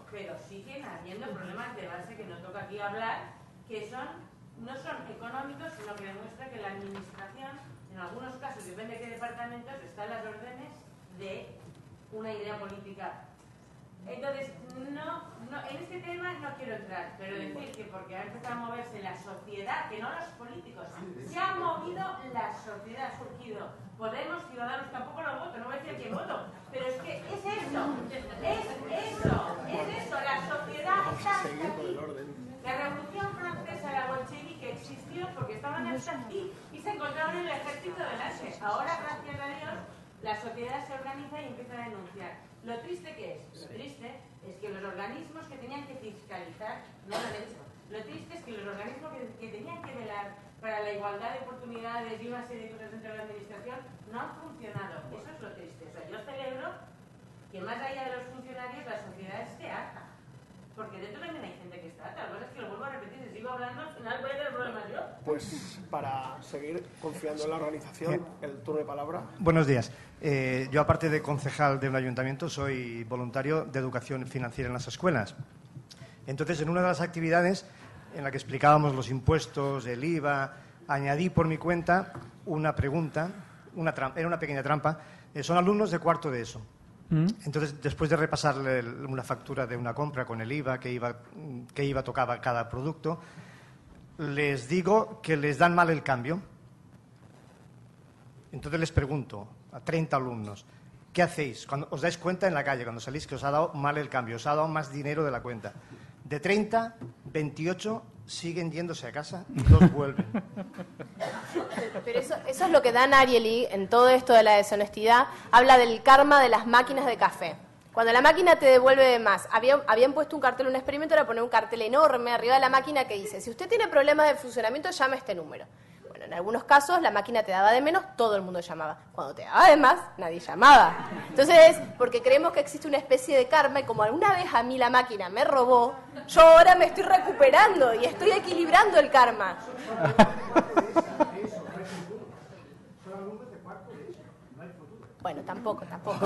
pero siguen habiendo problemas de base que no toca aquí hablar, que son no son económicos, sino que demuestra que la administración, en algunos casos, depende de qué departamentos, está a las órdenes de una idea política. Entonces, no, no, en este tema no quiero entrar, pero decir que porque ha empezado a moverse la sociedad, que no los políticos, se ha movido la sociedad, ha surgido Podemos, Ciudadanos, tampoco lo voto, no voy a decir quién voto, pero es que es eso, es eso, es eso, la sociedad está aquí. La Revolución Francesa, la bolchevique existió porque estaban hasta aquí y se encontraban en el ejército delante. Ahora, gracias a Dios, la sociedad se organiza y empieza a denunciar. Lo triste que es, lo triste es que los organismos que tenían que fiscalizar no lo han hecho. Lo triste es que los organismos que, que tenían que velar para la igualdad de oportunidades y una serie de cosas dentro de la administración no han funcionado. Eso es lo triste. O sea, yo celebro que más allá de los funcionarios la sociedad esté harta. Porque dentro también hay gente que está harta. La cosa es que lo vuelvo a repetir, si sigo hablando, al final voy a tener problemas yo. Pues para seguir confiando en la organización, el turno de palabra. Buenos días. Eh, yo, aparte de concejal de un ayuntamiento, soy voluntario de educación financiera en las escuelas. Entonces, en una de las actividades en la que explicábamos los impuestos, el I V A, añadí por mi cuenta una pregunta, una trampa, era una pequeña trampa. Eh, son alumnos de cuarto de eso. Entonces, después de repasarle una factura de una compra con el I V A, que iba, que iba tocaba cada producto, les digo que les dan mal el cambio. Entonces les pregunto a treinta alumnos, ¿qué hacéis? Cuando os dais cuenta en la calle, cuando salís, que os ha dado mal el cambio, os ha dado más dinero de la cuenta. De treinta, veintiocho siguen yéndose a casa y dos vuelven. Pero eso, eso es lo que Dan Ariely en todo esto de la deshonestidad, habla del karma de las máquinas de café. Cuando la máquina te devuelve más, habían, habían puesto un cartel, un experimento era poner un cartel enorme arriba de la máquina que dice, si usted tiene problemas de funcionamiento, llame a este número. Bueno, en algunos casos la máquina te daba de menos, todo el mundo llamaba. Cuando te daba de más, nadie llamaba. Entonces, porque creemos que existe una especie de karma y como alguna vez a mí la máquina me robó, yo ahora me estoy recuperando y estoy equilibrando el karma. Bueno, tampoco, tampoco.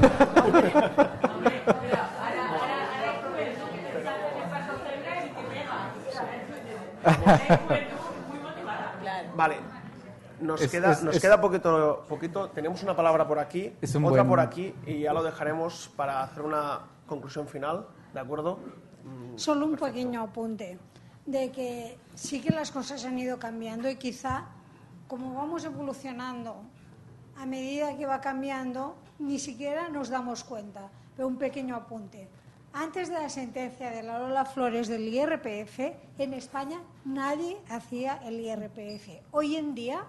Vale, nos Es- queda, es- nos es- queda poquito, poquito. Tenemos una palabra por aquí, Es un otra buen- por aquí y ya lo dejaremos para hacer una conclusión final, ¿de acuerdo? Mm, Solo un pequeño apunte de que sí que las cosas han ido cambiando y quizá como vamos evolucionando a medida que va cambiando ni siquiera nos damos cuenta. Pero un pequeño apunte. Antes de la sentencia de la Lola Flores del I R P F, en España nadie hacía el I R P F. Hoy en día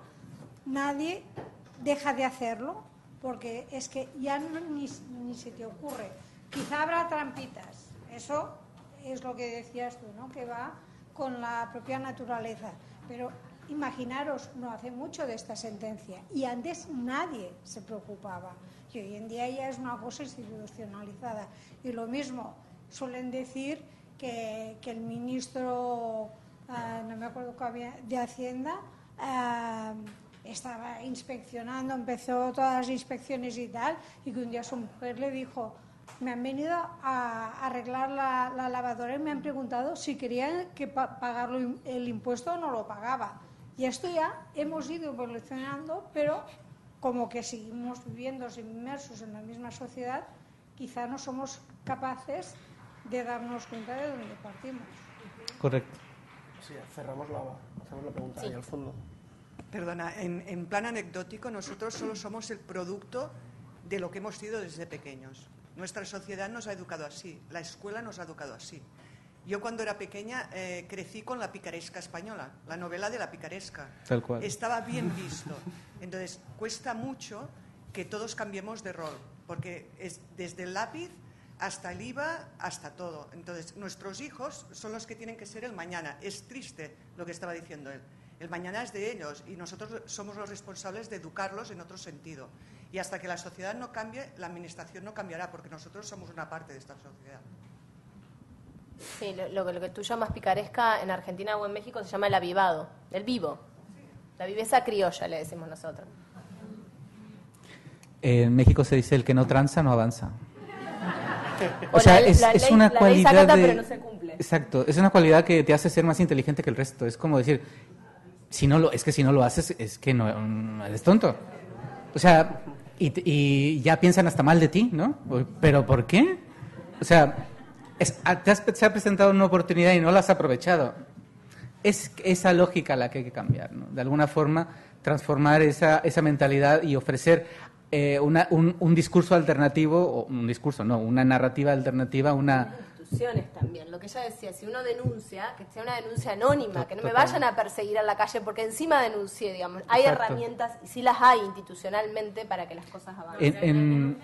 nadie deja de hacerlo porque es que ya no, ni, ni se te ocurre. Quizá habrá trampitas, eso es lo que decías tú, ¿no? Que va con la propia naturaleza. Pero imaginaros, no hace mucho de esta sentencia y antes nadie se preocupaba. Y hoy en día ya es una cosa institucionalizada. Y lo mismo, suelen decir que, que el ministro, eh, no me acuerdo qué había, de Hacienda, eh, estaba inspeccionando, empezó todas las inspecciones y tal, y que un día su mujer le dijo, me han venido a arreglar la, la lavadora y me han preguntado si querían que pa pagar el impuesto o no lo pagaba. Y esto ya hemos ido evolucionando, pero como que seguimos viviendo inmersos en la misma sociedad, quizá no somos capaces de darnos cuenta de dónde partimos. Correcto. Sí, cerramos la, hacemos la pregunta ahí al fondo. Perdona, en, en plan anecdótico, nosotros solo somos el producto de lo que hemos sido desde pequeños. Nuestra sociedad nos ha educado así, la escuela nos ha educado así. Yo cuando era pequeña eh, crecí con la picaresca española, la novela de la picaresca. Tal cual. Estaba bien visto. Entonces, cuesta mucho que todos cambiemos de rol, porque es desde el lápiz hasta el I V A, hasta todo. Entonces, nuestros hijos son los que tienen que ser el mañana. Es triste lo que estaba diciendo él. El mañana es de ellos y nosotros somos los responsables de educarlos en otro sentido. Y hasta que la sociedad no cambie, la administración no cambiará, porque nosotros somos una parte de esta sociedad. Sí, lo, lo, lo que tú llamas picaresca en Argentina o en México se llama el avivado, el vivo. La viveza criolla, le decimos nosotros. En México se dice el que no tranza no avanza. O sea, la- es, la es ley- una la ley se cualidad acata, de... pero no se cumple. Exacto, es una cualidad que te hace ser más inteligente que el resto. Es como decir, si no lo, es que si no lo haces, es que no, no eres tonto. O sea, y, y ya piensan hasta mal de ti, ¿no? ¿Pero por qué? O sea, es, te has, se ha presentado una oportunidad y no la has aprovechado. Es esa lógica la que hay que cambiar, ¿no? De alguna forma, transformar esa, esa mentalidad y ofrecer eh, una, un, un discurso alternativo, o un discurso, no, una narrativa alternativa, una... Instituciones también, lo que ella decía, si uno denuncia, que sea una denuncia anónima, que no me Total. vayan a perseguir a la calle porque encima denuncié, digamos. Hay Exacto. herramientas, y sí las hay institucionalmente para que las cosas avancen. En, en-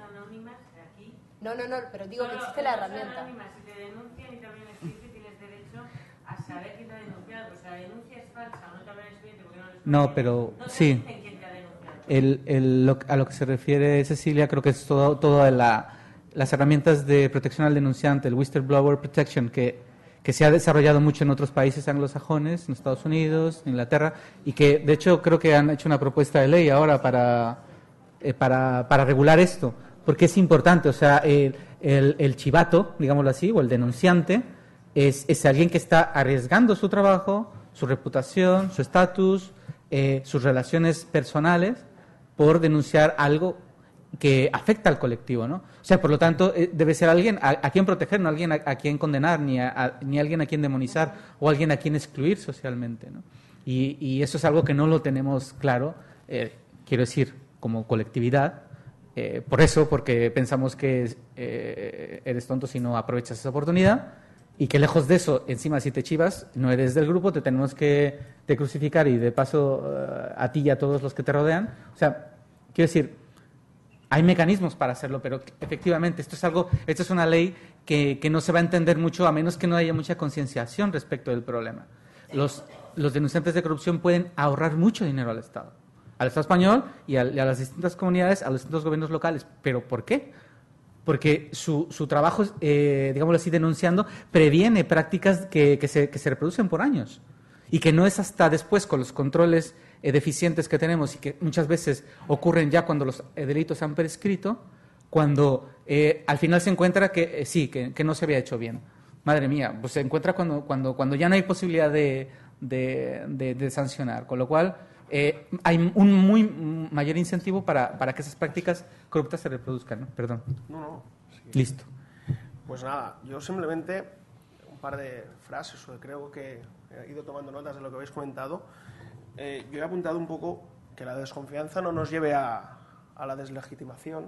No, no, no, pero digo que existe la herramienta. Si te denuncian y te abren expediente, tienes derecho a saber quién te ha denunciado. Pues si la denuncia es falsa o no te abren expediente porque no les No, pero no te sí. dicen quién te ha denunciado. El, el, lo- a lo que se refiere Cecilia, creo que es todo, todo la, las herramientas de protección al denunciante, el whistleblower protection, que, que se ha desarrollado mucho en otros países anglosajones, en Estados Unidos, en Inglaterra, y que de hecho creo que han hecho una propuesta de ley ahora para, eh, para, para regular esto, porque es importante, o sea, el, el, el chivato, digámoslo así, o el denunciante, es, es alguien que está arriesgando su trabajo, su reputación, su estatus, eh, sus relaciones personales, por denunciar algo que afecta al colectivo, ¿no? O sea, por lo tanto, eh, debe ser alguien a, a quien proteger, no alguien a, a quien condenar, ni a, a- ni alguien a quien demonizar, o alguien a quien excluir socialmente, ¿no? Y, y eso es algo que no lo tenemos claro, eh, quiero decir, como colectividad. Eh, por eso, porque pensamos que eh, eres tonto si no aprovechas esa oportunidad, y que lejos de eso, encima si te chivas, no eres del grupo, te tenemos que te crucificar y de paso eh, a ti y a todos los que te rodean. O sea, quiero decir, hay mecanismos para hacerlo, pero efectivamente esto es algo, esto es una ley que, que no se va a entender mucho a menos que no haya mucha concienciación respecto del problema. Los, los denunciantes de corrupción pueden ahorrar mucho dinero al Estado, al Estado español y a, y a las distintas comunidades, a los distintos gobiernos locales. ¿Pero por qué? Porque su, su trabajo, eh, digámoslo así, denunciando, previene prácticas que, que, se, que se reproducen por años. Y que no es hasta después, con los controles eh, deficientes que tenemos y que muchas veces ocurren ya cuando los eh, delitos han prescrito, cuando eh, al final se encuentra que eh, sí, que, que no se había hecho bien. Madre mía, pues se encuentra cuando, cuando, cuando ya no hay posibilidad de, de, de, de sancionar. Con lo cual, eh, hay un muy mayor incentivo para, para que esas prácticas corruptas se reproduzcan, ¿no? Perdón. No, no. Sí. Listo. Pues nada, yo simplemente un par de frases, o creo que he ido tomando notas de lo que habéis comentado. Eh, yo he apuntado un poco que la desconfianza no nos lleve a, a la deslegitimación,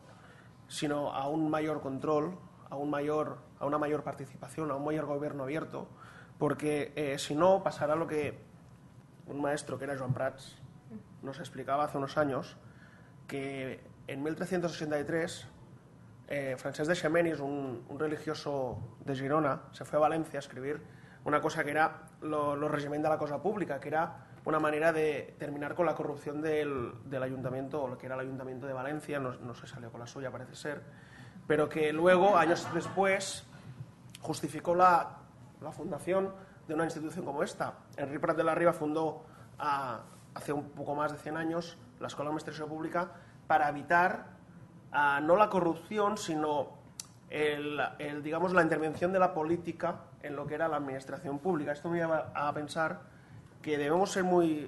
sino a un mayor control, a, un mayor, a una mayor participación, a un mayor gobierno abierto, porque eh, si no pasará lo que un maestro que era Joan Prats nos explicaba hace unos años, que en mil trescientos sesenta y tres eh, Francesc de Xemenis, un, un religioso de Girona, se fue a Valencia a escribir una cosa que era lo, lo régimen de la cosa pública, que era una manera de terminar con la corrupción del, del ayuntamiento, o lo que era el ayuntamiento de Valencia, no, no se salió con la suya parece ser, pero que luego, años después, justificó la, la fundación de una institución como esta. Enric Prat de la Riba fundó a, hace un poco más de cien años la Escuela de Administració Pública para evitar a, no la corrupción, sino el, el, digamos, la intervención de la política en lo que era la administración pública. Esto me lleva a pensar que debemos ser muy,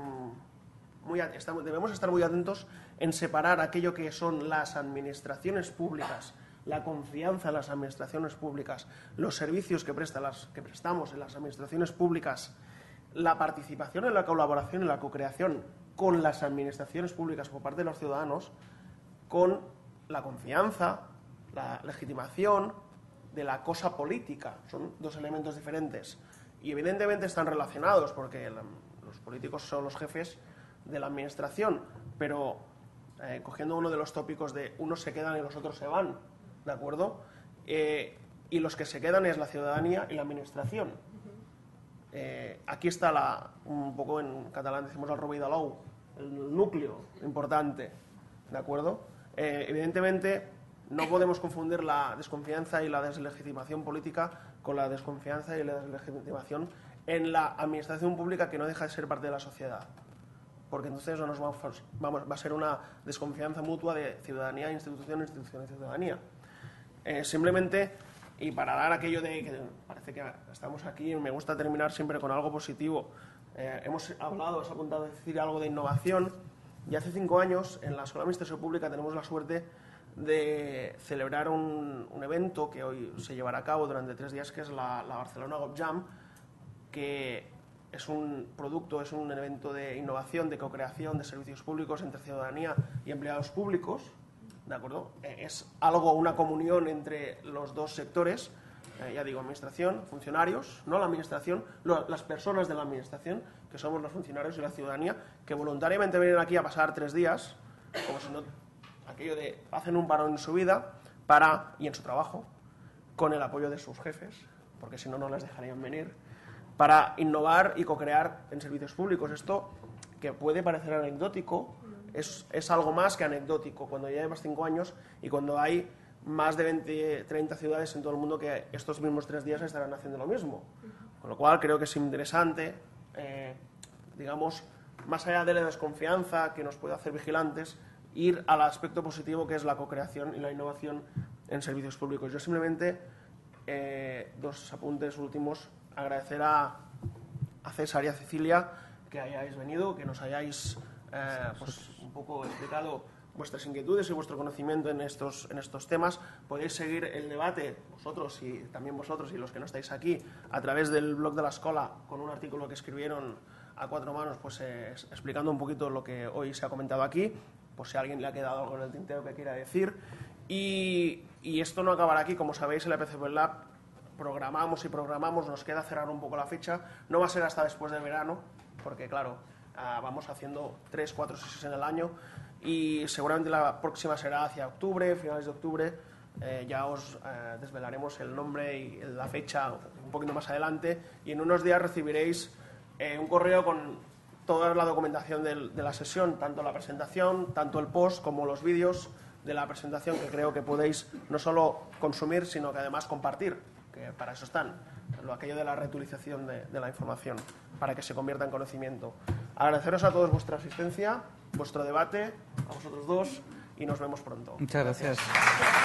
muy estamos, debemos estar muy atentos en separar aquello que son las administraciones públicas, la confianza en las administraciones públicas, los servicios que, presta las, que prestamos en las administraciones públicas, la participación en la colaboración, en la co-creación con las administraciones públicas por parte de los ciudadanos, con la confianza, la legitimación de la cosa política. Son dos elementos diferentes y evidentemente están relacionados porque la, los políticos son los jefes de la administración, pero eh, cogiendo uno de los tópicos de unos se quedan y los otros se van, ¿de acuerdo? Eh, y los que se quedan es la ciudadanía y la administración. Eh, aquí está la, un poco en catalán decimos el rovell de l'ou, el núcleo importante, ¿de acuerdo? Eh, evidentemente no podemos confundir la desconfianza y la deslegitimación política con la desconfianza y la deslegitimación en la administración pública, que no deja de ser parte de la sociedad, porque entonces no nos vamos, vamos, va a ser una desconfianza mutua de ciudadanía, institución, institución y ciudadanía. Eh, simplemente, y para dar aquello de que parece que estamos aquí, me gusta terminar siempre con algo positivo. Eh, hemos hablado, has apuntado a decir algo de innovación, y hace cinco años en la Escuela de Administración Pública tenemos la suerte de celebrar un, un evento que hoy se llevará a cabo durante tres días, que es la, la Barcelona GovJam, que es un producto, es un evento de innovación, de co-creación de servicios públicos entre ciudadanía y empleados públicos, ¿de acuerdo? Eh, es algo, una comunión entre los dos sectores, eh, ya digo, administración, funcionarios, no la administración, lo, las personas de la administración, que somos los funcionarios y la ciudadanía, que voluntariamente vienen aquí a pasar tres días, como si no, aquello de, hacen un parón en su vida, para, y en su trabajo, con el apoyo de sus jefes, porque si no, no les dejarían venir, para innovar y co-crear en servicios públicos. Esto, que puede parecer anecdótico, es, es algo más que anecdótico. Cuando ya llevas cinco años y cuando hay más de veinte, treinta ciudades en todo el mundo que estos mismos tres días estarán haciendo lo mismo. Con lo cual creo que es interesante, eh, digamos, más allá de la desconfianza que nos puede hacer vigilantes, ir al aspecto positivo que es la co-creación y la innovación en servicios públicos. Yo simplemente, eh, dos apuntes últimos, agradecer a, a César y a Cecilia que hayáis venido, que nos hayáis eh, pues, un poco explicado vuestras inquietudes y vuestro conocimiento en estos, en estos temas. Podéis seguir el debate, vosotros y también vosotros y los que no estáis aquí, a través del blog de la Escola, con un artículo que escribieron a cuatro manos, pues eh, explicando un poquito lo que hoy se ha comentado aquí, por si a alguien le ha quedado algo en el tintero que quiera decir. Y, y esto no acabará aquí. Como sabéis, el A P C Open Lab programamos y programamos, nos queda cerrar un poco la fecha. No va a ser hasta después del verano, porque claro, uh, vamos haciendo tres, cuatro sesiones en el año, y seguramente la próxima será hacia octubre, finales de octubre. Eh, ya os eh, desvelaremos el nombre y la fecha un poquito más adelante, y en unos días recibiréis eh, un correo con toda la documentación del, de la sesión, tanto la presentación, tanto el post como los vídeos de la presentación, que creo que podéis no solo consumir, sino que además compartir, que para eso están, lo aquello de la reutilización de, de la información, para que se convierta en conocimiento. Agradeceros a todos vuestra asistencia, vuestro debate, a vosotros dos, y nos vemos pronto. Muchas gracias.